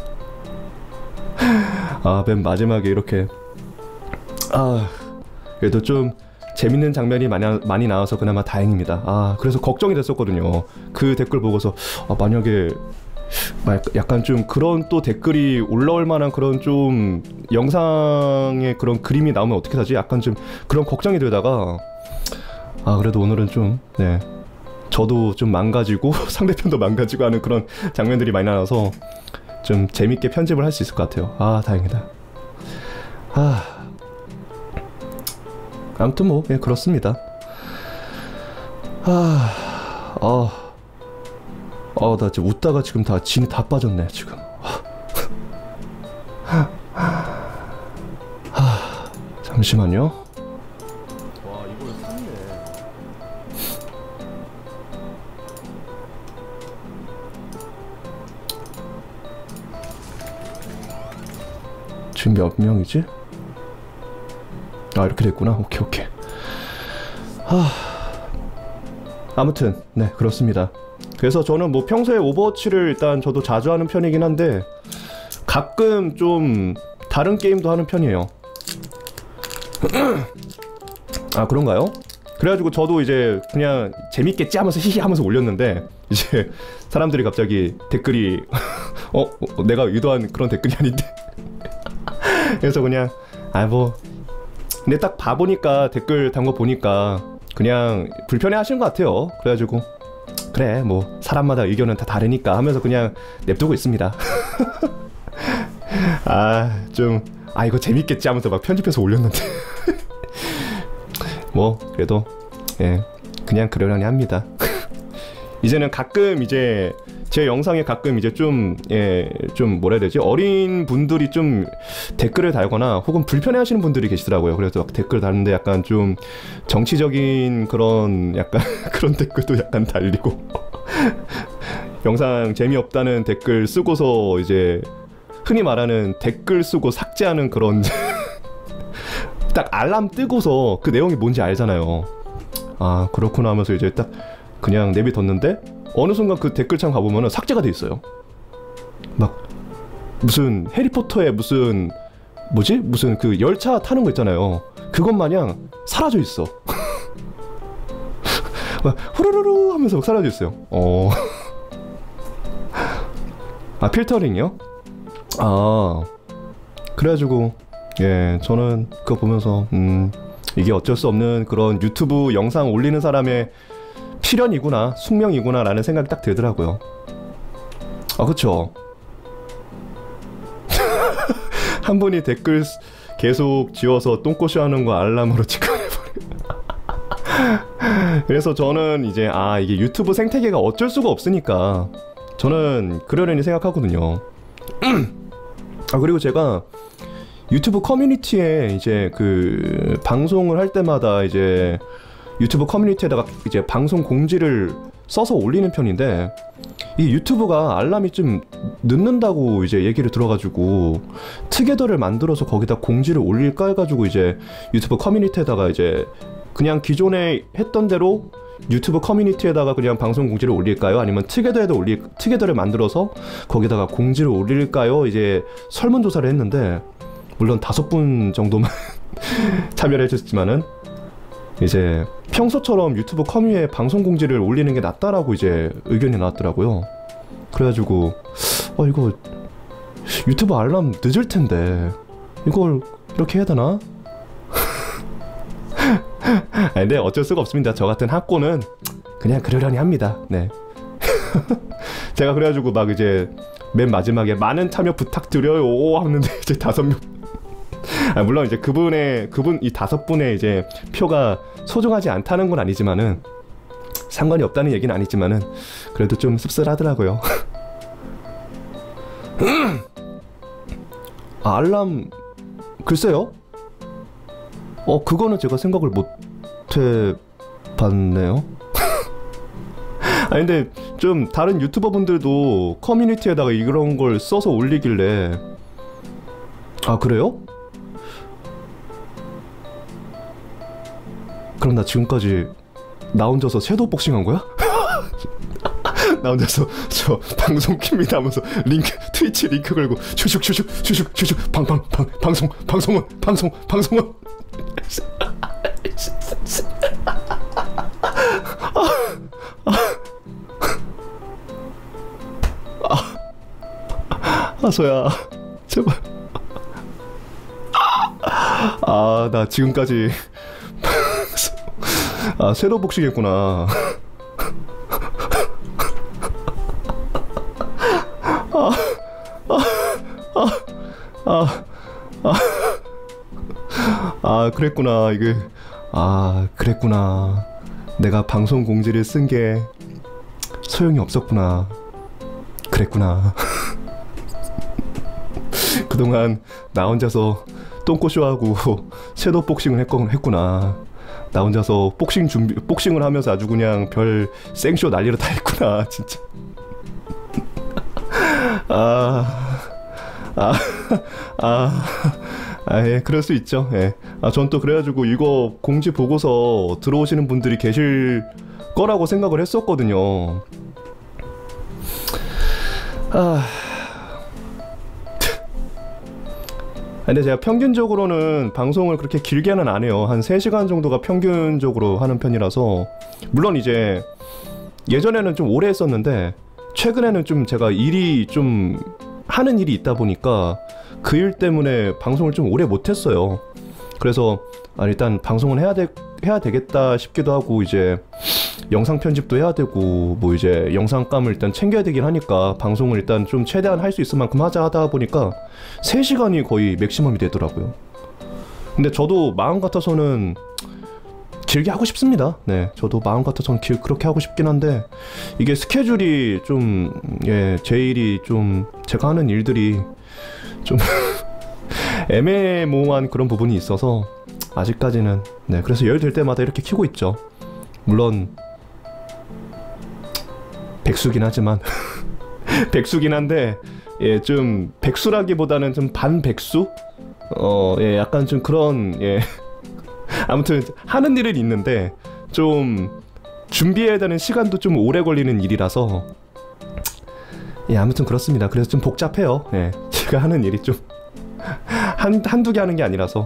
맨 마지막에 이렇게 그래도 좀 재밌는 장면이 많이 나와서 그나마 다행입니다. 그래서 걱정이 됐었거든요. 그 댓글 보고서 만약에 약간 좀 그런 또 댓글이 올라올 만한 그런 좀 영상에 그런 그림이 나오면 어떻게 하지? 약간 좀 그런 걱정이 되다가 그래도 오늘은 좀 네 저도 좀 망가지고 상대편도 망가지고 하는 그런 장면들이 많이 나와서 좀 재밌게 편집을 할 수 있을 것 같아요. 다행이다. 아무튼 뭐 예, 그렇습니다. 나 지금 웃다가 지금 다 진이 다 빠졌네 지금. 잠시만요. 와 이걸 샀네. 지금 몇 명이지? 이렇게 됐구나. 오케이. 아무튼 네 그렇습니다. 그래서 저는 뭐 평소에 오버워치를 일단 저도 자주 하는 편이긴 한데 가끔 좀 다른 게임도 하는 편이에요. 그런가요? 그래가지고 저도 이제 그냥 재밌겠지 하면서 히히 하면서 올렸는데 이제 사람들이 갑자기 댓글이 내가 의도한 그런 댓글이 아닌데 그래서 그냥 뭐 근데 딱 봐보니까 댓글 단 거 보니까 그냥 불편해 하시는 것 같아요. 그래가지고 그래 뭐 사람마다 의견은 다 다르니까 하면서 그냥 냅두고 있습니다. 이거 재밌겠지 하면서 막 편집해서 올렸는데 뭐 그래도 그냥 그러려니 합니다. 이제는 가끔 이제 제 영상에 가끔 이제 좀 뭐라 해야 되지? 어린 분들이 좀 댓글을 달거나 혹은 불편해하시는 분들이 계시더라고요. 그래서 막 댓글 달는데 약간 좀 정치적인 그런 약간 그런 댓글도 약간 달리고 영상 재미없다는 댓글 쓰고서 이제 흔히 말하는 댓글 쓰고 삭제하는 그런 딱 알람 뜨고서 그 내용이 뭔지 알잖아요. 아 그렇구나 하면서 이제 딱 그냥 내비뒀는데 어느 순간 그 댓글창 가보면은 삭제가 돼 있어요. 막 무슨 해리포터에 무슨 그 열차 타는 거 있잖아요. 그것 마냥 사라져 있어. 막 후루루루 하면서 막 사라져 있어요. 필터링이요? 그래가지고 저는 그거 보면서 이게 어쩔 수 없는 그런 유튜브 영상 올리는 사람의 필연이구나, 숙명이구나 라는 생각이 딱 들더라고요. 그쵸. 한 분이 댓글 계속 지워서 똥꼬쇼 하는 거 알람으로 직관해버리고 그래서 저는 이제 이게 유튜브 생태계가 어쩔 수가 없으니까 저는 그러려니 생각하거든요. 그리고 제가 유튜브 커뮤니티에 이제 그 방송을 할 때마다 이제 유튜브 커뮤니티에다가 이제 방송 공지를 써서 올리는 편인데 이 유튜브가 알람이 좀 늦는다고 이제 얘기를 들어가지고 트게더를 만들어서 거기다 공지를 올릴까 해가지고 이제 유튜브 커뮤니티에다가 이제 그냥 기존에 했던 대로 유튜브 커뮤니티에다가 그냥 방송 공지를 올릴까요? 아니면 트게더를 만들어서 거기다가 공지를 올릴까요? 이제 설문조사를 했는데 물론 5분 정도만 참여를 해줬지만은 이제 평소처럼 유튜브 커뮤에 방송 공지를 올리는 게 낫다라고 이제 의견이 나왔더라고요. 그래가지고 이거 유튜브 알람 늦을 텐데 이걸 이렇게 해야 되나? 근데 어쩔 수가 없습니다. 저 같은 학고는 그냥 그러려니 합니다. 네. 제가 그래가지고 막 이제 맨 마지막에 많은 참여 부탁드려요 하는데 이제 5명 물론 이제 그분 이 5분의 이제 표가 소중하지 않다는 건 아니지만은 상관이 없다는 얘기는 아니지만은 그래도 좀 씁쓸하더라고요. 알람 글쎄요. 그거는 제가 생각을 못 해봤네요. 근데 좀 다른 유튜버 분들도 커뮤니티에다가 이런 걸 써서 올리길래 그래요? 그럼 나 지금까지 나 혼자서 섀도우 복싱 한 거야? 나 혼자서 저 방송 킵니다 하면서 트위치 링크 걸고 슈슉 방송원 소야 제발 나 지금까지 섀도우 복싱 했구나. 그랬구나. 이게 그랬구나. 내가 방송 공지를 쓴 게 소용이 없었구나. 그랬구나. 그동안 나 혼자서 똥꼬쇼하고 섀도우 복싱을 했구나. 나 혼자서 복싱을 하면서 아주 그냥 별 생쇼 난리로 다 했구나. 진짜. 예, 그럴 수 있죠. 예. 전 또 그래가지고 이거 공지 보고서 들어오시는 분들이 계실 거라고 생각을 했었거든요. 근데 제가 평균적으로는 방송을 그렇게 길게는 안 해요. 한 3시간 정도가 평균적으로 하는 편이라서 물론 이제 예전에는 좀 오래 했었는데 최근에는 좀 제가 일이 좀 하는 일이 있다 보니까 그 일 때문에 방송을 좀 오래 못했어요. 그래서 일단 방송은 해야 되겠다 싶기도 하고 이제 영상 편집도 해야 되고 뭐 이제 영상감을 일단 챙겨야 되긴 하니까 방송을 일단 좀 최대한 할 수 있을 만큼 하다 보니까 3시간이 거의 맥시멈이 되더라고요. 근데 저도 마음 같아서는 길게 하고 싶습니다. 네, 저도 마음 같아서는 그렇게 하고 싶긴 한데 이게 스케줄이 좀 제 일이 좀 제가 하는 일들이 좀 애매모호한 그런 부분이 있어서 아직까지는 네, 그래서 여유 될 때마다 이렇게 키고 있죠. 물론 백수긴 하지만 백수긴 한데 좀 백수라기보다는 좀 반백수? 약간 좀 그런 아무튼 하는 일은 있는데 좀 준비해야 되는 시간도 좀 오래 걸리는 일이라서 아무튼 그렇습니다. 그래서 좀 복잡해요. 제가 하는 일이 좀 한두 개 하는 게 아니라서.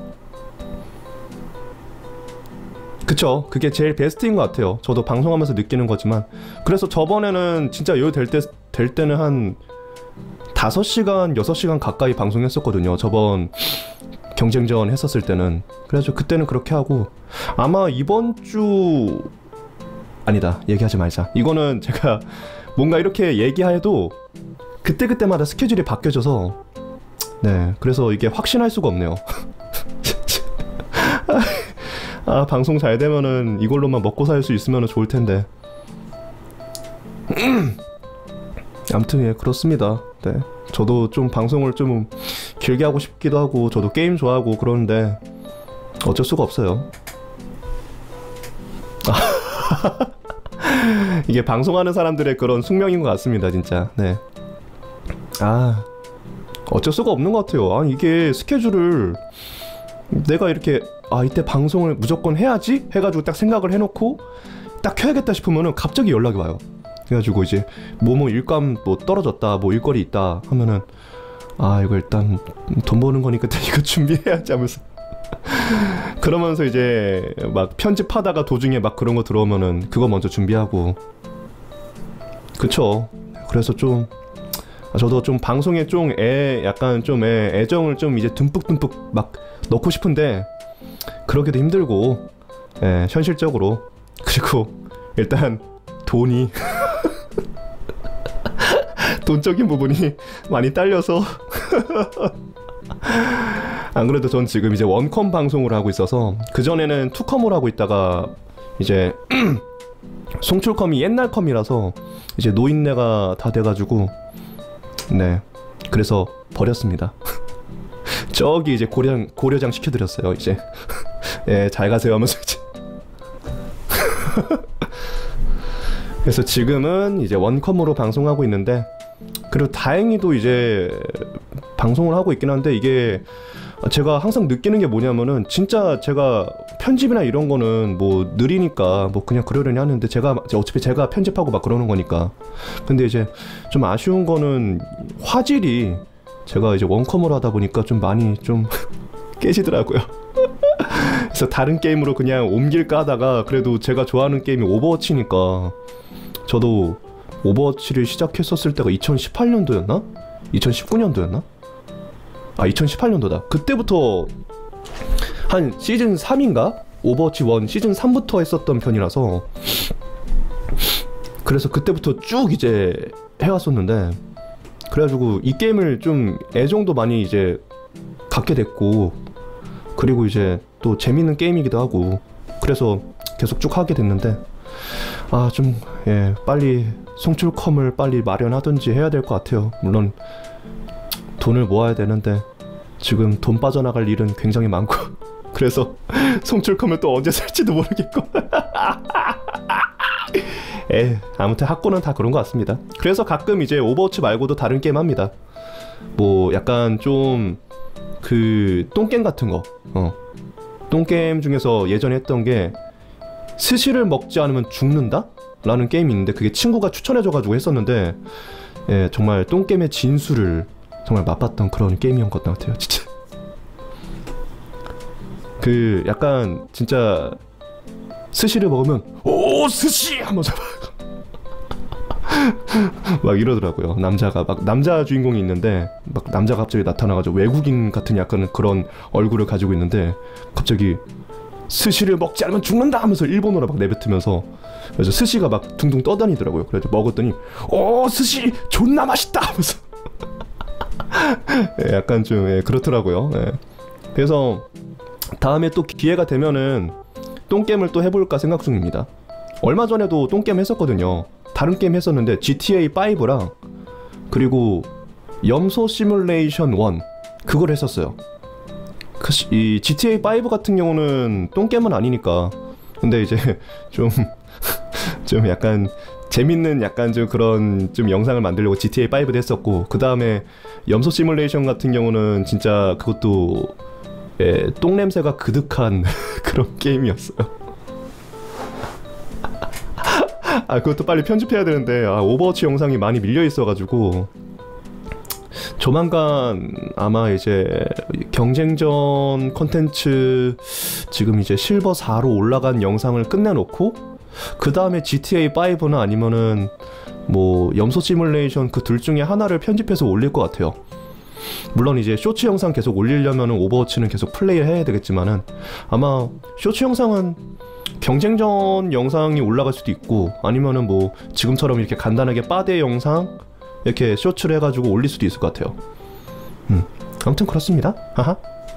그쵸, 그게 제일 베스트인 것 같아요. 저도 방송하면서 느끼는 거지만. 그래서 저번에는 진짜 여유 될 때는 한 5시간, 6시간 가까이 방송했었거든요. 저번 경쟁전 했었을 때는. 그래서 그때는 그렇게 하고 아마 이번 주 아니다, 얘기하지 말자. 이거는 제가 뭔가 이렇게 얘기해도 그때그때마다 스케줄이 바뀌어져서 네, 그래서 이게 확신할 수가 없네요. 방송 잘 되면은 이걸로만 먹고 살 수 있으면 좋을 텐데. 아무튼 그렇습니다. 네, 저도 좀 방송을 좀 길게 하고 싶기도 하고 저도 게임 좋아하고 그러는데 어쩔 수가 없어요. 이게 방송하는 사람들의 그런 숙명인 것 같습니다, 진짜. 네. 어쩔 수가 없는 것 같아요. 이게 스케줄을 내가 이렇게 이때 방송을 무조건 해야지 해가지고 딱 생각을 해놓고 딱 켜야겠다 싶으면은 갑자기 연락이 와요. 그래가지고 이제 뭐뭐 일감 뭐 떨어졌다, 뭐 일거리 있다 하면은 이거 일단 돈 버는 거니까 이거 준비해야지 하면서 그러면서 이제 막 편집하다가 도중에 막 그런 거 들어오면은 그거 먼저 준비하고. 그쵸. 그래서 좀 저도 좀 방송에 좀 약간 좀 애정을 좀 이제 듬뿍듬뿍 막 넣고 싶은데 그러기도 힘들고 현실적으로. 그리고 일단 돈이 돈적인 부분이 많이 딸려서 안 그래도 전 지금 이제 원컴 방송을 하고 있어서 그전에는 투컴을 하고 있다가 이제 송출컴이 옛날 컴이라서 이제 노인네가 다 돼가지고 네, 그래서 버렸습니다. 저기 이제 고려장 시켜드렸어요. 이제 잘 가세요 하면서 이제 그래서 지금은 이제 원컴으로 방송하고 있는데 그리고 다행히도 이제 방송을 하고 있긴 한데 이게 제가 항상 느끼는 게 뭐냐면은 진짜 제가 편집이나 이런 거는 뭐 느리니까 뭐 그냥 그러려니 하는데 어차피 제가 편집하고 막 그러는 거니까. 근데 이제 좀 아쉬운 거는 화질이 제가 이제 원컴으로 하다 보니까 좀 많이 좀 깨지더라고요. 그래서 다른 게임으로 그냥 옮길까 하다가 그래도 제가 좋아하는 게임이 오버워치니까 저도 오버워치를 시작했었을 때가 2018년도였나? 2019년도였나? 2018년도다. 그때부터 한 시즌 3인가? 오버워치 1 시즌 3부터 했었던 편이라서 그래서 그때부터 쭉 이제 해왔었는데 그래가지고 이 게임을 좀 애정도 많이 이제 갖게 됐고 그리고 이제 또 재밌는 게임이기도 하고 그래서 계속 쭉 하게 됐는데 좀 빨리 송출컴을 빨리 마련하든지 해야 될 것 같아요. 물론 돈을 모아야 되는데 지금 돈 빠져나갈 일은 굉장히 많고 그래서 송출컴을 또 언제 살지도 모르겠고 아무튼 학고는 다 그런 것 같습니다. 그래서 가끔 이제 오버워치 말고도 다른 게임 합니다. 뭐 약간 좀 그 똥게임 같은 거 똥게임 중에서 예전에 했던 게 스시를 먹지 않으면 죽는다? 라는 게임이 있는데 그게 친구가 추천해줘가지고 했었는데 정말 똥게임의 진수를 정말 맛봤던 그런 게임이었던 것 같아요. 진짜 그 약간 진짜 스시를 먹으면 오 스시! 하면서 막 이러더라고요. 남자가 막 남자 주인공이 있는데 막 남자가 갑자기 나타나가지고 외국인 같은 약간 그런 얼굴을 가지고 있는데 갑자기 스시를 먹지 않으면 죽는다 하면서 일본어로 막 내뱉으면서 그래서 스시가 막 둥둥 떠다니더라고요. 그래서 먹었더니 스시 존나 맛있다 하면서 예, 약간 좀 예, 그렇더라고요. 예. 그래서 다음에 또 기회가 되면은 똥게임을 또 해볼까 생각 중입니다. 얼마 전에도 똥게임 했었거든요. 다른 게임 했었는데 GTA 5랑 그리고 염소 시뮬레이션 1 그걸 했었어요. 이 GTA 5 같은 경우는 똥게임은 아니니까 근데 이제 좀 약간 재밌는 약간 좀 그런 좀 영상을 만들려고 GTA 5도 했었고 그 다음에 염소 시뮬레이션 같은 경우는 진짜 그것도 예, 똥냄새가 그득한 그런 게임이었어요. 아 그것도 빨리 편집해야 되는데 오버워치 영상이 많이 밀려 있어가지고 조만간 아마 이제 경쟁전 컨텐츠 지금 이제 실버 4로 올라간 영상을 끝내놓고 그 다음에 GTA 5나 아니면은 뭐 염소 시뮬레이션 그 둘 중에 하나를 편집해서 올릴 것 같아요. 물론 이제 쇼츠 영상 계속 올리려면은 오버워치는 계속 플레이를 해야 되겠지만은 아마 쇼츠 영상은 경쟁전 영상이 올라갈 수도 있고 아니면은 뭐 지금처럼 이렇게 간단하게 빠데 영상 이렇게 쇼츠를 해가지고 올릴 수도 있을 것 같아요. 아무튼 그렇습니다. 하하.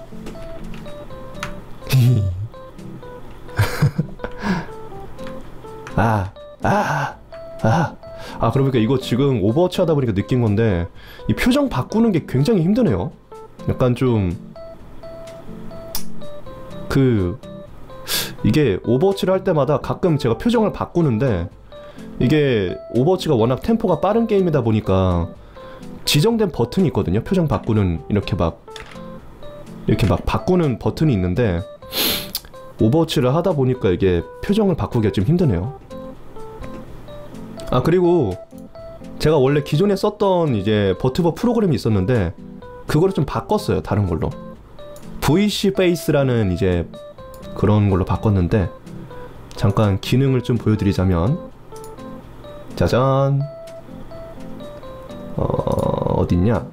그러니까 이거 지금 오버워치 하다 보니까 느낀 건데 이 표정 바꾸는 게 굉장히 힘드네요. 약간 좀 이게 오버워치를 할 때마다 가끔 제가 표정을 바꾸는데 이게 오버워치가 워낙 템포가 빠른 게임이다 보니까 지정된 버튼이 있거든요. 표정 바꾸는 이렇게 막 바꾸는 버튼이 있는데 오버워치를 하다 보니까 이게 표정을 바꾸기가 좀 힘드네요. 그리고 제가 원래 기존에 썼던 이제 버튜버 프로그램이 있었는데 그거를 좀 바꿨어요. 다른 걸로 VC 페이스라는 이제 그런 걸로 바꿨는데 잠깐 기능을 좀 보여드리자면 짜잔 어딨냐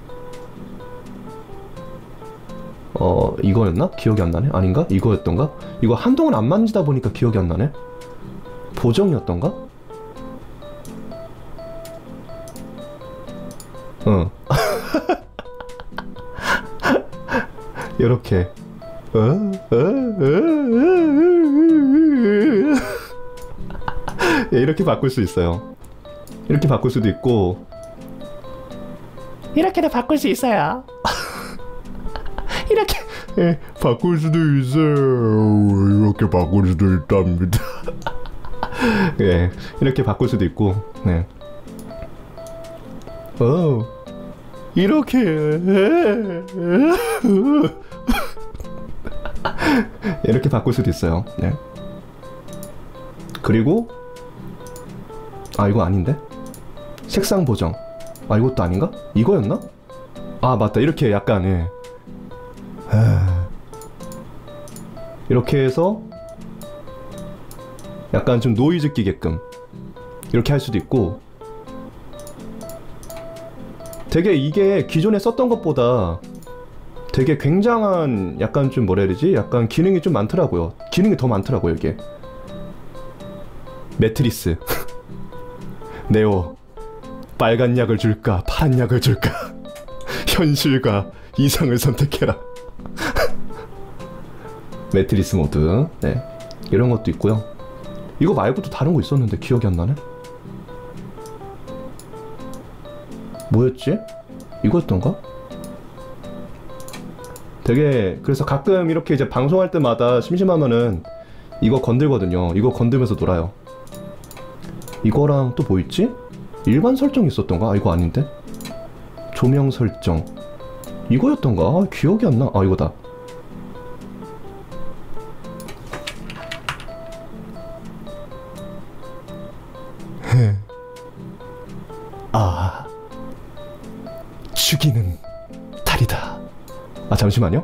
이거였나? 기억이 안 나네? 아닌가? 이거였던가? 이거 한동안 안 만지다 보니까 기억이 안 나네? 보정이었던가? 요렇게 예, 이렇게 바꿀 수 있어요. 이렇게 바꿀 수도 있고 이렇게도 바꿀 수 있어요. 이렇게 예, 바꿀 수도 있어요. 이렇게 바꿀 수도 있답니다. 예, 이렇게 바꿀 수도 있고 네. 이렇게 이렇게 바꿀 수도 있어요. 네. 그리고 이거 아닌데? 색상 보정. 이것도 아닌가? 이거였나? 맞다. 이렇게 약간 예. 이렇게 해서 약간 좀 노이즈 끼게끔 이렇게 할 수도 있고 되게 이게 기존에 썼던 것보다 되게 굉장한 약간 좀 뭐라 해야 되지? 약간 기능이 좀 많더라고요. 기능이 더 많더라고요 이게. 매트리스 네오 빨간 약을 줄까 파란 약을 줄까 현실과 이상을 선택해라. 매트리스 모드 네 이런 것도 있고요. 이거 말고도 다른 거 있었는데 기억이 안 나네. 뭐였지? 이거였던가? 되게 그래서 가끔 이렇게 이제 방송할 때마다 심심하면은 이거 건들거든요. 이거 건들면서 놀아요. 이거랑 또 뭐 있지? 일반 설정 있었던가? 이거 아닌데? 조명 설정 이거였던가? 기억이 안 나. 이거다. 죽이는 달이다. 잠시만요.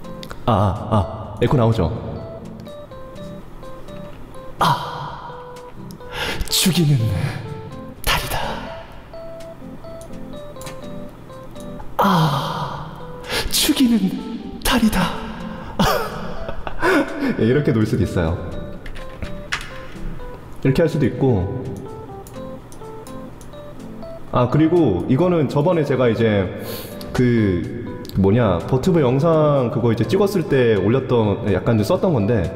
에코 나오죠? 죽이는 달이다. 죽이는 달이다. 예, 이렇게 놓을 수도 있어요. 이렇게 할 수도 있고. 그리고 이거는 저번에 제가 이제 버튜브 영상 그거 이제 찍었을 때 올렸던, 약간 좀 썼던 건데.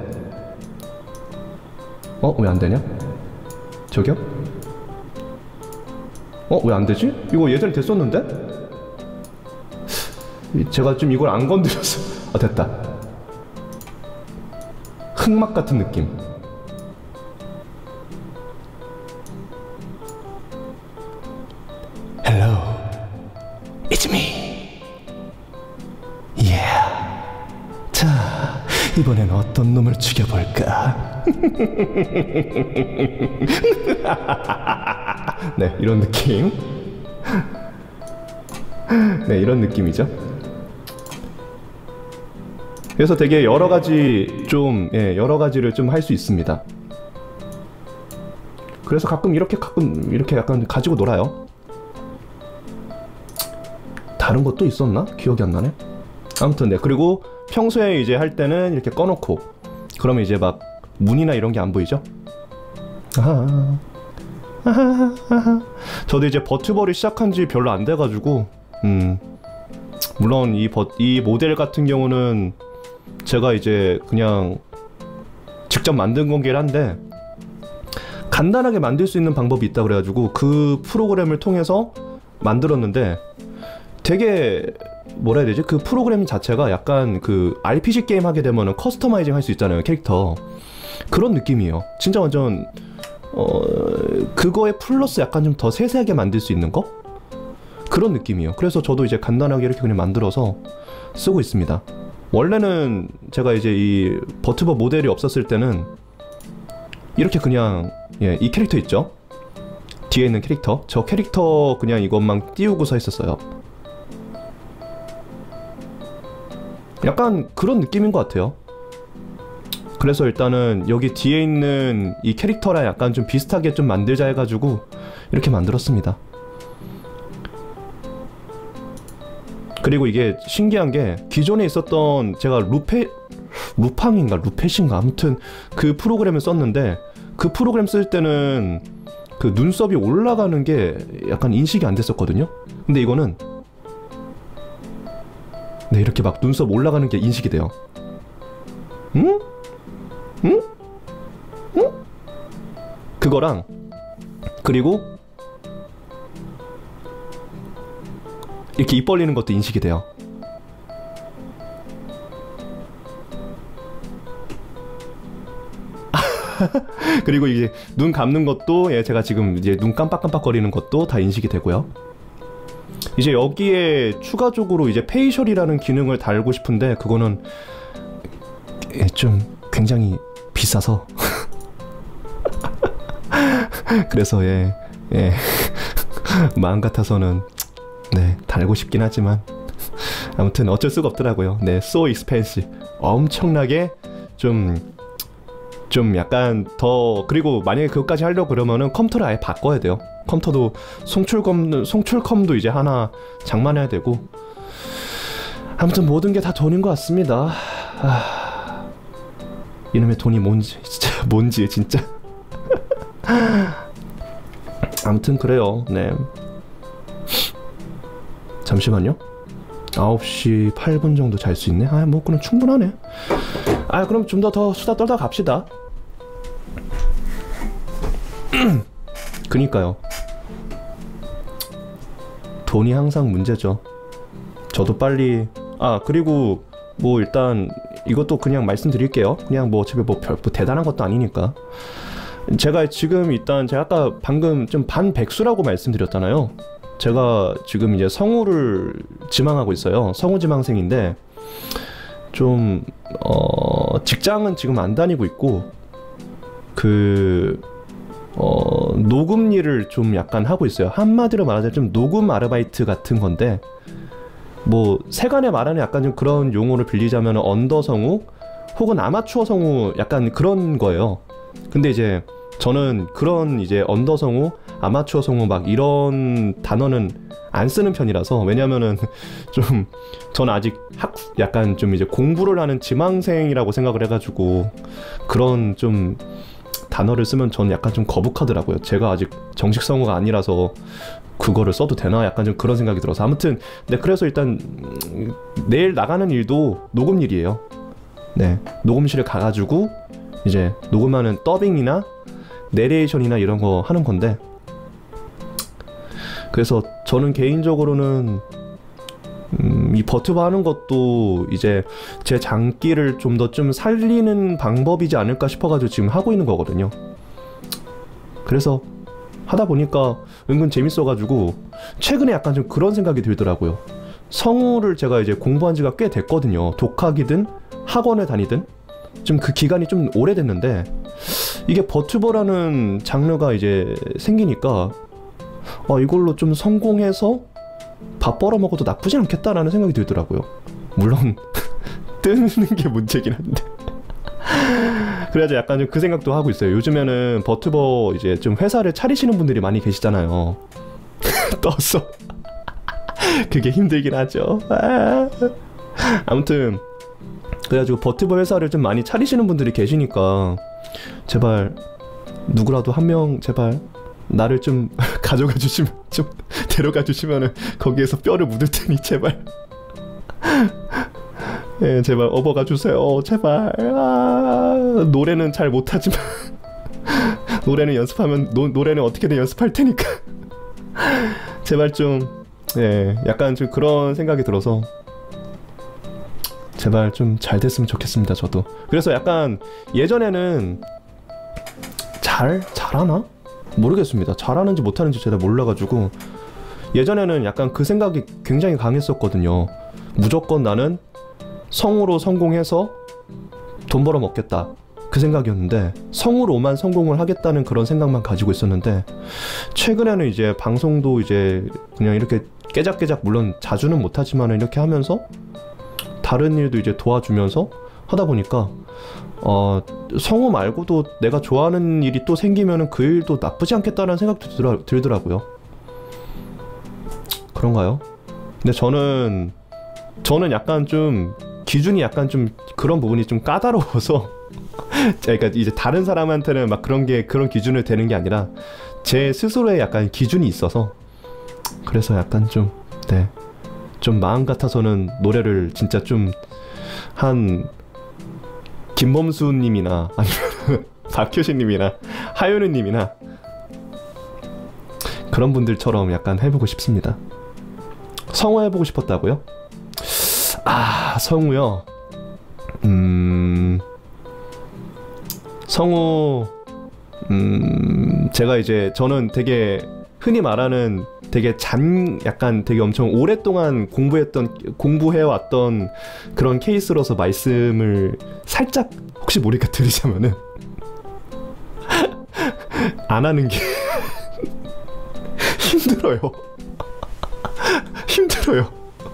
왜 안 되냐? 저기요? 왜 안 되지? 이거 예전에 됐었는데? 제가 좀 이걸 안 건드려서. 됐다. 흑막 같은 느낌. Hello, it's me. Yeah. 자, 이번엔 어떤 놈을 죽여볼까? 네, 이런 느낌. 네, 이런 느낌이죠. 그래서 되게 여러 가지를 좀 할 수 있습니다. 그래서 가끔 이렇게 약간 가지고 놀아요. 다른 것도 있었나? 기억이 안 나네. 아무튼 네. 그리고 평소에 이제 할 때는 이렇게 꺼놓고, 그러면 이제 막 문이나 이런 게 안 보이죠? 저도 이제 버튜버를 시작한 지 별로 안 돼가지고, 물론 이 모델 같은 경우는 제가 이제 그냥 직접 만든 거긴 한데, 간단하게 만들 수 있는 방법이 있다 그래가지고 그 프로그램을 통해서 만들었는데, 되게 뭐라 해야 되지? 그 프로그램 자체가 약간 그 RPG 게임 하게 되면은 커스터마이징 할 수 있잖아요, 캐릭터. 그런 느낌이에요. 진짜 완전 그거에 플러스 약간 좀 더 세세하게 만들 수 있는 거? 그런 느낌이에요. 그래서 저도 이제 간단하게 이렇게 그냥 만들어서 쓰고 있습니다. 원래는 제가 이제 이 버튜버 모델이 없었을 때는 이렇게 그냥 이 캐릭터 있죠? 뒤에 있는 캐릭터, 저 캐릭터 그냥 이것만 띄우고서 했었어요. 약간 그런 느낌인 것 같아요. 그래서 일단은 여기 뒤에 있는 이 캐릭터랑 약간 좀 비슷하게 좀 만들자 해가지고 이렇게 만들었습니다. 그리고 이게 신기한 게, 기존에 있었던 제가 루팡인가 루펫인가 아무튼 그 프로그램을 썼는데, 그 프로그램 쓸 때는 그 눈썹이 올라가는 게 약간 인식이 안 됐었거든요. 근데 이거는 네, 이렇게 막 눈썹 올라가는 게 인식이 돼요. 응? 응? 응? 그거랑, 그리고 이렇게 입 벌리는 것도 인식이 돼요. 그리고 이제 눈 감는 것도, 제가 지금 이제 눈 깜빡깜빡거리는 것도 다 인식이 되고요. 이제 여기에 추가적으로 이제 페이셜이라는 기능을 달고 싶은데, 그거는 좀 굉장히 비싸서 그래서 마음 같아서는 달고 싶긴 하지만 아무튼 어쩔 수가 없더라고요. so expensive. 엄청나게 좀 약간 더, 그리고 만약에 그것까지 하려고 그러면은 컴퓨터를 아예 바꿔야 돼요. 컴퓨터도 송출컴도 이제 하나 장만해야 되고, 아무튼 모든 게 다 돈인 것 같습니다. 이놈의 돈이 뭔지 진짜 아무튼 그래요. 네, 잠시만요. 9시 8분 정도 잘 수 있네. 뭐 그럼 충분하네. 그럼 좀 더 수다 떨다 갑시다. 그니까요. 돈이 항상 문제죠. 저도 빨리. 그리고 뭐 일단 이것도 그냥 말씀드릴게요. 그냥 뭐 어차피 뭐 대단한 것도 아니니까. 제가 지금 일단 제가 아까 방금 좀 반백수라고 말씀드렸잖아요. 제가 지금 이제 성우를 지망하고 있어요. 성우 지망생인데 좀 직장은 지금 안 다니고 있고, 녹음 일을 좀 약간 하고 있어요. 한마디로 말하자면 좀 녹음 아르바이트 같은 건데, 뭐 세간에 말하는 약간 좀 그런 용어를 빌리자면 언더 성우 혹은 아마추어 성우 약간 그런 거예요. 근데 이제 저는 그런 이제 언더 성우, 아마추어 성우 막 이런 단어는 안 쓰는 편이라서. 왜냐면은 좀 저는 아직 약간 좀 이제 공부를 하는 지망생이라고 생각을 해가지고 그런 좀 단어를 쓰면 저는 약간 좀 거북하더라고요. 제가 아직 정식 성우가 아니라서 그거를 써도 되나? 약간 좀 그런 생각이 들어서. 아무튼 네, 그래서 일단 내일 나가는 일도 녹음 일이에요. 네, 녹음실에 가가지고 이제 녹음하는 더빙이나 내레이션이나 이런 거 하는 건데, 그래서 저는 개인적으로는 이 버튜버 하는 것도 이제 제 장기를 좀 더 좀 살리는 방법이지 않을까 싶어가지고 지금 하고 있는 거거든요. 그래서 하다 보니까 은근 재밌어가지고 최근에 약간 좀 그런 생각이 들더라고요. 성우를 제가 이제 공부한 지가 꽤 됐거든요. 독학이든 학원을 다니든 좀 그 기간이 좀 오래됐는데, 이게 버튜버라는 장르가 이제 생기니까 이걸로 좀 성공해서 밥 벌어먹어도 나쁘지 않겠다라는 생각이 들더라고요. 물론 뜨는 게 문제긴 한데 그래가지고 약간 좀 그 생각도 하고 있어요. 요즘에는 버튜버 이제 좀 회사를 차리시는 분들이 많이 계시잖아요. 떴어. 그게 힘들긴 하죠. 아무튼 그래가지고 버튜버 회사를 좀 많이 차리시는 분들이 계시니까 제발 누구라도 한 명 제발 나를 좀 가져가 주시면, 좀 데려가 주시면은 거기에서 뼈를 묻을 테니 제발 예, 제발 업어가 주세요. 제발. 노래는 잘 못하지만 노래는 연습하면 노래는 어떻게든 연습할 테니까 제발 좀, 예, 약간 좀 그런 생각이 들어서 제발 좀 잘 됐으면 좋겠습니다. 저도. 그래서 약간 예전에는 잘하나? 모르겠습니다. 잘하는지 못하는지 제가 몰라가지고 예전에는 약간 그 생각이 굉장히 강했었거든요. 무조건 나는 성우로 성공해서 돈 벌어 먹겠다, 그 생각이었는데, 성우로만 성공을 하겠다는 그런 생각만 가지고 있었는데, 최근에는 이제 방송도 이제 그냥 이렇게 깨작깨작, 물론 자주는 못하지만 이렇게 하면서 다른 일도 이제 도와주면서 하다 보니까 성우 말고도 내가 좋아하는 일이 또 생기면은 그 일도 나쁘지 않겠다는 생각도 들더라고요. 그런가요? 근데 저는 약간 좀 기준이 약간 좀 그런 부분이 좀 까다로워서 그러니까 이제 다른 사람한테는 막 그런 기준을 대는 게 아니라 제 스스로의 약간 기준이 있어서, 그래서 약간 좀, 네, 좀 마음 같아서는 노래를 진짜 좀 한 김범수님이나 아니면 박효신님이나 하윤우님이나 그런 분들처럼 약간 해보고 싶습니다. 성우 해보고 싶었다고요? 성우요? 성우, 제가 이제 저는 되게 흔히 말하는 되게 약간 되게 엄청 오랫동안 공부해왔던 그런 케이스로서 말씀을 살짝 혹시 모르니까 드리자면은 안 하는 게 힘들어요. 힘들어요.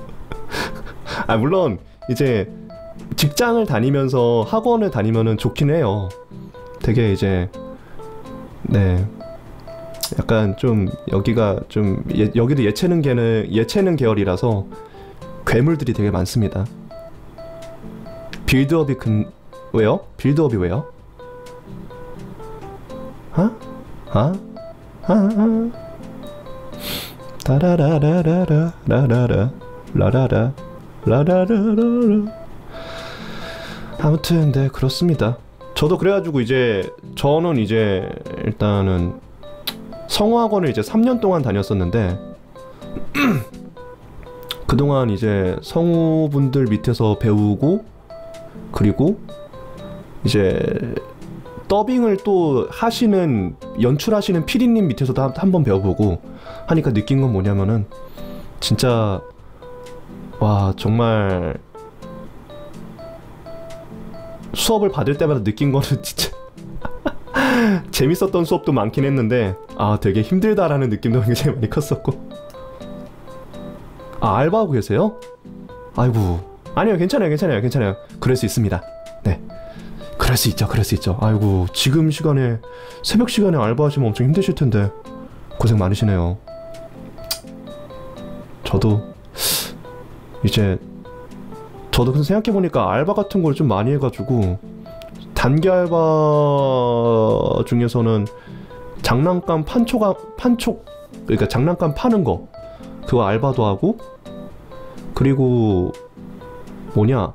물론 이제 직장을 다니면서 학원을 다니면은 좋긴 해요. 되게 이제, 네, 약간 좀 여기가 좀 여기도 예체능 계열이라서 괴물들이 되게 많습니다. 빌드업이 왜요? 빌드업이 왜요? 따라라라라라 라라라 라라라 라라라라라. 아무튼 네, 그렇습니다. 저도 그래가지고 이제 저는 이제 일단은 성우학원을 이제 3년 동안 다녔었는데 그동안 이제 성우분들 밑에서 배우고, 그리고 이제 더빙을 또 연출하시는 피디님 밑에서도 한번 배워보고 하니까 느낀 건 뭐냐면은 진짜 와, 정말 수업을 받을 때마다 느낀 거는 진짜 재밌었던 수업도 많긴 했는데 되게 힘들다라는 느낌도 굉장히 많이 컸었고. 알바하고 계세요? 아이고, 아니요, 괜찮아요. 그럴 수 있습니다. 네, 그럴 그럴 수 있죠, 그럴 수 있죠. 아이고, 지금 시간에 새벽 시간에 알바하시면 엄청 힘드실 텐데 고생 많으시네요. 저도 근데 생각해보니까 알바 같은 걸 좀 많이 해가지고 단기 알바 중에서는 장난감 그러니까 장난감 파는 거 그거 알바도 하고, 그리고 뭐냐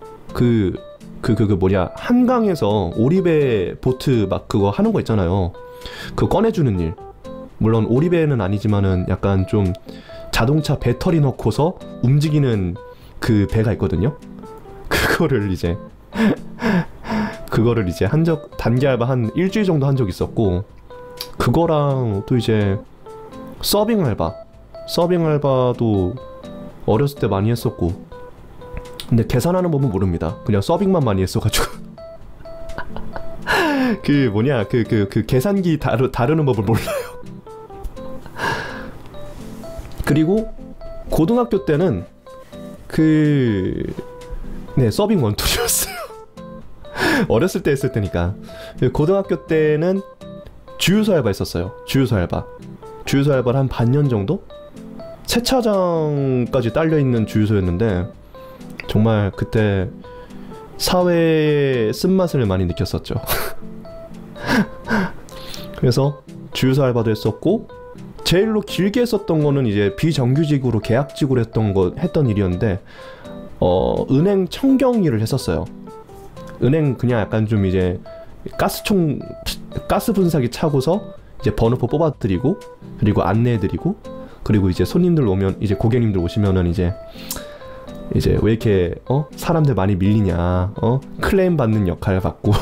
한강에서 오리배 보트 막 그거 하는 거 있잖아요. 그거 꺼내주는 일. 물론 오리배는 아니지만은 약간 좀 자동차 배터리 넣고서 움직이는 그 배가 있거든요. 그거를 이제 단기 알바 한 일주일 정도 한 적 있었고, 그거랑 또 이제 서빙 알바도 어렸을 때 많이 했었고, 근데 계산하는 법은 모릅니다. 그냥 서빙만 많이 했어가지고 그 계산기 다루는 법을 몰라요. 그리고 고등학교 때는 서빙 원툴이었어요. 어렸을 때 했을 때니까. 고등학교 때는 주유소 알바 했었어요. 주유소 알바를 한 반년 정도? 세차장까지 딸려있는 주유소였는데 정말 그때 사회의 쓴맛을 많이 느꼈었죠. 그래서 주유소 알바도 했었고, 제일로 길게 했었던 거는 이제 비정규직으로 계약직으로 했던 일이었는데, 은행 청경 일을 했었어요. 은행 그냥 약간 좀 이제 가스 분사기 차고서 이제 번호표 뽑아드리고, 그리고 안내해드리고, 그리고 이제 손님들 오면, 이제 고객님들 오시면은 이제 왜 이렇게 사람들 많이 밀리냐, 클레임 받는 역할 받고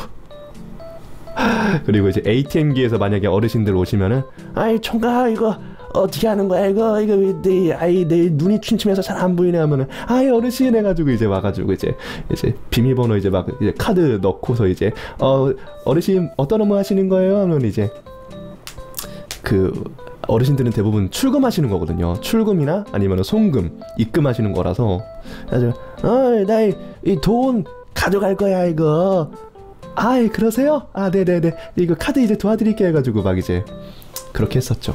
그리고 이제 ATM기에서 만약에 어르신들 오시면은, 아이 총각 이거 어떻게 하는 거야, 이거 내 눈이 침침해서 잘 안 보이네 하면은, 아이 어르신 해가지고 이제 와가지고 이제 비밀번호 이제 막 이제 카드 넣고서 이제 어르신 어떤 업무 하시는 거예요 하면 이제 어르신들은 대부분 출금하시는 거거든요. 출금이나 아니면 송금, 입금하시는 거라서, 그래서 나 이 돈 가져갈 거야 이거. 아이 그러세요? 아 네네네, 이거 카드 이제 도와드릴게요 해가지고 막 이제 그렇게 했었죠.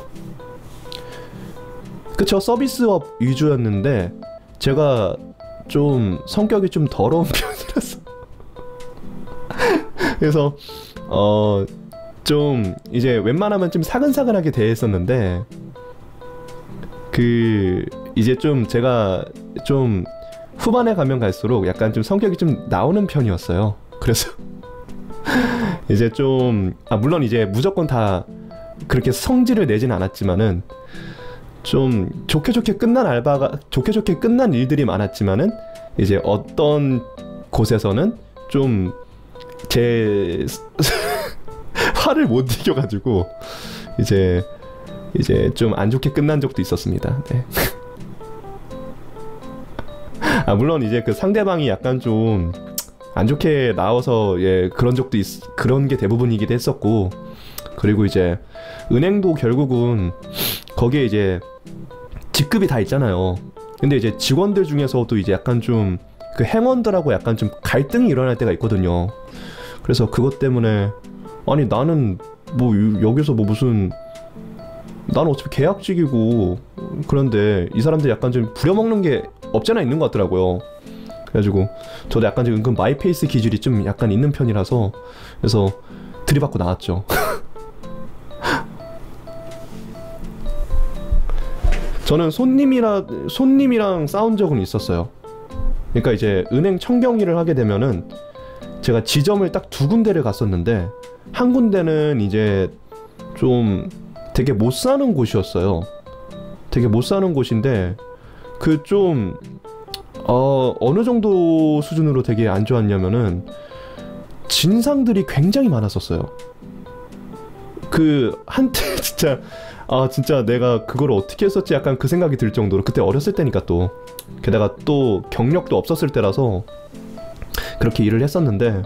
그쵸, 서비스업 위주였는데 제가 좀 성격이 좀 더러운 편이라서 그래서 좀 이제 웬만하면 좀 사근사근하게 대했었는데, 이제 좀 제가 좀 후반에 가면 갈수록 약간 좀 성격이 좀 나오는 편이었어요. 그래서 이제 좀 물론 이제 무조건 다 그렇게 성질을 내진 않았지만은, 좀 좋게 끝난 일들이 많았지만은, 이제 어떤 곳에서는 좀 제 화를 못 이겨가지고 이제 좀 안 좋게 끝난 적도 있었습니다. 네. 물론 이제 그 상대방이 약간 좀 안 좋게 나와서 그런 게 대부분이기도 했었고, 그리고 이제 은행도 결국은 거기에 이제 직급이 다 있잖아요. 근데 이제 직원들 중에서도 이제 약간 좀 그 행원들하고 약간 좀 갈등이 일어날 때가 있거든요. 그래서 그것 때문에, 아니 나는 뭐 여기서 뭐 무슨, 나는 어차피 계약직이고, 그런데 이 사람들이 약간 좀 부려먹는 게 없잖아 있는 것 같더라고요. 그래가지고 저도 약간 좀 은근 마이페이스 기질이 좀 약간 있는 편이라서, 그래서 들이받고 나왔죠. 저는 손님이랑 싸운 적은 있었어요. 그러니까 이제 은행 청경일을 하게 되면은 제가 지점을 딱 2군데를 갔었는데, 한 군데는 이제 좀 되게 못 사는 곳이었어요. 되게 못 사는 곳인데, 좀 어느 정도 수준으로 되게 안 좋았냐면은 진상들이 굉장히 많았었어요. 한때 진짜 내가 그걸 어떻게 했었지 약간 그 생각이 들 정도로, 그때 어렸을 때니까, 또 게다가 또 경력도 없었을 때라서 그렇게 일을 했었는데,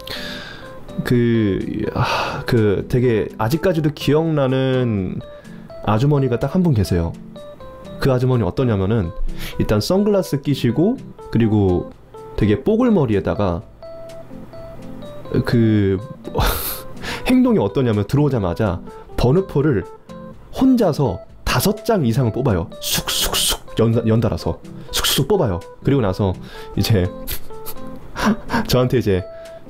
되게 아직까지도 기억나는 아주머니가 딱 한 분 계세요. 그 아주머니 어떠냐면은, 일단 선글라스 끼시고, 그리고 되게 뽀글머리에다가 그 행동이 어떠냐면 들어오자마자 번호표를 혼자서 5장 이상을 뽑아요. 쑥쑥쑥 연달아서 쑥쑥 뽑아요. 그리고 나서 이제 저한테 이제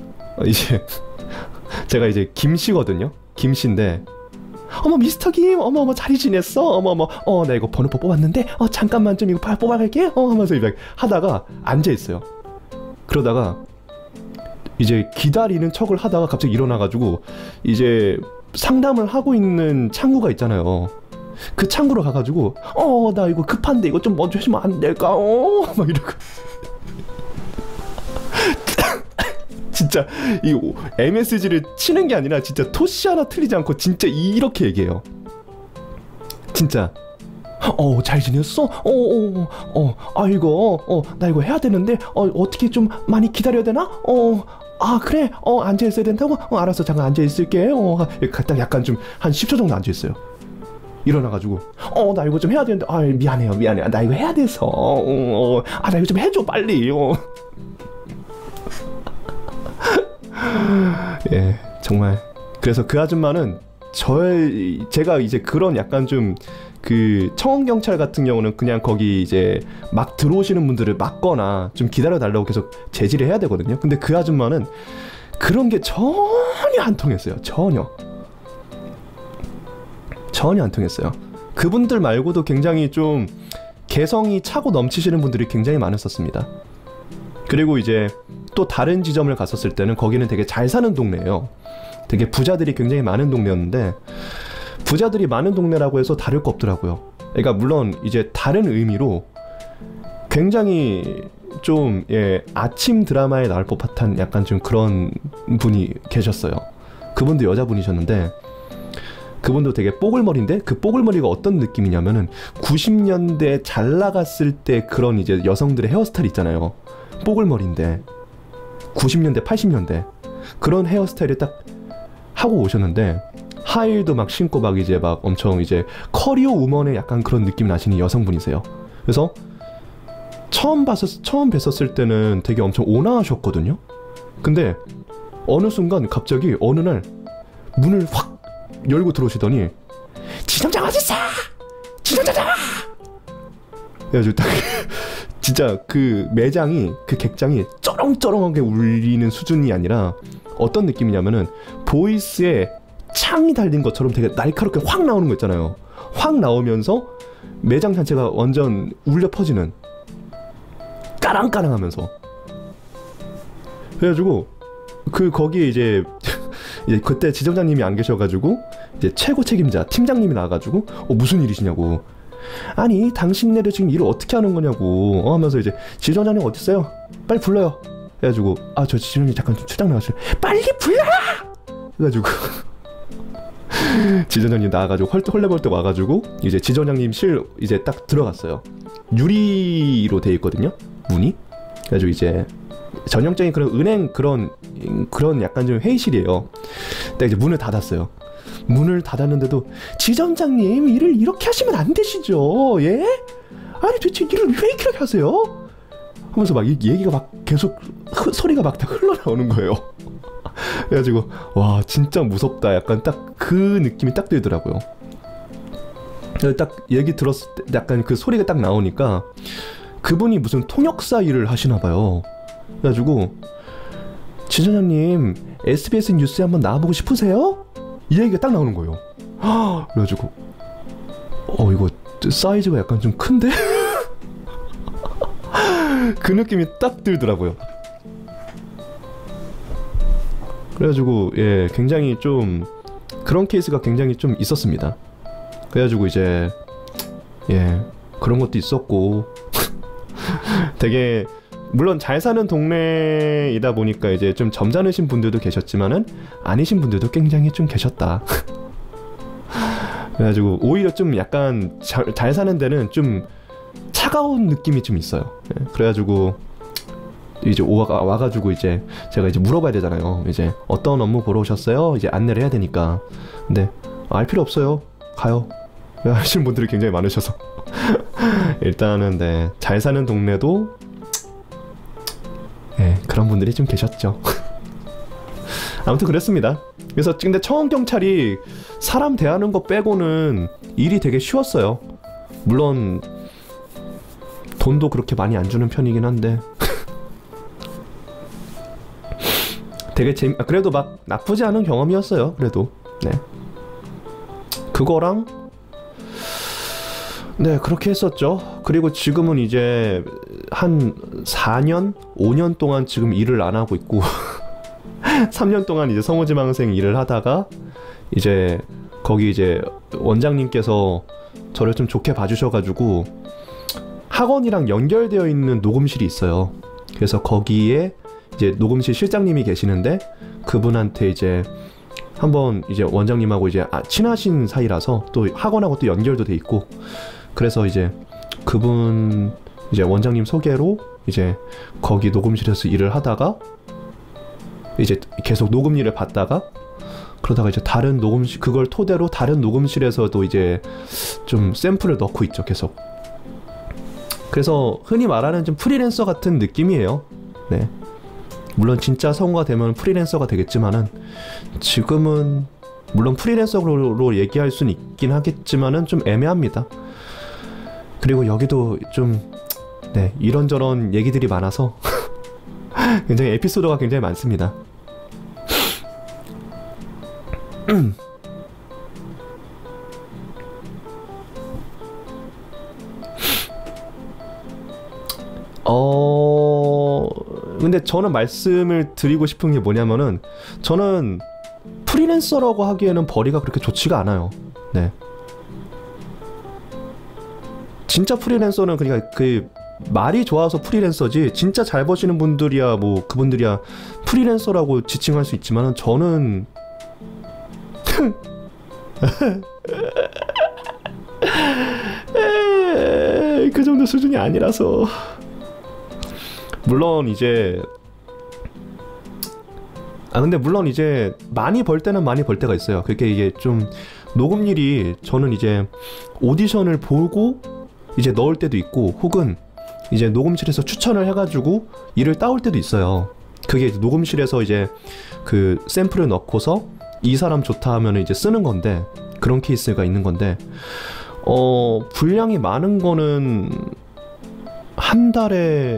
제가 이제 김씨거든요. 김씨인데 어머 미스터 김 어머 잘 지냈어 어머 나 이거 번호표 뽑았는데 잠깐만 좀 이거 뽑아갈게 하면서 이렇게 하다가 앉아있어요. 그러다가 이제 기다리는 척을 하다가 갑자기 일어나가지고 이제 상담을 하고 있는 창구가 있잖아요. 그 창구로 가가지고 나 이거 급한데 이거 좀 먼저 해주면 안 될까 막 이러고 진짜 이 MSG를 치는 게 아니라 진짜 토시 하나 틀리지 않고 진짜 이렇게 얘기해요. 진짜 잘 지냈어? 아이고 나 이거 해야 되는데 어떻게 좀 많이 기다려야 되나? 그래 앉아있어야 된다고? 알았어 잠깐 앉아있을게 딱 약간 좀 한 10초 정도 앉아있어요. 일어나가지고 나 이거 좀 해야 되는데 미안해요 나 이거 해야 돼서 나 이거 좀 해줘 빨리 예 정말 그래서 그 아줌마는 제가 이제 그런 약간 좀 그 청원경찰 같은 경우는 그냥 거기 이제 막 들어오시는 분들을 막거나 좀 기다려 달라고 계속 제지를 해야 되거든요. 근데 그 아줌마는 그런 게 전혀 안 통했어요. 전혀 안 통했어요. 그분들 말고도 굉장히 좀 개성이 차고 넘치시는 분들이 굉장히 많았었습니다. 그리고 이제 또 다른 지점을 갔었을 때는 거기는 되게 잘 사는 동네예요. 되게 부자들이 굉장히 많은 동네였는데 부자들이 많은 동네라고 해서 다를 거 없더라고요. 그러니까 물론 이제 다른 의미로 굉장히 좀 아침 드라마에 나올 법한 약간 좀 그런 분이 계셨어요. 그분도 여자분이셨는데 그분도 되게 뽀글머리인데 그 뽀글머리가 어떤 느낌이냐면은 90년대 잘 나갔을 때 그런 이제 여성들의 헤어스타일 있잖아요. 뽀글머리인데 90년대 80년대 그런 헤어스타일을 딱 하고 오셨는데 하이힐도 막 신고 막 이제 막 엄청 이제 커리어 우먼의 약간 그런 느낌 나시는 여성분이세요. 그래서 처음 뵀었을 때는 되게 엄청 온화하셨거든요. 근데 어느 순간 갑자기 어느 날 문을 확 열고 들어오시더니 지점장 어딨어? 지점장! 그래가지고 딱 진짜 그 매장이 그 객장이 쩌렁쩌렁하게 울리는 수준이 아니라 어떤 느낌이냐면은 보이스에 창이 달린 것처럼 되게 날카롭게 확 나오는 거 있잖아요. 확 나오면서 매장 자체가 완전 울려 퍼지는 까랑까랑하면서 그래가지고 거기에 이제 그때 지점장님이 안 계셔가지고 이제 최고 책임자 팀장님이 나와가지고 무슨 일이시냐고 아니 당신네들 지금 일을 어떻게 하는 거냐고 하면서 이제 지점장님 어딨어요? 빨리 불러요. 그래가지고 저 지점장님 잠깐 좀 출장 나가시죠. 빨리 불러라! 그래가지고 지점장님 나와가지고 헐레벌떡 와가지고 이제 지점장님 실 이제 딱 들어갔어요. 유리로 돼 있거든요 문이. 그래가지고 이제 전형적인 그런 은행 그런 약간 좀 회의실이에요. 딱 이제 문을 닫았어요. 문을 닫았는데도 지점장님 일을 이렇게 하시면 안 되시죠? 예? 아니 도대체 일을 왜 이렇게 하세요? 하면서 막 얘기가 막 계속 소리가 막 다 흘러나오는 거예요. 그래가지고 와 진짜 무섭다 약간 딱 그 느낌이 딱 들더라고요. 딱 얘기 들었을 때 약간 그 소리가 딱 나오니까 그분이 무슨 통역사 일을 하시나 봐요. 그래가지고 지점장님 SBS 뉴스에 한번 나와보고 싶으세요? 이 얘기가 딱 나오는 거예요. 그래가지고 이거 사이즈가 약간 좀 큰데? 그 느낌이 딱 들더라고요. 그래가지고 굉장히 좀 그런 케이스가 굉장히 좀 있었습니다. 그래가지고 이제 그런 것도 있었고 되게 물론 잘 사는 동네이다 보니까 이제 좀 점잖으신 분들도 계셨지만은 아니신 분들도 굉장히 좀 계셨다. 그래가지고 오히려 좀 약간 잘 사는 데는 좀 차가운 느낌이 좀 있어요. 그래가지고 이제 와가지고 이제 제가 이제 물어봐야 되잖아요. 이제 어떤 업무 보러 오셨어요? 이제 안내를 해야 되니까. 근데 알 필요 없어요. 가요. 하시는 분들이 굉장히 많으셔서 일단은 네, 잘 사는 동네도 그런 분들이 좀 계셨죠. 아무튼 그랬습니다. 그래서 근데 청원 경찰이 사람 대하는 거 빼고는 일이 되게 쉬웠어요. 물론 돈도 그렇게 많이 안 주는 편이긴 한데 되게 그래도 막 나쁘지 않은 경험이었어요. 그래도 네 그거랑 네 그렇게 했었죠. 그리고 지금은 이제 한 4년 5년 동안 지금 일을 안 하고 있고 3년 동안 이제 성우지망생 일을 하다가 이제 거기 이제 원장님께서 저를 좀 좋게 봐주셔가지고 학원이랑 연결되어 있는 녹음실이 있어요. 그래서 거기에 이제 녹음실 실장님이 계시는데 그분한테 이제 한번 이제 원장님하고 이제 친하신 사이라서 또 학원하고 또 연결도 돼 있고 그래서 이제 그분 이제 원장님 소개로 이제 거기 녹음실에서 일을 하다가 이제 계속 녹음 일을 받다가 그러다가 이제 다른 녹음실 그걸 토대로 다른 녹음실에서도 이제 좀 샘플을 넣고 있죠 계속. 그래서 흔히 말하는 좀 프리랜서 같은 느낌이에요. 네. 물론 진짜 성우가 되면 프리랜서가 되겠지만은 지금은 물론 프리랜서로 얘기할 수는 있긴 하겠지만은 좀 애매합니다. 그리고 여기도 좀 네, 이런저런 얘기들이 많아서 굉장히 에피소드가 굉장히 많습니다. 근데 저는 말씀을 드리고 싶은 게 뭐냐면은 저는 프리랜서라고 하기에는 벌이가 그렇게 좋지가 않아요. 네. 진짜 프리랜서는 그러니까 그 말이 좋아서 프리랜서지 진짜 잘 버시는 분들이야 뭐 그분들이야 프리랜서라고 지칭할 수 있지만은 저는 그 정도 수준이 아니라서 물론 이제 근데 물론 이제 많이 벌 때는 많이 벌 때가 있어요. 그게 이게 좀 녹음일이 저는 이제 오디션을 보고 이제 넣을 때도 있고 혹은 이제 녹음실에서 추천을 해가지고 일을 따올 때도 있어요. 그게 이제 녹음실에서 이제 그 샘플을 넣고서 이 사람 좋다 하면 이제 쓰는 건데 그런 케이스가 있는 건데 분량이 많은 거는 한 달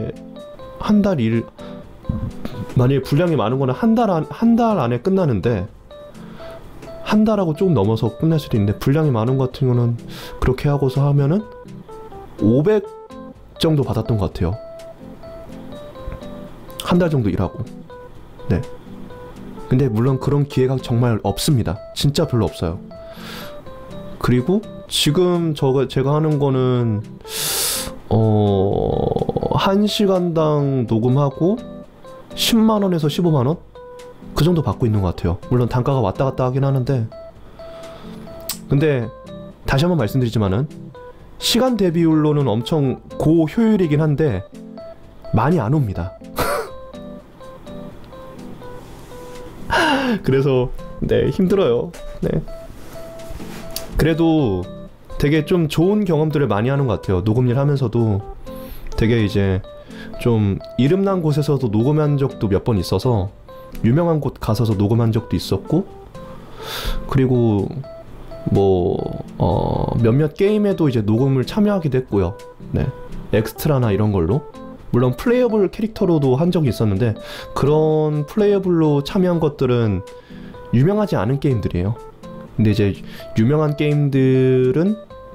일 만약에 분량이 많은 거는 한 달 안에 끝나는데 한 달하고 조금 넘어서 끝날 수도 있는데 분량이 많은 거 같은 거는 그렇게 하고서 하면은 500 정도 받았던 것 같아요. 한 달 정도 일하고. 네. 근데 물론 그런 기회가 정말 없습니다. 진짜 별로 없어요. 그리고 지금 제가 하는 거는 1시간당 녹음하고 10만원에서 15만원? 그 정도 받고 있는 것 같아요. 물론 단가가 왔다 갔다 하긴 하는데 근데 다시 한번 말씀드리지만은 시간 대비율로는 엄청 고효율이긴 한데 많이 안 옵니다. 그래서 네 힘들어요. 네. 그래도 되게 좀 좋은 경험들을 많이 하는 것 같아요. 녹음일 하면서도 되게 이제 좀 이름난 곳에서도 녹음한 적도 몇 번 있어서 유명한 곳 가서서 녹음한 적도 있었고 그리고 뭐 몇몇 게임에도 이제 녹음을 참여하기도 했고요. 네. 엑스트라나 이런 걸로 물론 플레이어블 캐릭터로도 한 적이 있었는데 그런 플레이어블로 참여한 것들은 유명하지 않은 게임들이에요. 근데 이제 유명한 게임들은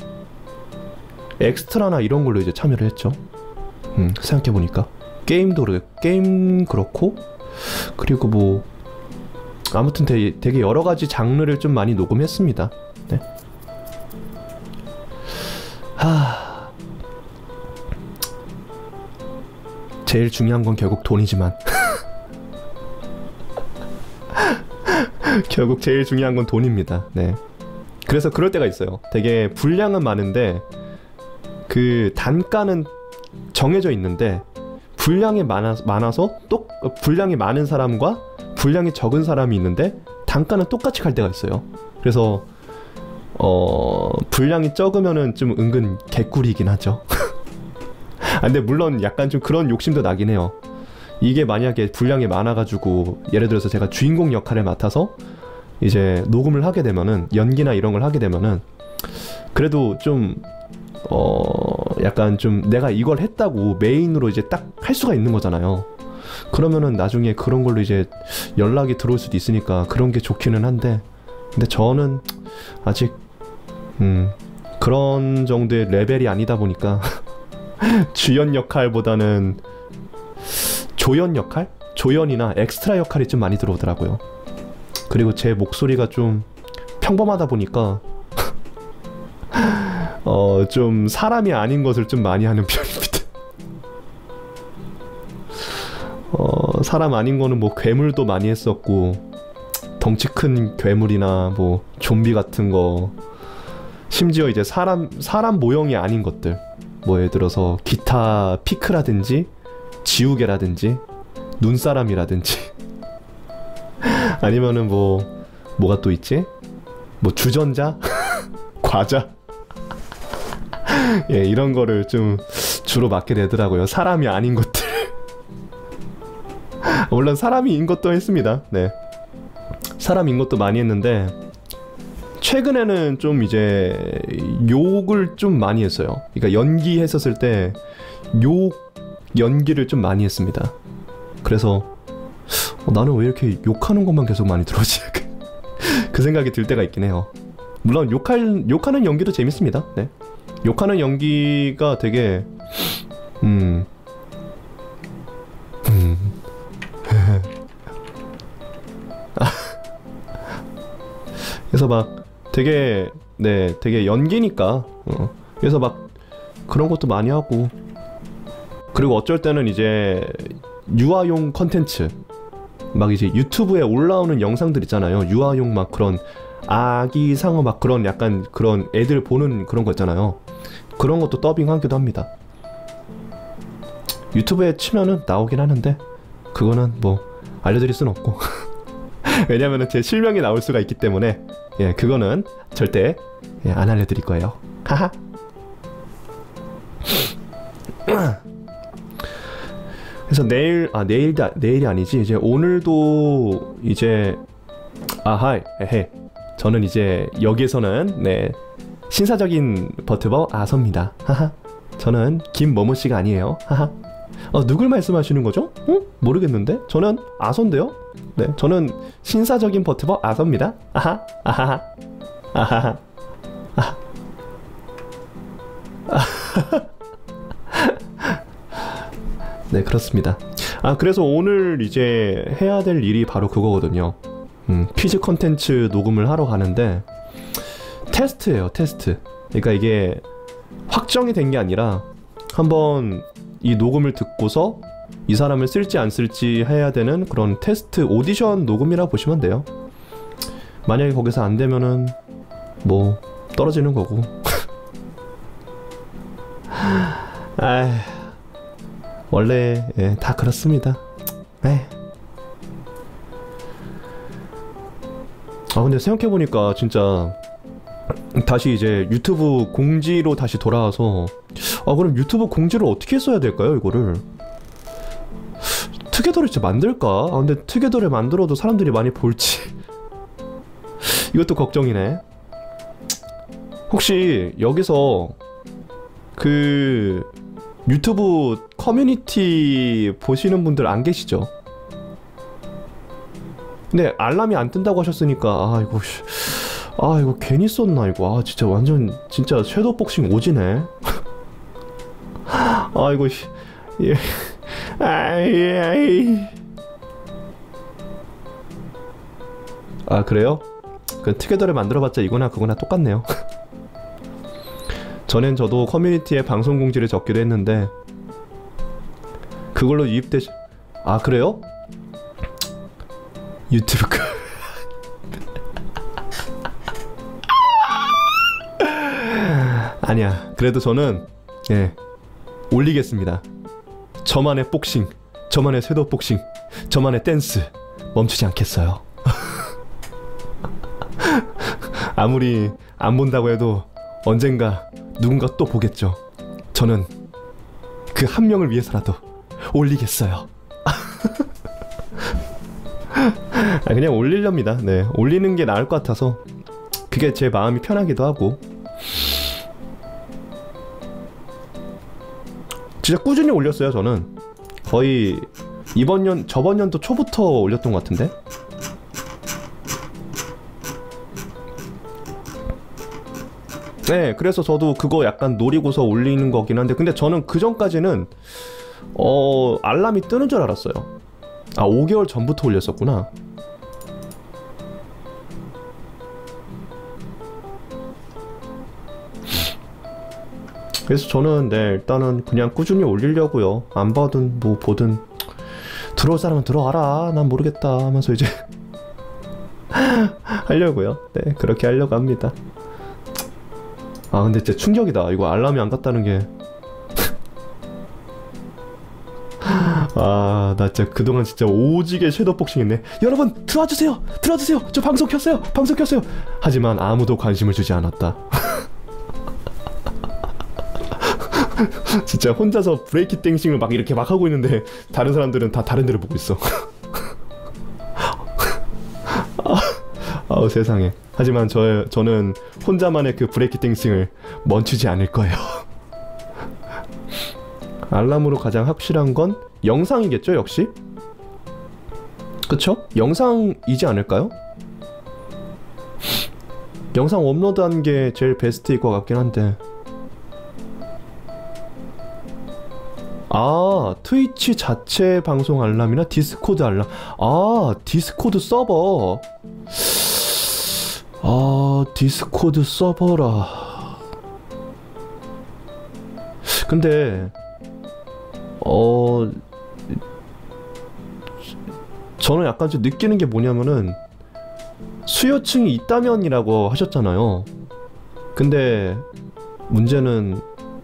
엑스트라나 이런 걸로 이제 참여를 했죠. 생각해보니까 게임 그렇고 그리고 뭐 아무튼 되게 여러 가지 장르를 좀 많이 녹음했습니다. 네. 제일 중요한 건 결국 돈이지만 결국 제일 중요한 건 돈입니다. 네. 그래서 그럴 때가 있어요. 되게 분량은 많은데 그 단가는 정해져 있는데 분량이 많아서 또 분량이 많은 사람과 분량이 적은 사람이 있는데 단가는 똑같이 갈 때가 있어요. 그래서 분량이 적으면은 좀 은근 개꿀이긴 하죠. 근데 물론 약간 좀 그런 욕심도 나긴 해요. 이게 만약에 분량이 많아가지고 예를 들어서 제가 주인공 역할을 맡아서 이제 녹음을 하게 되면은 연기나 이런 걸 하게 되면은 그래도 좀 약간 좀 내가 이걸 했다고 메인으로 이제 딱 할 수가 있는 거잖아요. 그러면은 나중에 그런 걸로 이제 연락이 들어올 수도 있으니까 그런 게 좋기는 한데, 근데 저는 아직 그런 정도의 레벨이 아니다 보니까 주연 역할보다는 조연 역할? 조연이나 엑스트라 역할이 좀 많이 들어오더라고요. 그리고 제 목소리가 좀 평범하다 보니까 좀 사람이 아닌 것을 좀 많이 하는 편입니다. 사람 아닌 거는 뭐 괴물도 많이 했었고, 덩치 큰 괴물이나 뭐 좀비 같은 거, 심지어 이제 사람 모형이 아닌 것들, 뭐 예를 들어서 기타 피크라든지 지우개라든지 눈사람이라든지 아니면은 뭐가 또 있지? 뭐 주전자? 과자? 예, 이런 거를 좀 주로 맡게 되더라고요. 사람이 아닌 것들. 물론 사람인 것도 했습니다. 네, 사람인 것도 많이 했는데 최근에는 좀 이제 욕을 좀 많이 했어요. 그러니까 연기했었을 때 욕 연기를 좀 많이 했습니다. 그래서 나는 왜 이렇게 욕하는 것만 계속 많이 들어오지? 그 생각이 들 때가 있긴 해요. 물론 욕하는 연기도 재밌습니다. 네, 욕하는 연기가 되게 그래서 막 되게 되게 연기니까 그래서 막 그런 것도 많이 하고, 그리고 어쩔 때는 이제 유아용 컨텐츠 막 이제 유튜브에 올라오는 영상들 있잖아요. 유아용 막 그런 아기 상어 막 그런 약간 그런 애들 보는 그런 거 있잖아요. 그런 것도 더빙하기도 합니다. 유튜브에 치면은 나오긴 하는데 그거는 뭐 알려드릴 순 없고 왜냐면은 제 실명이 나올 수가 있기 때문에, 예, 그거는 절대 안 알려드릴 거예요. 하하. 그래서 내일이 아니지, 이제 오늘도 이제 하이 에헤, 저는 이제 여기에서는 신사적인 버트버 아서입니다. 하하. 저는 김머무씨가 아니에요. 하하. 누굴 말씀하시는 거죠? 모르겠는데? 저는 아서인데요? 네, 저는 신사적인 버트버 아서입니다. 아하, 아하하, 아하하, 아하. 네, 그렇습니다. 그래서 오늘 이제 해야 될 일이 바로 그거거든요. 퀴즈 컨텐츠 녹음을 하러 가는데 테스트예요, 테스트. 그러니까 이게 확정이 된 게 아니라 한번 이 녹음을 듣고서 이 사람을 쓸지 안 쓸지 해야 되는 그런 테스트 오디션 녹음이라 보시면 돼요. 만약에 거기서 안 되면은 뭐 떨어지는 거고. 원래 다 그렇습니다. 근데 생각해보니까 진짜 다시 이제 유튜브 공지로 다시 돌아와서 그럼 유튜브 공지를 어떻게 써야 될까요, 이거를? 투게더를 진짜 만들까? 근데 투게더를 만들어도 사람들이 많이 볼지 이것도 걱정이네. 혹시 여기서 그 유튜브 커뮤니티 보시는 분들 안 계시죠? 근데 알람이 안 뜬다고 하셨으니까 이거 괜히 썼나 이거. 진짜 완전 진짜 섀도우 복싱 오지네. 이거 예. 그래요? 그 투게더를 만들어봤자 이거나 그거나 똑같네요. 전엔 저도 커뮤니티에 방송 공지를 적기도 했는데 그걸로 그래요? 유튜브 아니야. 그래도 저는 올리겠습니다. 저만의 복싱, 저만의 섀도우 복싱, 저만의 댄스 멈추지 않겠어요. 아무리 안 본다고 해도 언젠가 누군가 또 보겠죠. 저는 그 한 명을 위해서라도 올리겠어요. 아, 그냥 올리렵니다. 네, 올리는 게 나을 것 같아서 그게 제 마음이 편하기도 하고. 진짜 꾸준히 올렸어요. 저는 거의 저번 연도 초부터 올렸던 것 같은데. 네, 그래서 저도 그거 약간 노리고서 올리는 거긴 한데, 근데 저는 그 전까지는 알람이 뜨는 줄 알았어요. 아, 5개월 전부터 올렸었구나. 그래서 저는 네, 일단은 그냥 꾸준히 올리려고요. 안 봐든 뭐 보든 들어올 사람은 들어와라, 난 모르겠다 하면서 이제 하려고요. 네, 그렇게 하려고 합니다. 아, 근데 진짜 충격이다. 이거 알람이 안 갔다는 게. 아, 나 진짜 그동안 진짜 오지게 섀도우 복싱 했네. 여러분 들어와주세요, 들어와주세요, 저 방송 켰어요, 방송 켰어요. 하지만 아무도 관심을 주지 않았다. 진짜 혼자서 브레이키 댄싱을 막 이렇게 막 하고 있는데 다른 사람들은 다 다른 데를 보고 있어. 아우 세상에. 하지만 저는 혼자만의 그 브레이키 댄싱을 멈추지 않을 거예요. 알람으로 가장 확실한 건 영상이겠죠, 역시? 그쵸? 영상이지 않을까요? 영상 업로드한 게 제일 베스트일 것 같긴 한데. 아, 트위치 자체 방송 알람이나 디스코드 알람. 아, 디스코드 서버. 아, 디스코드 서버라. 근데 저는 약간 좀 느끼는 게 뭐냐면은 수요층이 있다면이라고 하셨잖아요. 근데 문제는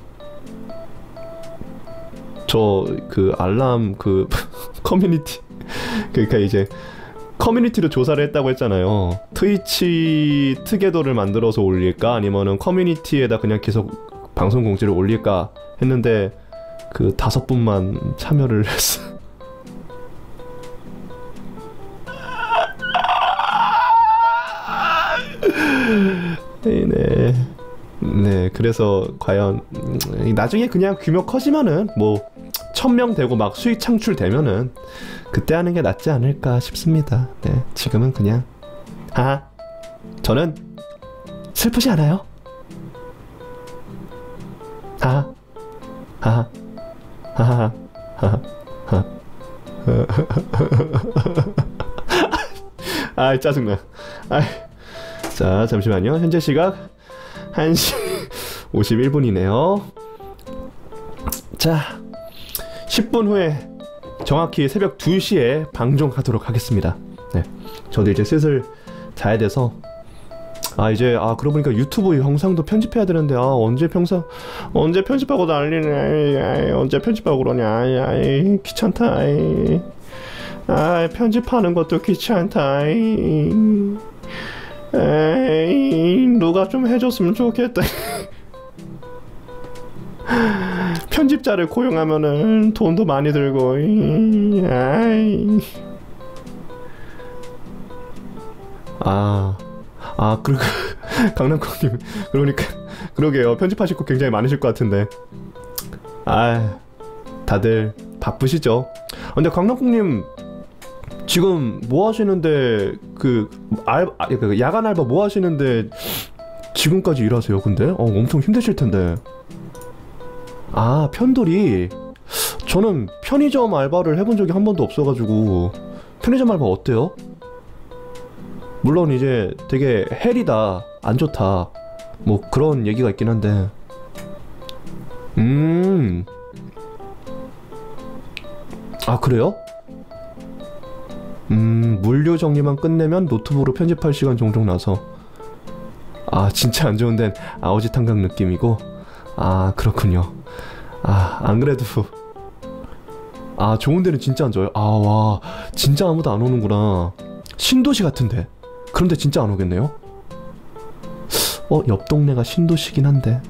저 그 알람 그 커뮤니티, 그러니까 이제 커뮤니티로 조사를 했다고 했잖아요. 트위치 특혜도를 만들어서 올릴까 아니면은 커뮤니티에다 그냥 계속 방송 공지를 올릴까 했는데 그 5분만 참여를 했어. 네. 네, 그래서 과연 나중에 그냥 규모 커지면은 뭐 1000명 되고 막 수익 창출되면은 그때 하는 게 낫지 않을까 싶습니다. 네, 지금은 그냥 하하, 저는 슬프지 않아요. 하하 하하 하하 하하. 아, 짜증나. 아, 자, 잠시만요. 현재 시각 1시 51분이네요. 자, 10분 후에 정확히 새벽 2시에 방송하도록 하겠습니다. 네, 저도 이제 슬슬 자야 돼서. 아, 이제 그러고 보니까 유튜브 영상도 편집해야 되는데 언제 편집하고 난리네. 언제 편집하고 그러냐. 귀찮다. 편집하는 것도 귀찮다. 누가 좀 해줬으면 좋겠다. 편집자를 고용하면은 돈도 많이 들고. 그리고 강남콩님, 그러니까 그러게요. 편집하실 거 굉장히 많으실 것 같은데. 다들 바쁘시죠? 근데 강남콩님 지금 뭐 하시는데, 그 야간 알바 뭐 하시는데 지금까지 일하세요? 근데 엄청 힘드실 텐데. 편돌이. 저는 편의점 알바를 해본 적이 한 번도 없어가지고. 편의점 알바 어때요? 물론 이제 되게 헬이다, 안 좋다, 뭐 그런 얘기가 있긴 한데. 그래요? 물류 정리만 끝내면 노트북으로 편집할 시간 종종 나서. 진짜 안 좋은 데는 아오지 탄각 느낌이고. 그렇군요. 안 그래도 좋은 데는 진짜 안 좋아요. 와, 진짜 아무도 안 오는구나. 신도시 같은데. 그런데 진짜 안 오겠네요. 옆 동네가 신도시긴 한데.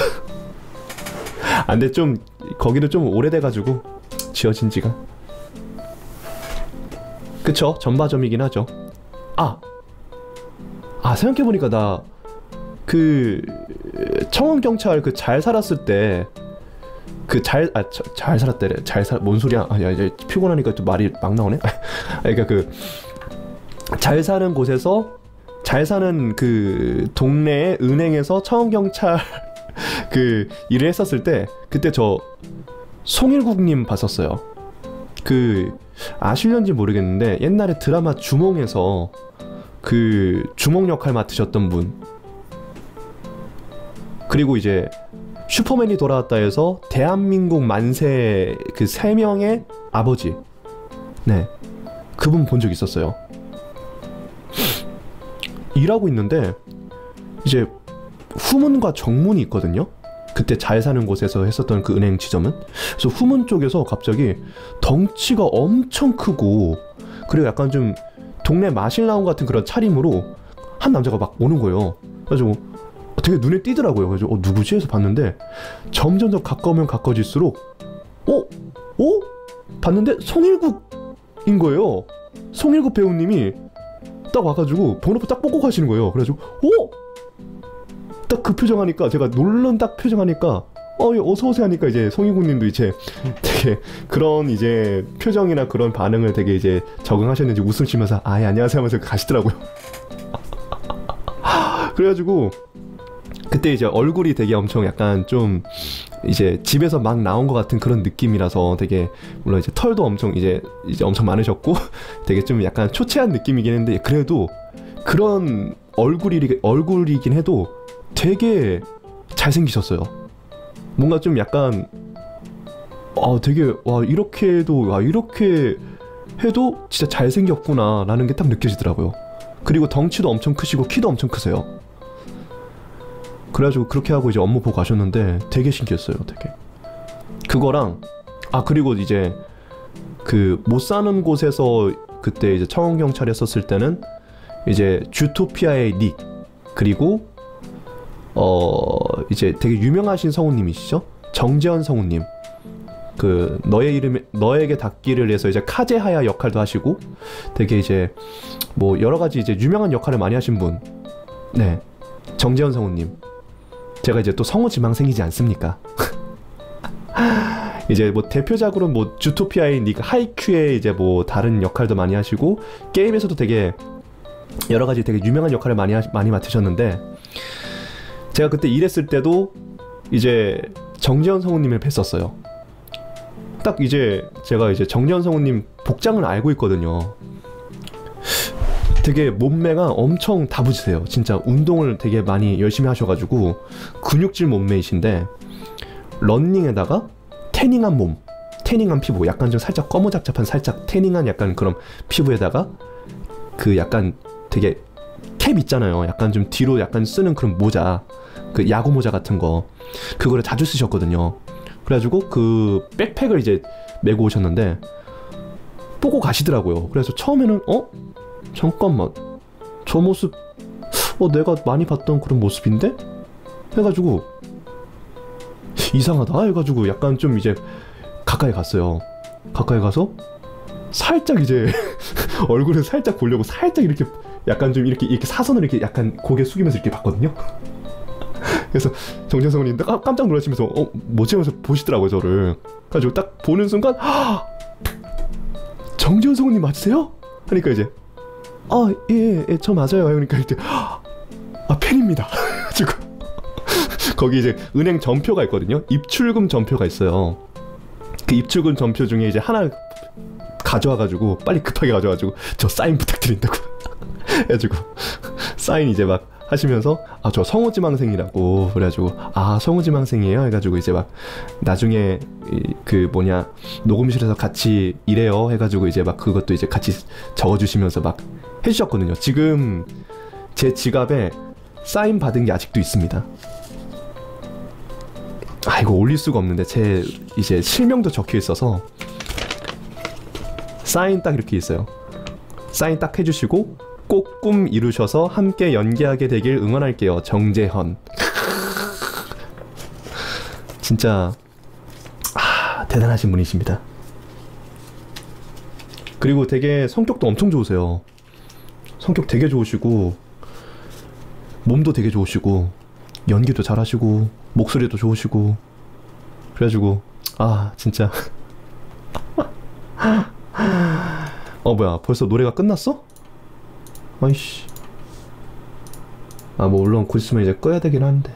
근데 좀 거기도 좀 오래돼가지고 지어진 지가. 그쵸, 전바점이긴 하죠. 생각해보니까 나 그 청원경찰 그 잘 살았을 때 그 잘 살았대래. 뭔 소리야? 야 이제 피곤하니까 또 말이 막 나오네. 그러니까 그 잘 사는 곳에서 잘 사는 그 동네의 은행에서 청원경찰 그 일을 했었을 때 그때 저 송일국님 봤었어요. 그 아실런지 모르겠는데 옛날에 드라마 주몽에서 그 주몽 역할 맡으셨던 분, 그리고 이제 슈퍼맨이 돌아왔다 해서 대한민국 만세 그 3명의 아버지, 네, 그분 본 적 있었어요. 일하고 있는데 이제 후문과 정문이 있거든요. 그때 잘 사는 곳에서 했었던 그 은행 지점은. 그래서 후문 쪽에서 갑자기 덩치가 엄청 크고, 그리고 약간 좀 동네 마실라운 같은 그런 차림으로 한 남자가 막 오는 거예요. 그래가지고 되게 눈에 띄더라고요. 그래서 누구지? 해서 봤는데 점점 더 가까우면 가까워질수록 봤는데 송일국인 거예요. 송일국 배우님이 딱 와가지고 번호표 딱 뽑고 가시는 거예요. 그래가지고 딱 그 표정하니까, 제가 놀란 딱 표정하니까 어서오세요 하니까 이제 송일국님도 이제 되게 그런 이제 표정이나 그런 반응을 되게 이제 적응하셨는지 웃음 쉬면서 예 안녕하세요 하면서 가시더라고요. 그래가지고 그때 이제 얼굴이 되게 엄청 약간 좀 이제 집에서 막 나온 것 같은 그런 느낌이라서 되게, 물론 이제 털도 엄청 이제 엄청 많으셨고 되게 좀 약간 초췌한 느낌이긴 했는데, 그래도 그런 얼굴이긴 해도 되게 잘생기셨어요. 뭔가 좀 약간 되게 이렇게 해도 진짜 잘생겼구나 라는 게 딱 느껴지더라고요. 그리고 덩치도 엄청 크시고 키도 엄청 크세요. 그래가지고 그렇게 하고 이제 업무 보고 가셨는데 되게 신기했어요. 되게 그거랑 그리고 이제 그 못 사는 곳에서 그때 이제 청원경찰 했었을 때는 이제 주토피아의 닉, 그리고 이제 되게 유명하신 성우님이시죠? 정재현 성우님. 그 너에게 닿기를 해서 이제 카제하야 역할도 하시고 되게 이제 뭐 여러 가지 이제 유명한 역할을 많이 하신 분. 네, 정재현 성우님. 제가 이제 또 성우 지망생이지 않습니까? 이제 뭐 대표작으로 뭐 주토피아의 닉, 하이큐의 이제 뭐 다른 역할도 많이 하시고 게임에서도 되게 여러 가지 되게 유명한 역할을 많이 맡으셨는데, 제가 그때 일했을 때도 이제 정재현 성우님을 뵀었어요. 딱 이제 제가 이제 정재현 성우님 복장을 알고 있거든요. 되게 몸매가 엄청 다부지세요. 진짜 운동을 되게 많이 열심히 하셔가지고 근육질 몸매이신데, 런닝에다가 태닝한 몸, 태닝한 피부, 약간 좀 살짝 꺼무잡잡한 살짝 태닝한 약간 그런 피부에다가 그 약간 되게 캡 있잖아요. 약간 좀 뒤로 약간 쓰는 그런 모자, 그 야구 모자 같은 거, 그거를 자주 쓰셨거든요. 그래가지고 그 백팩을 이제 메고 오셨는데 보고 가시더라고요. 그래서 처음에는 잠깐만, 저 모습 내가 많이 봤던 그런 모습인데? 해가지고 이상하다 해가지고 약간 좀 이제 가까이 갔어요. 가까이 가서 살짝 이제 얼굴을 살짝 보려고 살짝 이렇게 약간 좀 이렇게 사선을 이렇게 약간 고개 숙이면서 이렇게 봤거든요. 그래서 정재현 성우님 깜짝 놀라시면서 뭐지 하면서 보시더라고요, 저를. 그래가지고 딱 보는 순간 정재현 성우님 맞으세요? 하니까 이제 예, 저 맞아요. 그러니까 이제 팬입니다. 그래가지고 거기 이제 은행 전표가 있거든요. 입출금 전표가 있어요. 그 입출금 전표 중에 이제 하나 가져와가지고 빨리 급하게 가져와가지고 저 사인 부탁드린다고 해가지고 사인 이제 막 하시면서 저 성우지망생이라고, 그래가지고 성우지망생이에요 해가지고 이제 막 나중에 그 뭐냐 녹음실에서 같이 일해요 해가지고 이제 막 그것도 이제 같이 적어주시면서 막 해주셨거든요. 지금 제 지갑에 사인 받은 게 아직도 있습니다. 이거 올릴 수가 없는데 제 이제 실명도 적혀 있어서 사인 딱 이렇게 있어요. 사인 딱 해주시고 꼭 꿈 이루셔서 함께 연기하게 되길 응원할게요. 정재현. 진짜 대단하신 분이십니다. 그리고 되게 성격도 엄청 좋으세요. 성격 되게 좋으시고 몸도 되게 좋으시고 연기도 잘하시고 목소리도 좋으시고 그래가지고 아 진짜 뭐야 벌써 노래가 끝났어? 아이씨. 뭐 물론 곧 있으면 이제 꺼야 되긴 하는데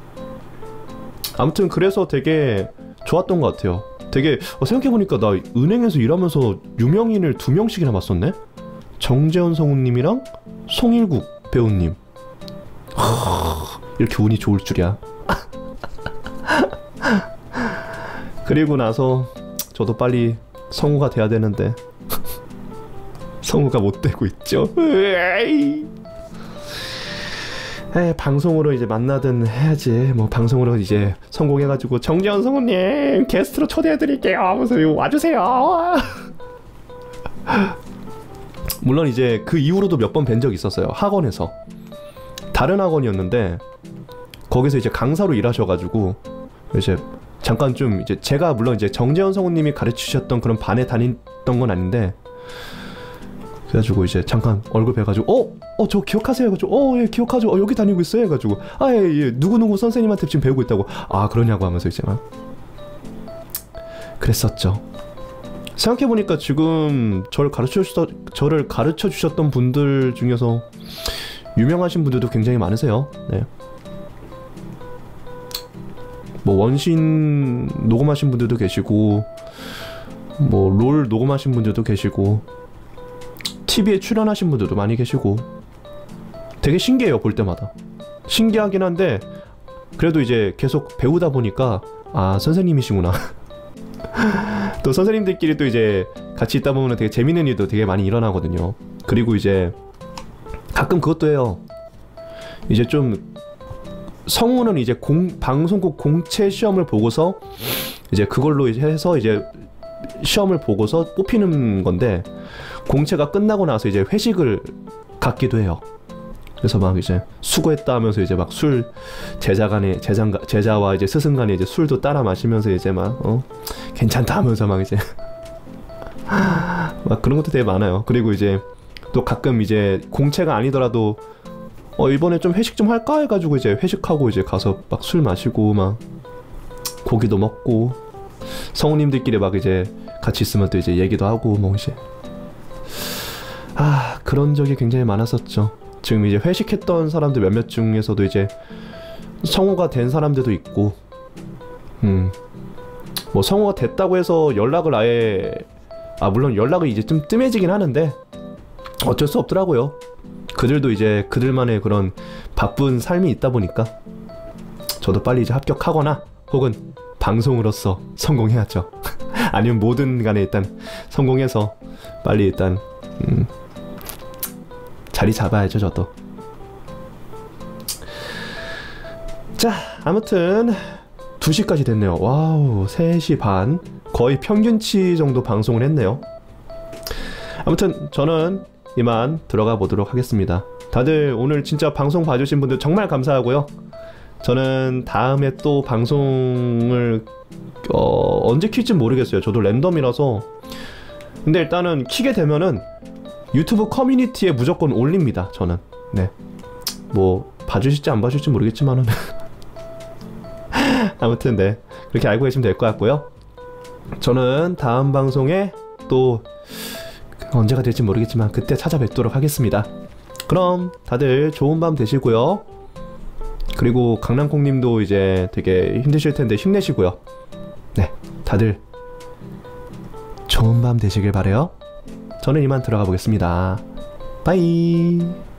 아무튼 그래서 되게 좋았던 것 같아요. 되게 생각해보니까 나 은행에서 일하면서 유명인을 2명씩이나 봤었네? 정재현 성우님이랑 송일국 배우님. 이렇게 운이 좋을 줄이야. 그리고 나서 저도 빨리 성우가 돼야 되는데 성우가 못 되고 있죠. 방송으로 이제 만나든 해야지. 뭐 방송으로 이제 성공해가지고 정재현 성우님 게스트로 초대해드릴게요 하면서 와주세요. 물론 이제 그 이후로도 몇 번 뵌 적이 있었어요. 학원에서. 다른 학원이었는데 거기서 이제 강사로 일하셔가지고 이제 잠깐 좀 이제 제가 물론 이제 정재현 성우님이 가르치셨던 그런 반에 다녔던 건 아닌데 그래가지고 이제 잠깐 얼굴 뵈가지고 저 기억하세요? 해가지고 예 기억하죠. 여기 다니고 있어요. 해가지고 예 누구누구 선생님한테 지금 배우고 있다고. 그러냐고 하면서 이제 막 그랬었죠. 생각해보니까 지금 저를 가르쳐 주셨던 분들 중에서 유명하신 분들도 굉장히 많으세요. 네. 뭐 원신 녹음하신 분들도 계시고 뭐 롤 녹음하신 분들도 계시고 TV에 출연하신 분들도 많이 계시고 되게 신기해요. 볼 때마다 신기하긴 한데 그래도 이제 계속 배우다 보니까 선생님이시구나. 또 선생님들끼리 또 이제 같이 있다 보면 되게 재밌는 일도 되게 많이 일어나거든요. 그리고 이제 가끔 그것도 해요. 이제 좀 성우는 이제 방송국 공채 시험을 보고서 이제 그걸로 해서 이제 시험을 보고서 뽑히는 건데 공채가 끝나고 나서 이제 회식을 갖기도 해요. 그래서 막 이제 수고했다 하면서 이제 막 술 제자와 이제 스승 간에 이제 술도 따라 마시면서 이제 막 괜찮다 하면서 막 이제 막 그런 것도 되게 많아요. 그리고 이제 또 가끔 이제 공채가 아니더라도 이번에 좀 회식 좀 할까 해가지고 이제 회식하고 이제 가서 막 술 마시고 막 고기도 먹고 성우님들끼리 막 이제 같이 있으면 또 이제 얘기도 하고 뭐 이제 그런 적이 굉장히 많았었죠. 지금 이제 회식했던 사람들 몇몇 중에서도 이제 성우가 된 사람들도 있고 뭐 성우가 됐다고 해서 연락을 아예 물론 연락이 이제 좀 뜸해지긴 하는데 어쩔 수 없더라고요. 그들도 이제 그들만의 그런 바쁜 삶이 있다 보니까 저도 빨리 이제 합격하거나 혹은 방송으로서 성공해야죠. 아니면 뭐든 간에 일단 성공해서 빨리 일단 자리 잡아야죠. 저도. 자 아무튼 2시까지 됐네요. 와우 3시 반 거의 평균치 정도 방송을 했네요. 아무튼 저는 이만 들어가 보도록 하겠습니다. 다들 오늘 진짜 방송 봐주신 분들 정말 감사하고요. 저는 다음에 또 방송을 언제 킬지 모르겠어요. 저도 랜덤이라서. 근데 일단은 키게 되면은 유튜브 커뮤니티에 무조건 올립니다. 저는. 네. 뭐 봐주실지 안 봐주실지 모르겠지만은 아무튼 네 그렇게 알고 계시면 될 것 같고요. 저는 다음 방송에 또 언제가 될지 모르겠지만 그때 찾아뵙도록 하겠습니다. 그럼 다들 좋은 밤 되시고요. 그리고 강남콩님도 이제 되게 힘드실 텐데 힘내시고요. 네 다들 좋은 밤 되시길 바래요. 저는 이만 들어가 보겠습니다. 바이.